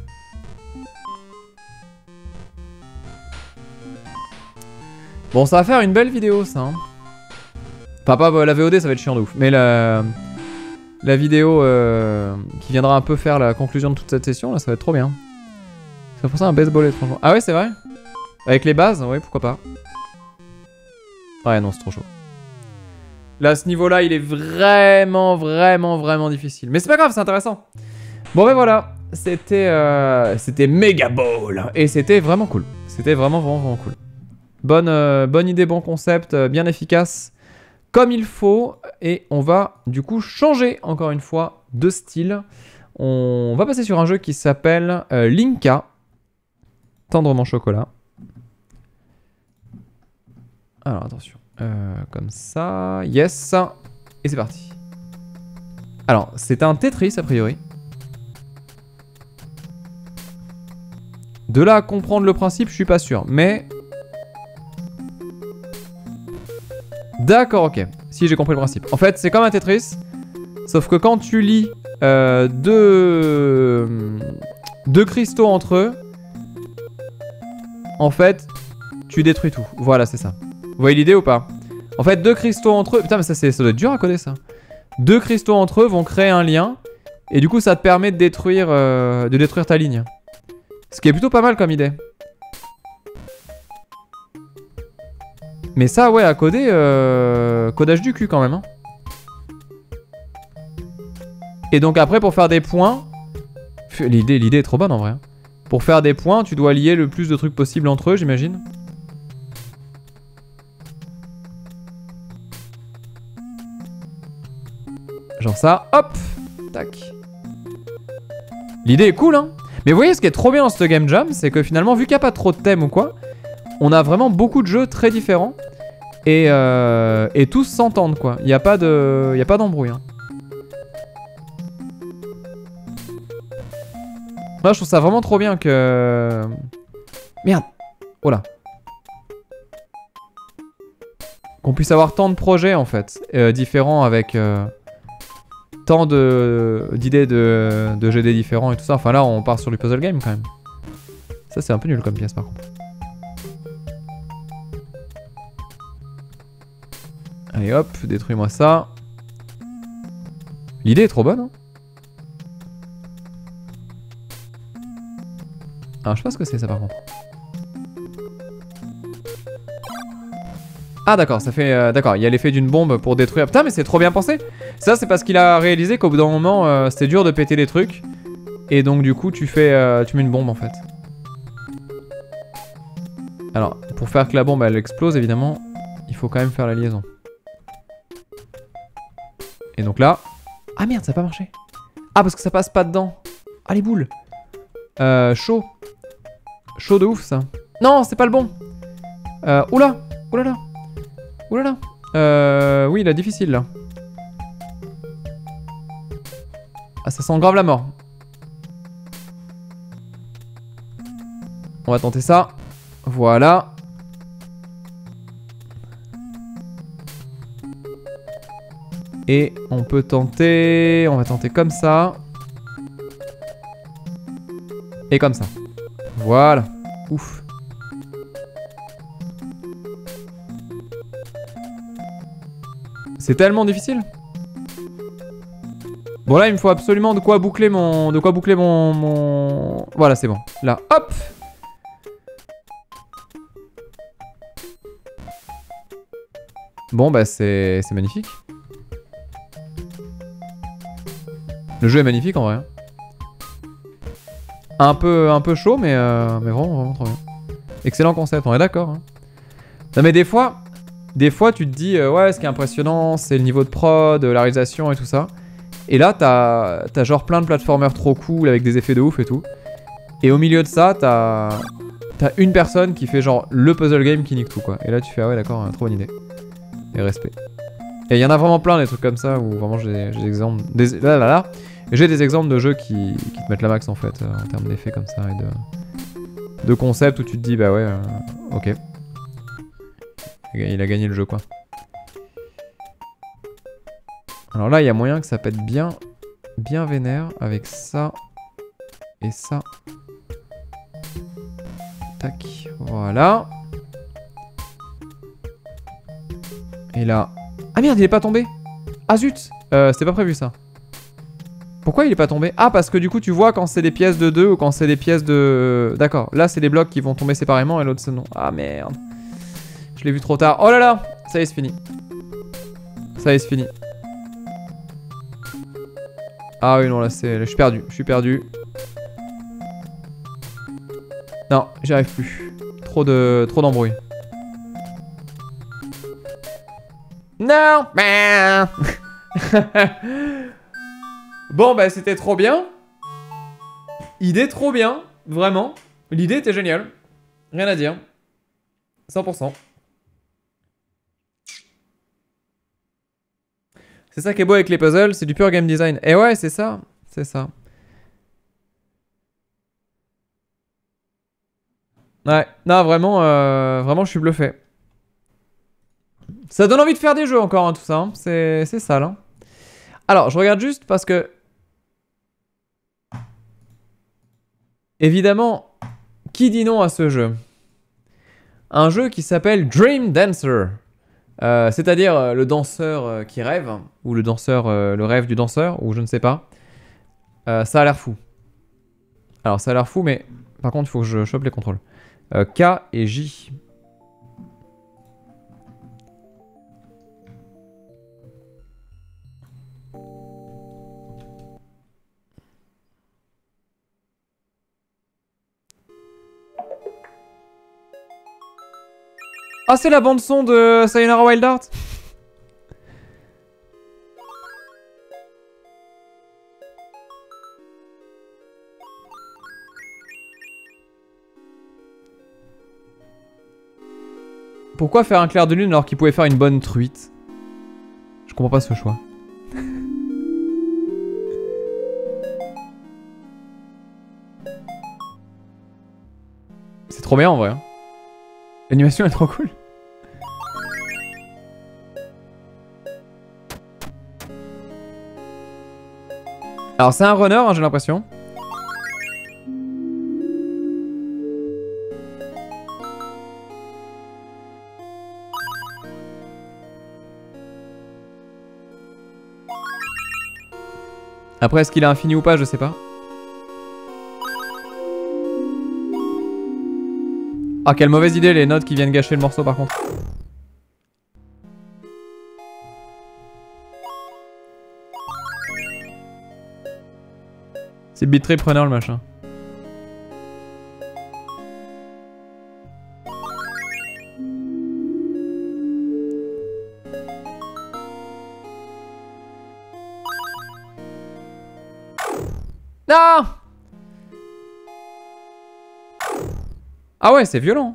Bon, ça va faire une belle vidéo, ça. Hein. Enfin, pas la VOD, ça va être chiant de ouf. Mais la vidéo qui viendra un peu faire la conclusion de toute cette session, là, ça va être trop bien. C'est pour ça un baseball, étrangement. Ah ouais, c'est vrai? Avec les bases, ouais, pourquoi pas. Ouais, non, c'est trop chaud. Là, à ce niveau-là, il est vraiment difficile. Mais c'est pas grave, c'est intéressant. Bon, ben voilà. C'était Mega Ball. Et c'était vraiment cool. C'était vraiment cool. Bonne idée, bon concept, bien efficace. Comme il faut. Et on va, du coup, changer, encore une fois, de style. On va passer sur un jeu qui s'appelle Linka. Tendrement chocolat. Alors, attention. Comme ça. Yes. Et c'est parti. Alors, c'est un Tetris, a priori. De là à comprendre le principe, je suis pas sûr. Mais... D'accord, ok. Si, j'ai compris le principe. En fait, c'est comme un Tetris. Sauf que quand tu lis deux cristaux entre eux, en fait, tu détruis tout. Voilà, c'est ça. Vous voyez l'idée ou pas? En fait, deux cristaux entre eux... Putain, mais ça doit être dur à coder, ça. Deux cristaux entre eux vont créer un lien. Et du coup, ça te permet de détruire ta ligne. Ce qui est plutôt pas mal comme idée. Mais ça, ouais, à coder... codage du cul, quand même. Hein. Et donc après, pour faire des points... L'idée est trop bonne, en vrai. Pour faire des points, tu dois lier le plus de trucs possible entre eux, j'imagine. Genre ça, hop, tac. L'idée est cool, hein. Mais vous voyez, ce qui est trop bien dans ce game jam, c'est que finalement, vu qu'il n'y a pas trop de thèmes ou quoi, on a vraiment beaucoup de jeux très différents. Et tous s'entendent, quoi. Il n'y a pas d'embrouille, hein. Moi, je trouve ça vraiment trop bien que... Merde. Oh là. Qu'on puisse avoir tant de projets, en fait, différents avec tant d'idées de GD différents et tout ça. Enfin, là, on part sur du puzzle game, quand même. Ça, c'est un peu nul comme pièce, par contre. Allez, hop, détruis-moi ça. L'idée est trop bonne, hein. Ah, je sais pas ce que c'est ça par contre. Ah d'accord, ça fait... d'accord, il y a l'effet d'une bombe pour détruire... Putain mais c'est trop bien pensé. Ça c'est parce qu'il a réalisé qu'au bout d'un moment c'était dur de péter des trucs. Et donc du coup tu mets une bombe en fait. Alors pour faire que la bombe elle explose évidemment, il faut quand même faire la liaison. Et donc là... Ah merde, ça a pas marché. Ah parce que ça passe pas dedans. Ah les boules. Chaud. Chaud de ouf ça. Non, c'est pas le bon. Oula. Oulala. Oulala. Oui, il est difficile là. Ah, ça sent grave la mort. On va tenter ça. Voilà. Et on peut tenter... On va tenter comme ça. Et comme ça. Voilà. Ouf. C'est tellement difficile. Bon là il me faut absolument de quoi boucler mon... Voilà c'est bon. Là hop. Bon bah c'est magnifique. Le jeu est magnifique en vrai. Un peu chaud mais vraiment trop bien. Excellent concept, on est d'accord. Hein. Non mais des fois tu te dis ouais ce qui est impressionnant c'est le niveau de prod, la réalisation et tout ça. Et là t'as genre plein de platformers trop cool avec des effets de ouf et tout. Et au milieu de ça t'as une personne qui fait genre le puzzle game qui nique tout quoi. Et là tu fais ah ouais d'accord, trop bonne idée. Et respect. Et il y en a vraiment plein des trucs comme ça où vraiment j'ai des exemples. J'ai des exemples de jeux qui te mettent la max en fait en termes d'effets comme ça et de concepts où tu te dis bah ouais ok. Il a gagné le jeu quoi. Alors là il y a moyen que ça pète bien vénère avec ça et ça. Tac, voilà. Et là... Ah merde il est pas tombé. Ah zut, c'était pas prévu ça. Pourquoi il est pas tombé? Ah parce que du coup tu vois quand c'est des pièces de 2 ou quand c'est des pièces de... D'accord, là c'est des blocs qui vont tomber séparément et l'autre c'est non. Ah merde. Je l'ai vu trop tard. Oh là là. Ça y est c'est fini. Ça y est c'est fini. Ah oui non là c'est... Je suis perdu. Non, j'y arrive plus. Trop d'embrouille. Non. Bon bah c'était trop bien. Idée trop bien, vraiment. L'idée était géniale. Rien à dire. 100%. C'est ça qui est beau avec les puzzles, c'est du pur game design. Et ouais, c'est ça. C'est ça. Ouais, non, vraiment, vraiment, je suis bluffé. Ça donne envie de faire des jeux encore, hein, tout ça. Hein. C'est sale. Hein. Alors, je regarde juste parce que... Évidemment, qui dit non à ce jeu? Un jeu qui s'appelle Dream Dancer. C'est-à-dire le danseur qui rêve, ou le danseur, le rêve du danseur, ou je ne sais pas. Ça a l'air fou. Alors, ça a l'air fou, mais par contre, il faut que je chope les contrôles. K et J. Ah, c'est la bande son de Sayonara Wild Heart. Pourquoi faire un clair de lune alors qu'il pouvait faire une bonne truite? Je comprends pas ce choix. C'est trop bien en vrai. Hein. L'animation est trop cool. Alors c'est un runner, hein, j'ai l'impression. Après, est-ce qu'il est infini ou pas, je sais pas. Ah, quelle mauvaise idée les notes qui viennent gâcher le morceau par contre. C'est bitrate preneur le machin. Non! Ah ouais, c'est violent.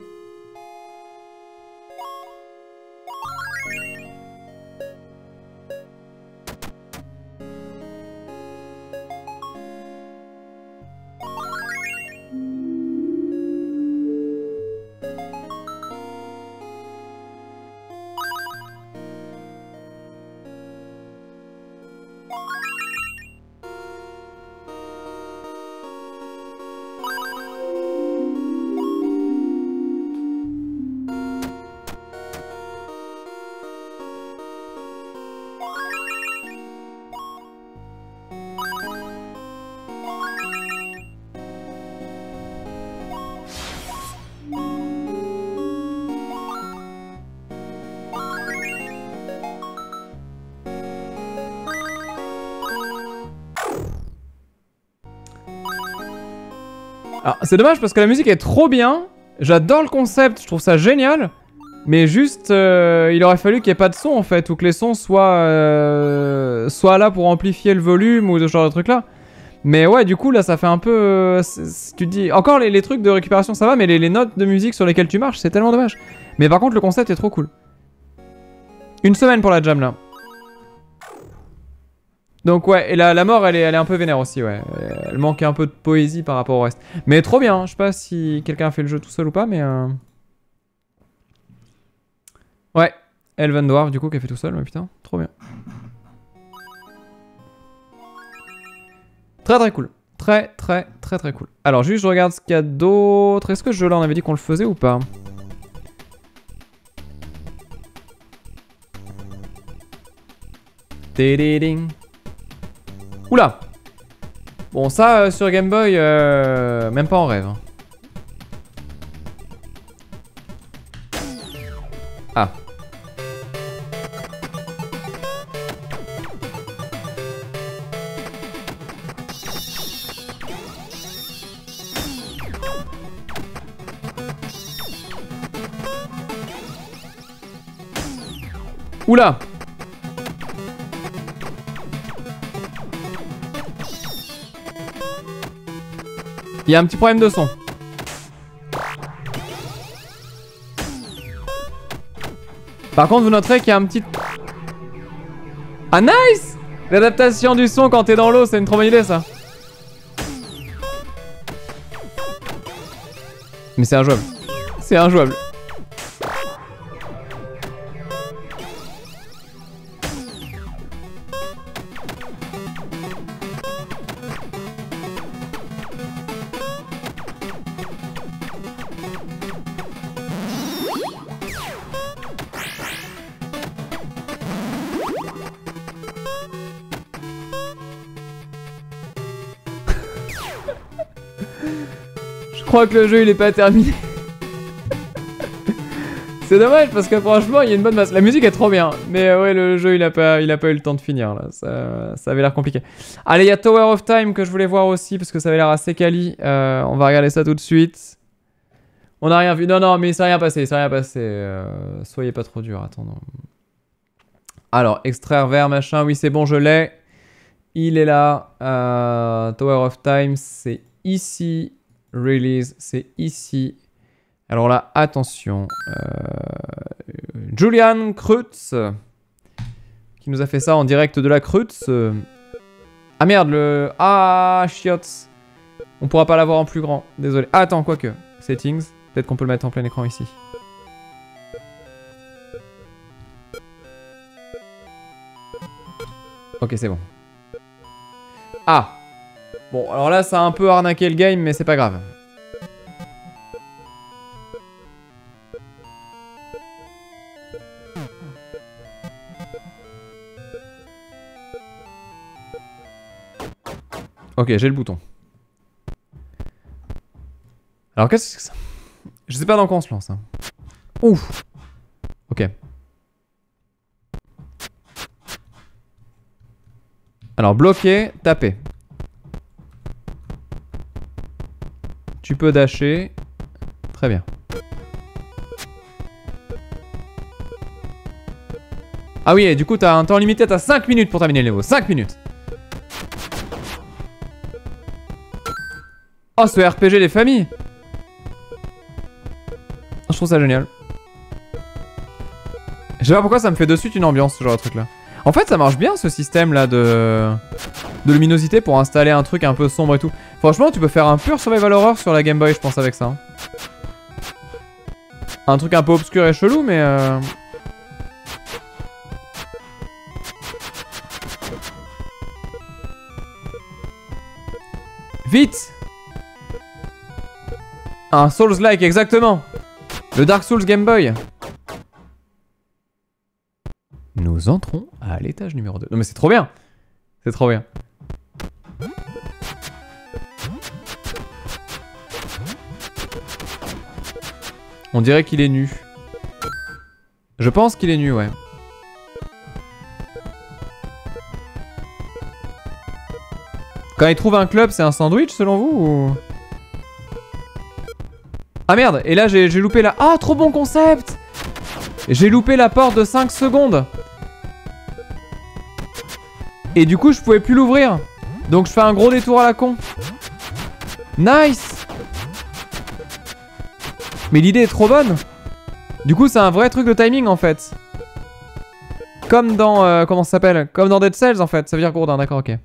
Alors, c'est dommage parce que la musique est trop bien. J'adore le concept, je trouve ça génial. Mais juste, il aurait fallu qu'il n'y ait pas de son en fait, ou que les sons soient là pour amplifier le volume ou ce genre de truc là. Mais ouais, du coup là ça fait un peu... tu te dis... Encore les trucs de récupération ça va, mais les notes de musique sur lesquelles tu marches, c'est tellement dommage. Mais par contre le concept est trop cool. Une semaine pour la jam là. Donc ouais, et la mort elle est un peu vénère aussi, ouais. Elle manque un peu de poésie par rapport au reste. Mais trop bien, hein. Je sais pas si quelqu'un a fait le jeu tout seul ou pas, mais... Ouais, Elven Dwarf du coup qui a fait tout seul, mais putain, trop bien. Très très cool. Très très très très cool. Alors juste je regarde ce qu'il y a d'autre. Est-ce que ce jeu là on avait dit qu'on le faisait ou pas? Ding. Oula. Bon ça sur Game Boy, même pas en rêve. Hein. Ah. Oula. Il y a un petit problème de son. Par contre, vous noterez qu'il y a un petit... Ah nice! L'adaptation du son quand t'es dans l'eau, c'est une trop bonne idée ça. Mais c'est injouable. C'est injouable. Je crois que le jeu il est pas terminé. C'est dommage parce que franchement il y a une bonne masse. La musique est trop bien, mais ouais le jeu il a pas eu le temps de finir là. Ça avait l'air compliqué. Allez, il y a Tower of Time que je voulais voir aussi parce que ça avait l'air assez quali. On va regarder ça tout de suite. On n'a rien vu. Non mais ça n'a rien passé, soyez pas trop dur, attends. Alors extraire vert machin, oui c'est bon je l'ai. Il est là. Tower of Time c'est ici. Release, c'est ici. Alors là, attention. Julian Kreutz, qui nous a fait ça en direct de la Kreutz. Ah merde, le... Ah, chiottes. On pourra pas l'avoir en plus grand. Désolé. Ah, attends, quoique. Settings. Peut-être qu'on peut le mettre en plein écran ici. Ok, c'est bon. Ah. Bon, alors là, ça a un peu arnaqué le game, mais c'est pas grave. Ok, j'ai le bouton. Alors, qu'est-ce que c'est que ça? Je sais pas dans quoi on se lance. Hein. Ouf. Ok. Alors, bloquer, taper. Tu peux dasher. Très bien. Ah oui, et du coup, t'as un temps limité, t'as 5 minutes pour terminer le niveau. 5 minutes. Oh, ce RPG des familles. Je trouve ça génial. Je sais pas pourquoi ça me fait de suite une ambiance, ce genre de truc là. En fait, ça marche bien ce système là de luminosité pour installer un truc un peu sombre et tout. Franchement, tu peux faire un pur survival horror sur la Game Boy, je pense, avec ça. Hein. Un truc un peu obscur et chelou, mais... Vite! Un Souls-like, exactement! Le Dark Souls Game Boy. Nous entrons à l'étage numéro 2. Non mais c'est trop bien! C'est trop bien. On dirait qu'il est nu. Je pense qu'il est nu, ouais. Quand il trouve un club, c'est un sandwich selon vous ou... Ah merde, et là j'ai loupé la... Ah, trop bon concept! J'ai loupé la porte de 5 secondes. Et du coup, je pouvais plus l'ouvrir. Donc je fais un gros détour à la con. Nice! Mais l'idée est trop bonne. Du coup, c'est un vrai truc de timing en fait. Comme dans... comment ça s'appelle? Comme dans Dead Cells en fait. Ça veut dire gourdin, d'accord, ok.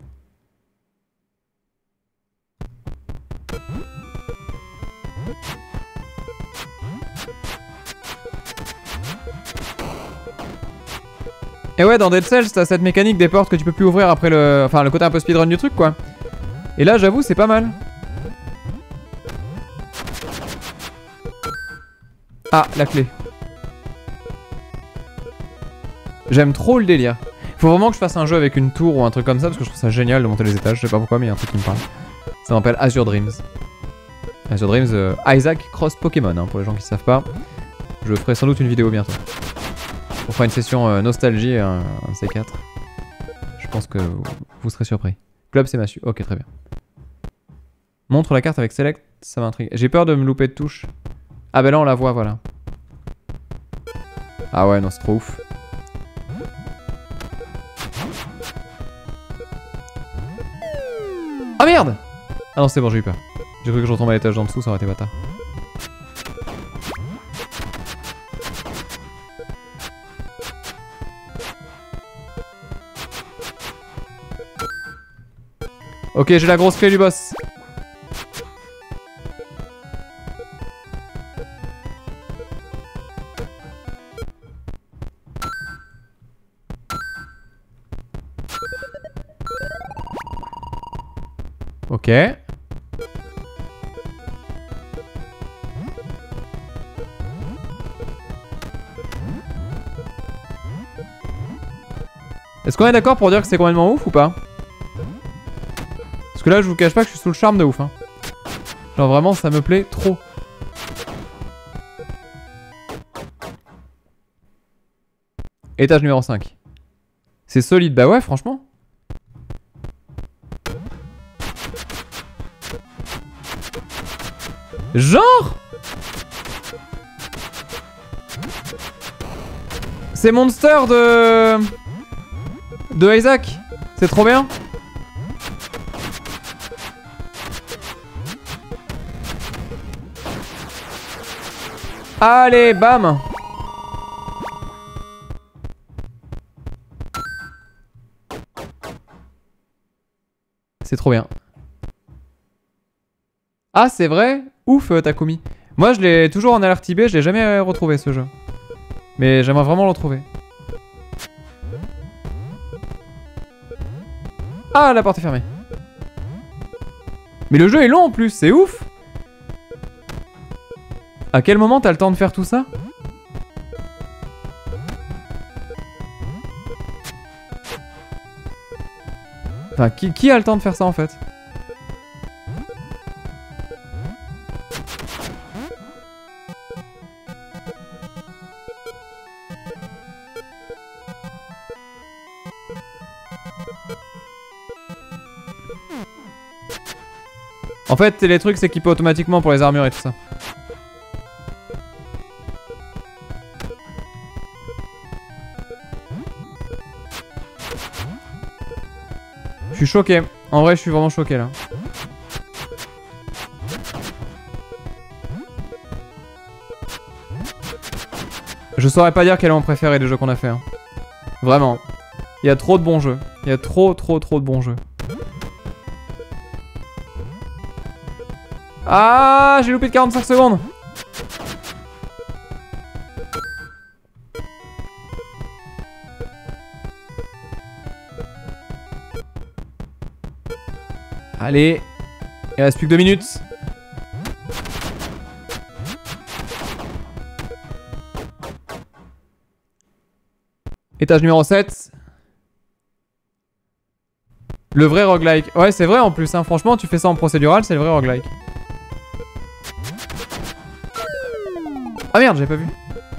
Et ouais, dans Dead Cells, t'as cette mécanique des portes que tu peux plus ouvrir après le... Enfin, le côté un peu speedrun du truc, quoi. Et là, j'avoue, c'est pas mal. Ah, la clé. J'aime trop le délire. Faut vraiment que je fasse un jeu avec une tour ou un truc comme ça, parce que je trouve ça génial de monter les étages. Je sais pas pourquoi, mais il y a un truc qui me parle. Ça m'appelle Azure Dreams. Azure Dreams, Isaac Cross Pokémon, hein, pour les gens qui savent pas. Je ferai sans doute une vidéo bientôt. On fera une session nostalgie, un C4. Je pense que vous serez surpris. Club, c'est Massu. Ok, très bien. Montre la carte avec Select, ça m'intrigue. J'ai peur de me louper de touche. Ah ben là, on la voit, voilà. Ah ouais, non, c'est trop ouf. Ah merde! Ah non, c'est bon, j'ai eu peur. J'ai cru que je retombe à l'étage d'en dessous, ça aurait été bâtard. Ok, j'ai la grosse clé du boss. Ok. Est-ce qu'on est d'accord pour dire que c'est complètement ouf ou pas? Parce que là, je vous cache pas que je suis sous le charme de ouf. Hein. Genre vraiment, ça me plaît trop. Étage numéro 5. C'est solide, bah ouais, franchement. Genre c'est Monster de Isaac. C'est trop bien. Allez, bam. C'est trop bien. Ah, c'est vrai? Ouf, Takumi. Moi, je l'ai toujours en alerte IB, je l'ai jamais retrouvé ce jeu. Mais j'aimerais vraiment le retrouver. Ah, la porte est fermée. Mais le jeu est long en plus, c'est ouf. À quel moment t'as le temps de faire tout ça? Enfin, qui a le temps de faire ça en fait? En fait, les trucs, c'est qu'il peut automatiquement pour les armures et tout ça. Je suis choqué. En vrai, je suis vraiment choqué là. Je saurais pas dire quel est mon préféré des jeux qu'on a fait. Hein. Vraiment. Il y a trop de bons jeux. Il y a trop de bons jeux. Ah, j'ai loupé de 45 secondes. Allez. Il reste plus que 2 minutes. Étage numéro 7. Le vrai roguelike. Ouais, c'est vrai en plus. Hein. Franchement, tu fais ça en procédural, c'est le vrai roguelike. Ah merde, j'ai pas vu.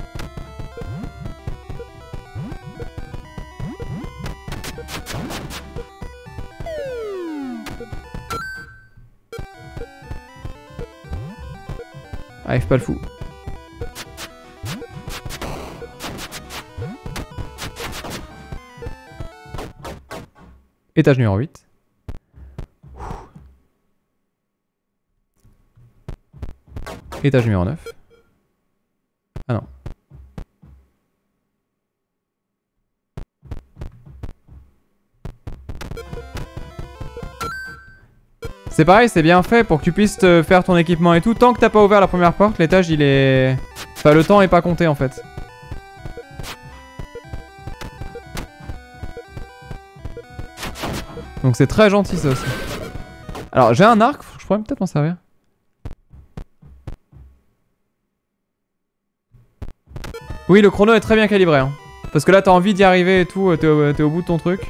Ah, je pas le fou. Étage numéro 8. Étage numéro 9. Ah non. C'est pareil, c'est bien fait pour que tu puisses te faire ton équipement et tout. Tant que t'as pas ouvert la première porte, l'étage il est... Enfin, le temps est pas compté en fait. Donc c'est très gentil ça aussi. Alors j'ai un arc, je pourrais peut-être m'en servir. Oui, le chrono est très bien calibré. Hein. Parce que là t'as envie d'y arriver et tout, t'es au bout de ton truc.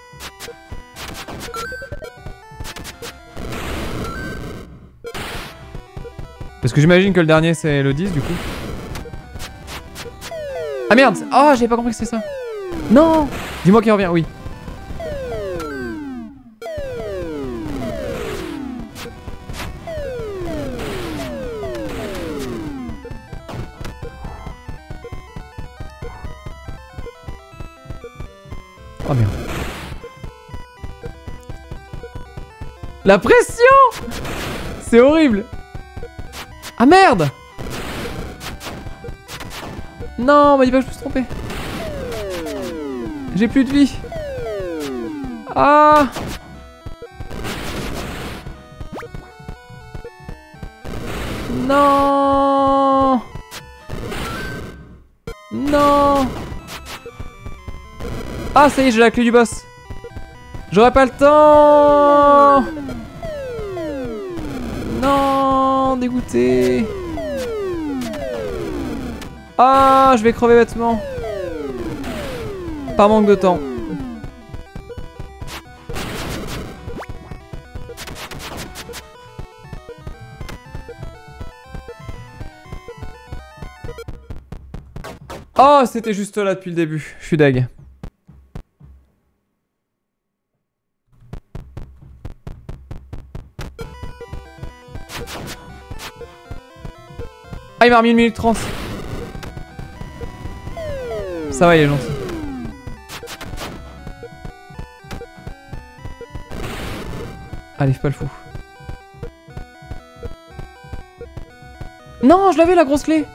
Parce que j'imagine que le dernier c'est le 10 du coup. Ah merde! Ah, j'avais pas compris que c'était ça. Non! Dis-moi qu'il revient, oui. Oh merde. La pression! C'est horrible! Ah merde! Non, mais il va, je me suis trompé. J'ai plus de vie. Ah! Non. Non. Ah, ça y est, j'ai la clé du boss. J'aurais pas le temps. Non, dégoûté. Ah, je vais crever bêtement. Par manque de temps. Oh, c'était juste là depuis le début. Je suis deg. Ah, il m'a remis 1 minute 30. Ça va, il est gentil. Allez, fais pas le fou. Non, je l'avais la grosse clé.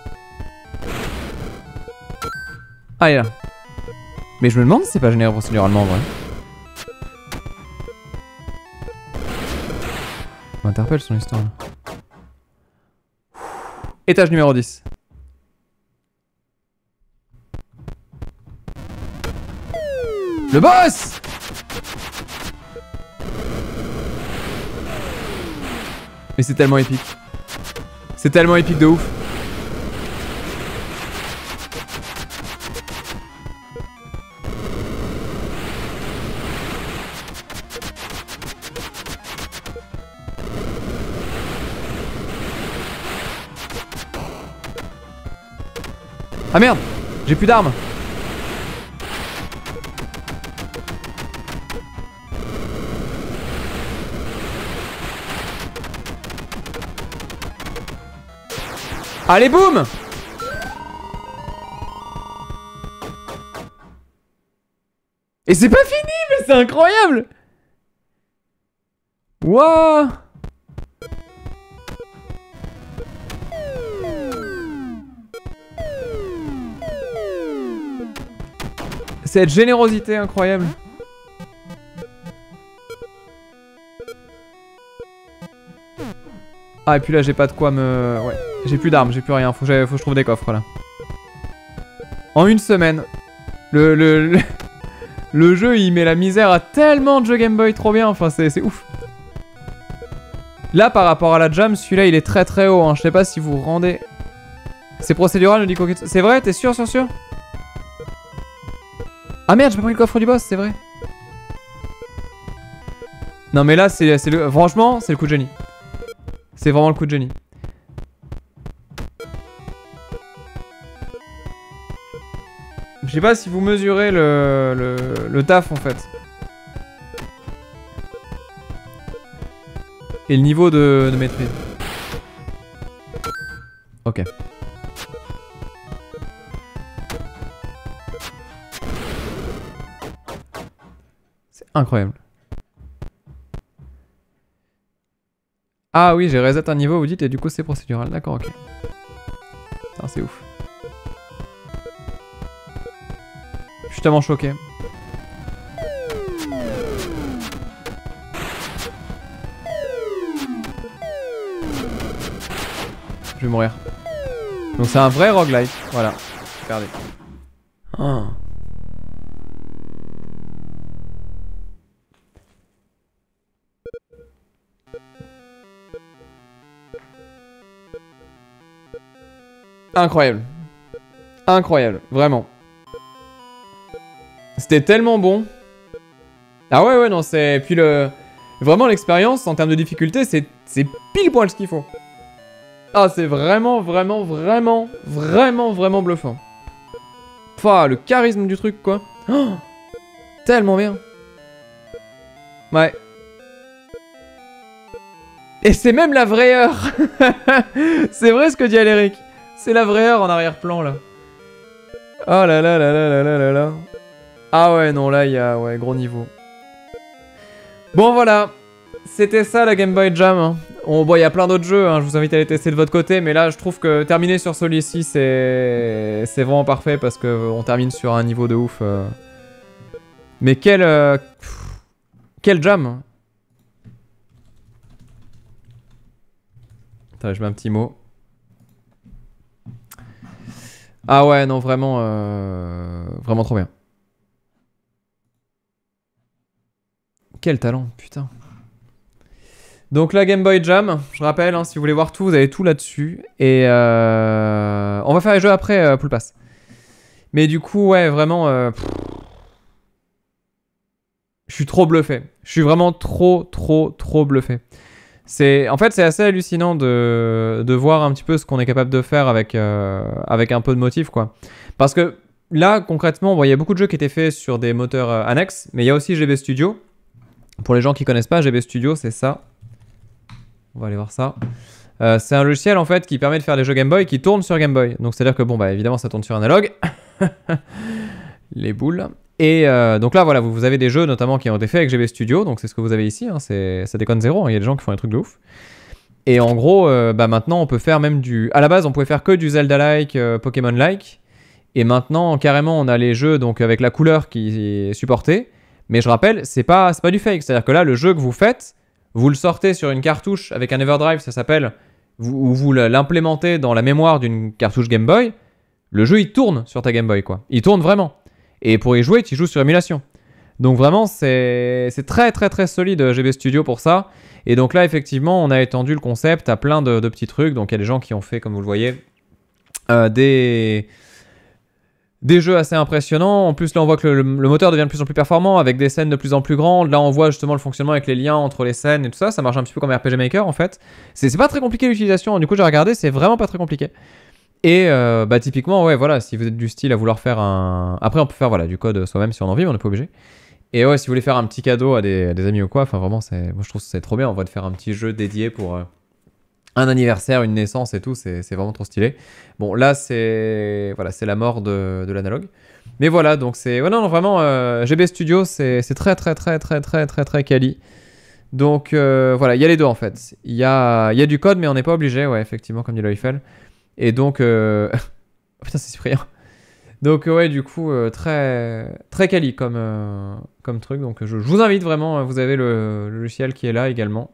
Ah, il est là. Mais je me demande si c'est pas généré procéduralement en vrai. On m'interpelle son histoire là. Étage numéro 10. Le boss! Mais c'est tellement épique. C'est tellement épique de ouf. Ah merde! J'ai plus d'armes! Allez, boum! Et c'est pas fini, mais c'est incroyable! Wouah! Cette générosité incroyable. Ah, et puis là, j'ai pas de quoi me... Ouais, j'ai plus d'armes, j'ai plus rien. Faut que je trouve des coffres, là. En une semaine. Le jeu, il met la misère à tellement de jeux Game Boy trop bien. Enfin, c'est ouf. Là, par rapport à la jam, celui-là, il est très très haut. Hein. Je sais pas si vous vous rendez... C'est procédural, le dit Coquette. C'est vrai? T'es sûr, sûr? Ah merde, j'ai pas pris le coffre du boss, c'est vrai. Non, mais là, c'est le... Franchement, c'est le coup de génie. C'est vraiment le coup de génie. Je sais pas si vous mesurez le taf en fait. Et le niveau de maîtrise. Ok. C'est incroyable. Ah oui, j'ai reset un niveau, vous dites, et du coup c'est procédural. D'accord, ok. Putain, c'est ouf. Je suis tellement choqué. Je vais mourir. Donc c'est un vrai roguelike. Voilà. Regardez. Oh. Incroyable. Incroyable, vraiment. C'était tellement bon. Ah ouais, ouais, non, c'est... Puis le... Vraiment, l'expérience, en termes de difficulté, c'est pile poil ce qu'il faut. Ah, c'est vraiment, vraiment, vraiment, vraiment, vraiment bluffant. Pouah, le charisme du truc, quoi. Oh, tellement bien. Ouais. Et c'est même la vraie heure. C'est vrai ce que dit Aléric. C'est la vraie heure en arrière-plan, là. Oh là là là là là là là là. Ah ouais, non, là, il y a... Ouais, gros niveau. Bon, voilà. C'était ça, la Game Boy Jam. Hein. Bon, il y a plein d'autres jeux, hein. Je vous invite à les tester de votre côté. Mais là, je trouve que terminer sur celui-ci, c'est vraiment parfait parce qu'on termine sur un niveau de ouf. Mais quel jam. Attends, je mets un petit mot. Ah ouais, non, vraiment, vraiment trop bien. Quel talent, putain. Donc la Game Boy Jam, je rappelle, hein, si vous voulez voir tout, vous avez tout là-dessus. Et on va faire les jeux après Pool Pass. Mais du coup, ouais, vraiment... je suis trop bluffé. Je suis vraiment trop bluffé. En fait, c'est assez hallucinant de voir un petit peu ce qu'on est capable de faire avec un peu de motif, quoi. Parce que là, concrètement, bon, il y a beaucoup de jeux qui étaient faits sur des moteurs annexes, mais il y a aussi GB Studio. Pour les gens qui connaissent pas, GB Studio, c'est ça. On va aller voir ça. C'est un logiciel en fait qui permet de faire des jeux Game Boy qui tournent sur Game Boy. Donc c'est à dire que bon bah évidemment ça tourne sur analogue. Les boules. Et donc là voilà, vous avez des jeux notamment qui ont été faits avec GB Studio. Donc c'est ce que vous avez ici. Hein, ça déconne zéro. Il y a des gens qui font des trucs de ouf. Et en gros, bah maintenant on peut faire même du... À la base on pouvait faire que du Zelda-like, Pokémon-like. Et maintenant carrément on a les jeux donc avec la couleur qui est supportée. Mais je rappelle, c'est pas du fake. C'est à dire que là le jeu que vous faites, vous le sortez sur une cartouche avec un Everdrive, ça s'appelle, ou vous l'implémentez dans la mémoire d'une cartouche Game Boy, le jeu il tourne sur ta Game Boy, quoi. Il tourne vraiment. Et pour y jouer, tu joues sur émulation. Donc vraiment, c'est très solide GB Studio pour ça. Et donc là, effectivement, on a étendu le concept à plein de petits trucs. Donc il y a des gens qui ont fait, comme vous le voyez, des jeux assez impressionnants. En plus, là, on voit que le moteur devient de plus en plus performant avec des scènes de plus en plus grandes. Là, on voit justement le fonctionnement avec les liens entre les scènes et tout ça. Ça marche un petit peu comme RPG Maker, en fait. C'est pas très compliqué l'utilisation. Du coup, j'ai regardé, c'est vraiment pas très compliqué. Et bah, typiquement, ouais, voilà, si vous êtes du style à vouloir faire un... Après, on peut faire voilà, du code soi-même si on en a envie, mais on n'est pas obligé. Et ouais, si vous voulez faire un petit cadeau à des amis ou quoi, enfin vraiment, moi je trouve que c'est trop bien. On va te faire un petit jeu dédié pour... un anniversaire, une naissance et tout, c'est vraiment trop stylé. Bon, là, c'est voilà, c'est la mort de l'analogue. Mais voilà, donc c'est... Ouais, non, vraiment, GB Studio, c'est très quali. Donc voilà, il y a les deux en fait. Il y a du code, mais on n'est pas obligé, ouais, effectivement, comme dit Loïfel. Et donc... oh, putain, c'est Cyprien. Donc ouais, du coup, très quali comme truc. Donc je vous invite vraiment, vous avez le logiciel qui est là également.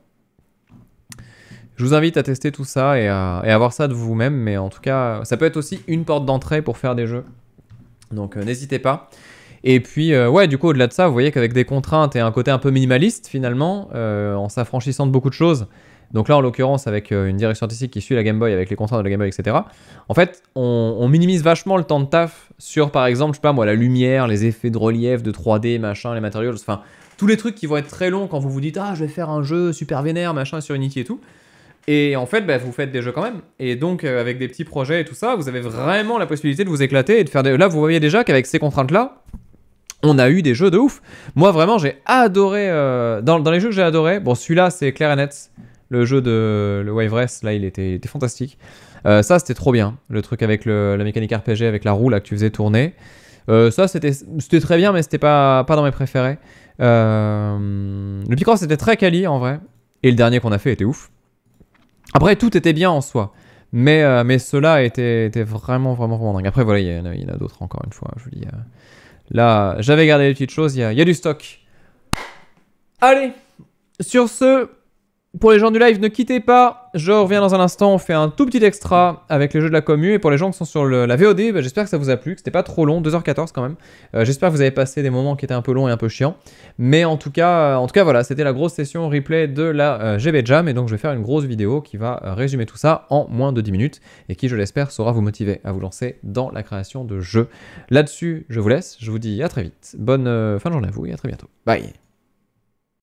Je vous invite à tester tout ça et à voir ça de vous-même, mais en tout cas, ça peut être aussi une porte d'entrée pour faire des jeux. Donc n'hésitez pas. Et puis, ouais, du coup, au-delà de ça, vous voyez qu'avec des contraintes et un côté un peu minimaliste, finalement, en s'affranchissant de beaucoup de choses, donc là, en l'occurrence, avec une direction artistique qui suit la Game Boy, avec les contraintes de la Game Boy, etc., en fait, on minimise vachement le temps de taf sur, par exemple, je sais pas moi, la lumière, les effets de relief, de 3D, machin, les matériaux, enfin, tous les trucs qui vont être très longs quand vous vous dites « Ah, je vais faire un jeu super vénère, machin, sur Unity et tout ». Et en fait, bah, vous faites des jeux quand même. Et donc, avec des petits projets et tout ça, vous avez vraiment la possibilité de vous éclater et de faire des... Là, vous voyez déjà qu'avec ces contraintes-là, on a eu des jeux de ouf. Moi, vraiment, j'ai adoré... Dans les jeux que j'ai adoré, bon, celui-là, c'est clair et net. Le jeu de le Wave Race, là, il était fantastique. Ça, c'était trop bien. Le truc avec la mécanique RPG, avec la roue, là, que tu faisais tourner. Ça, c'était très bien, mais c'était pas dans mes préférés. Le Picross, c'était très quali, en vrai. Et le dernier qu'on a fait était ouf. Après, tout était bien en soi. Mais ceux-là étaient vraiment dingue. Après, voilà, il y en a d'autres, encore une fois. Je vous dis, là, j'avais gardé les petites choses. Il y a du stock. Allez, sur ce, pour les gens du live, ne quittez pas. Je reviens dans un instant. On fait un tout petit extra avec les jeux de la commu. Et pour les gens qui sont sur la VOD, bah, j'espère que ça vous a plu, que c'était pas trop long, 2h14 quand même. J'espère que vous avez passé des moments qui étaient un peu longs et un peu chiants. Mais en tout cas voilà, c'était la grosse session replay de la GB Jam. Et donc je vais faire une grosse vidéo qui va résumer tout ça en moins de 10 minutes. Et qui, je l'espère, saura vous motiver à vous lancer dans la création de jeux. Là-dessus, je vous laisse. Je vous dis à très vite. Bonne fin de journée à vous et à très bientôt. Bye.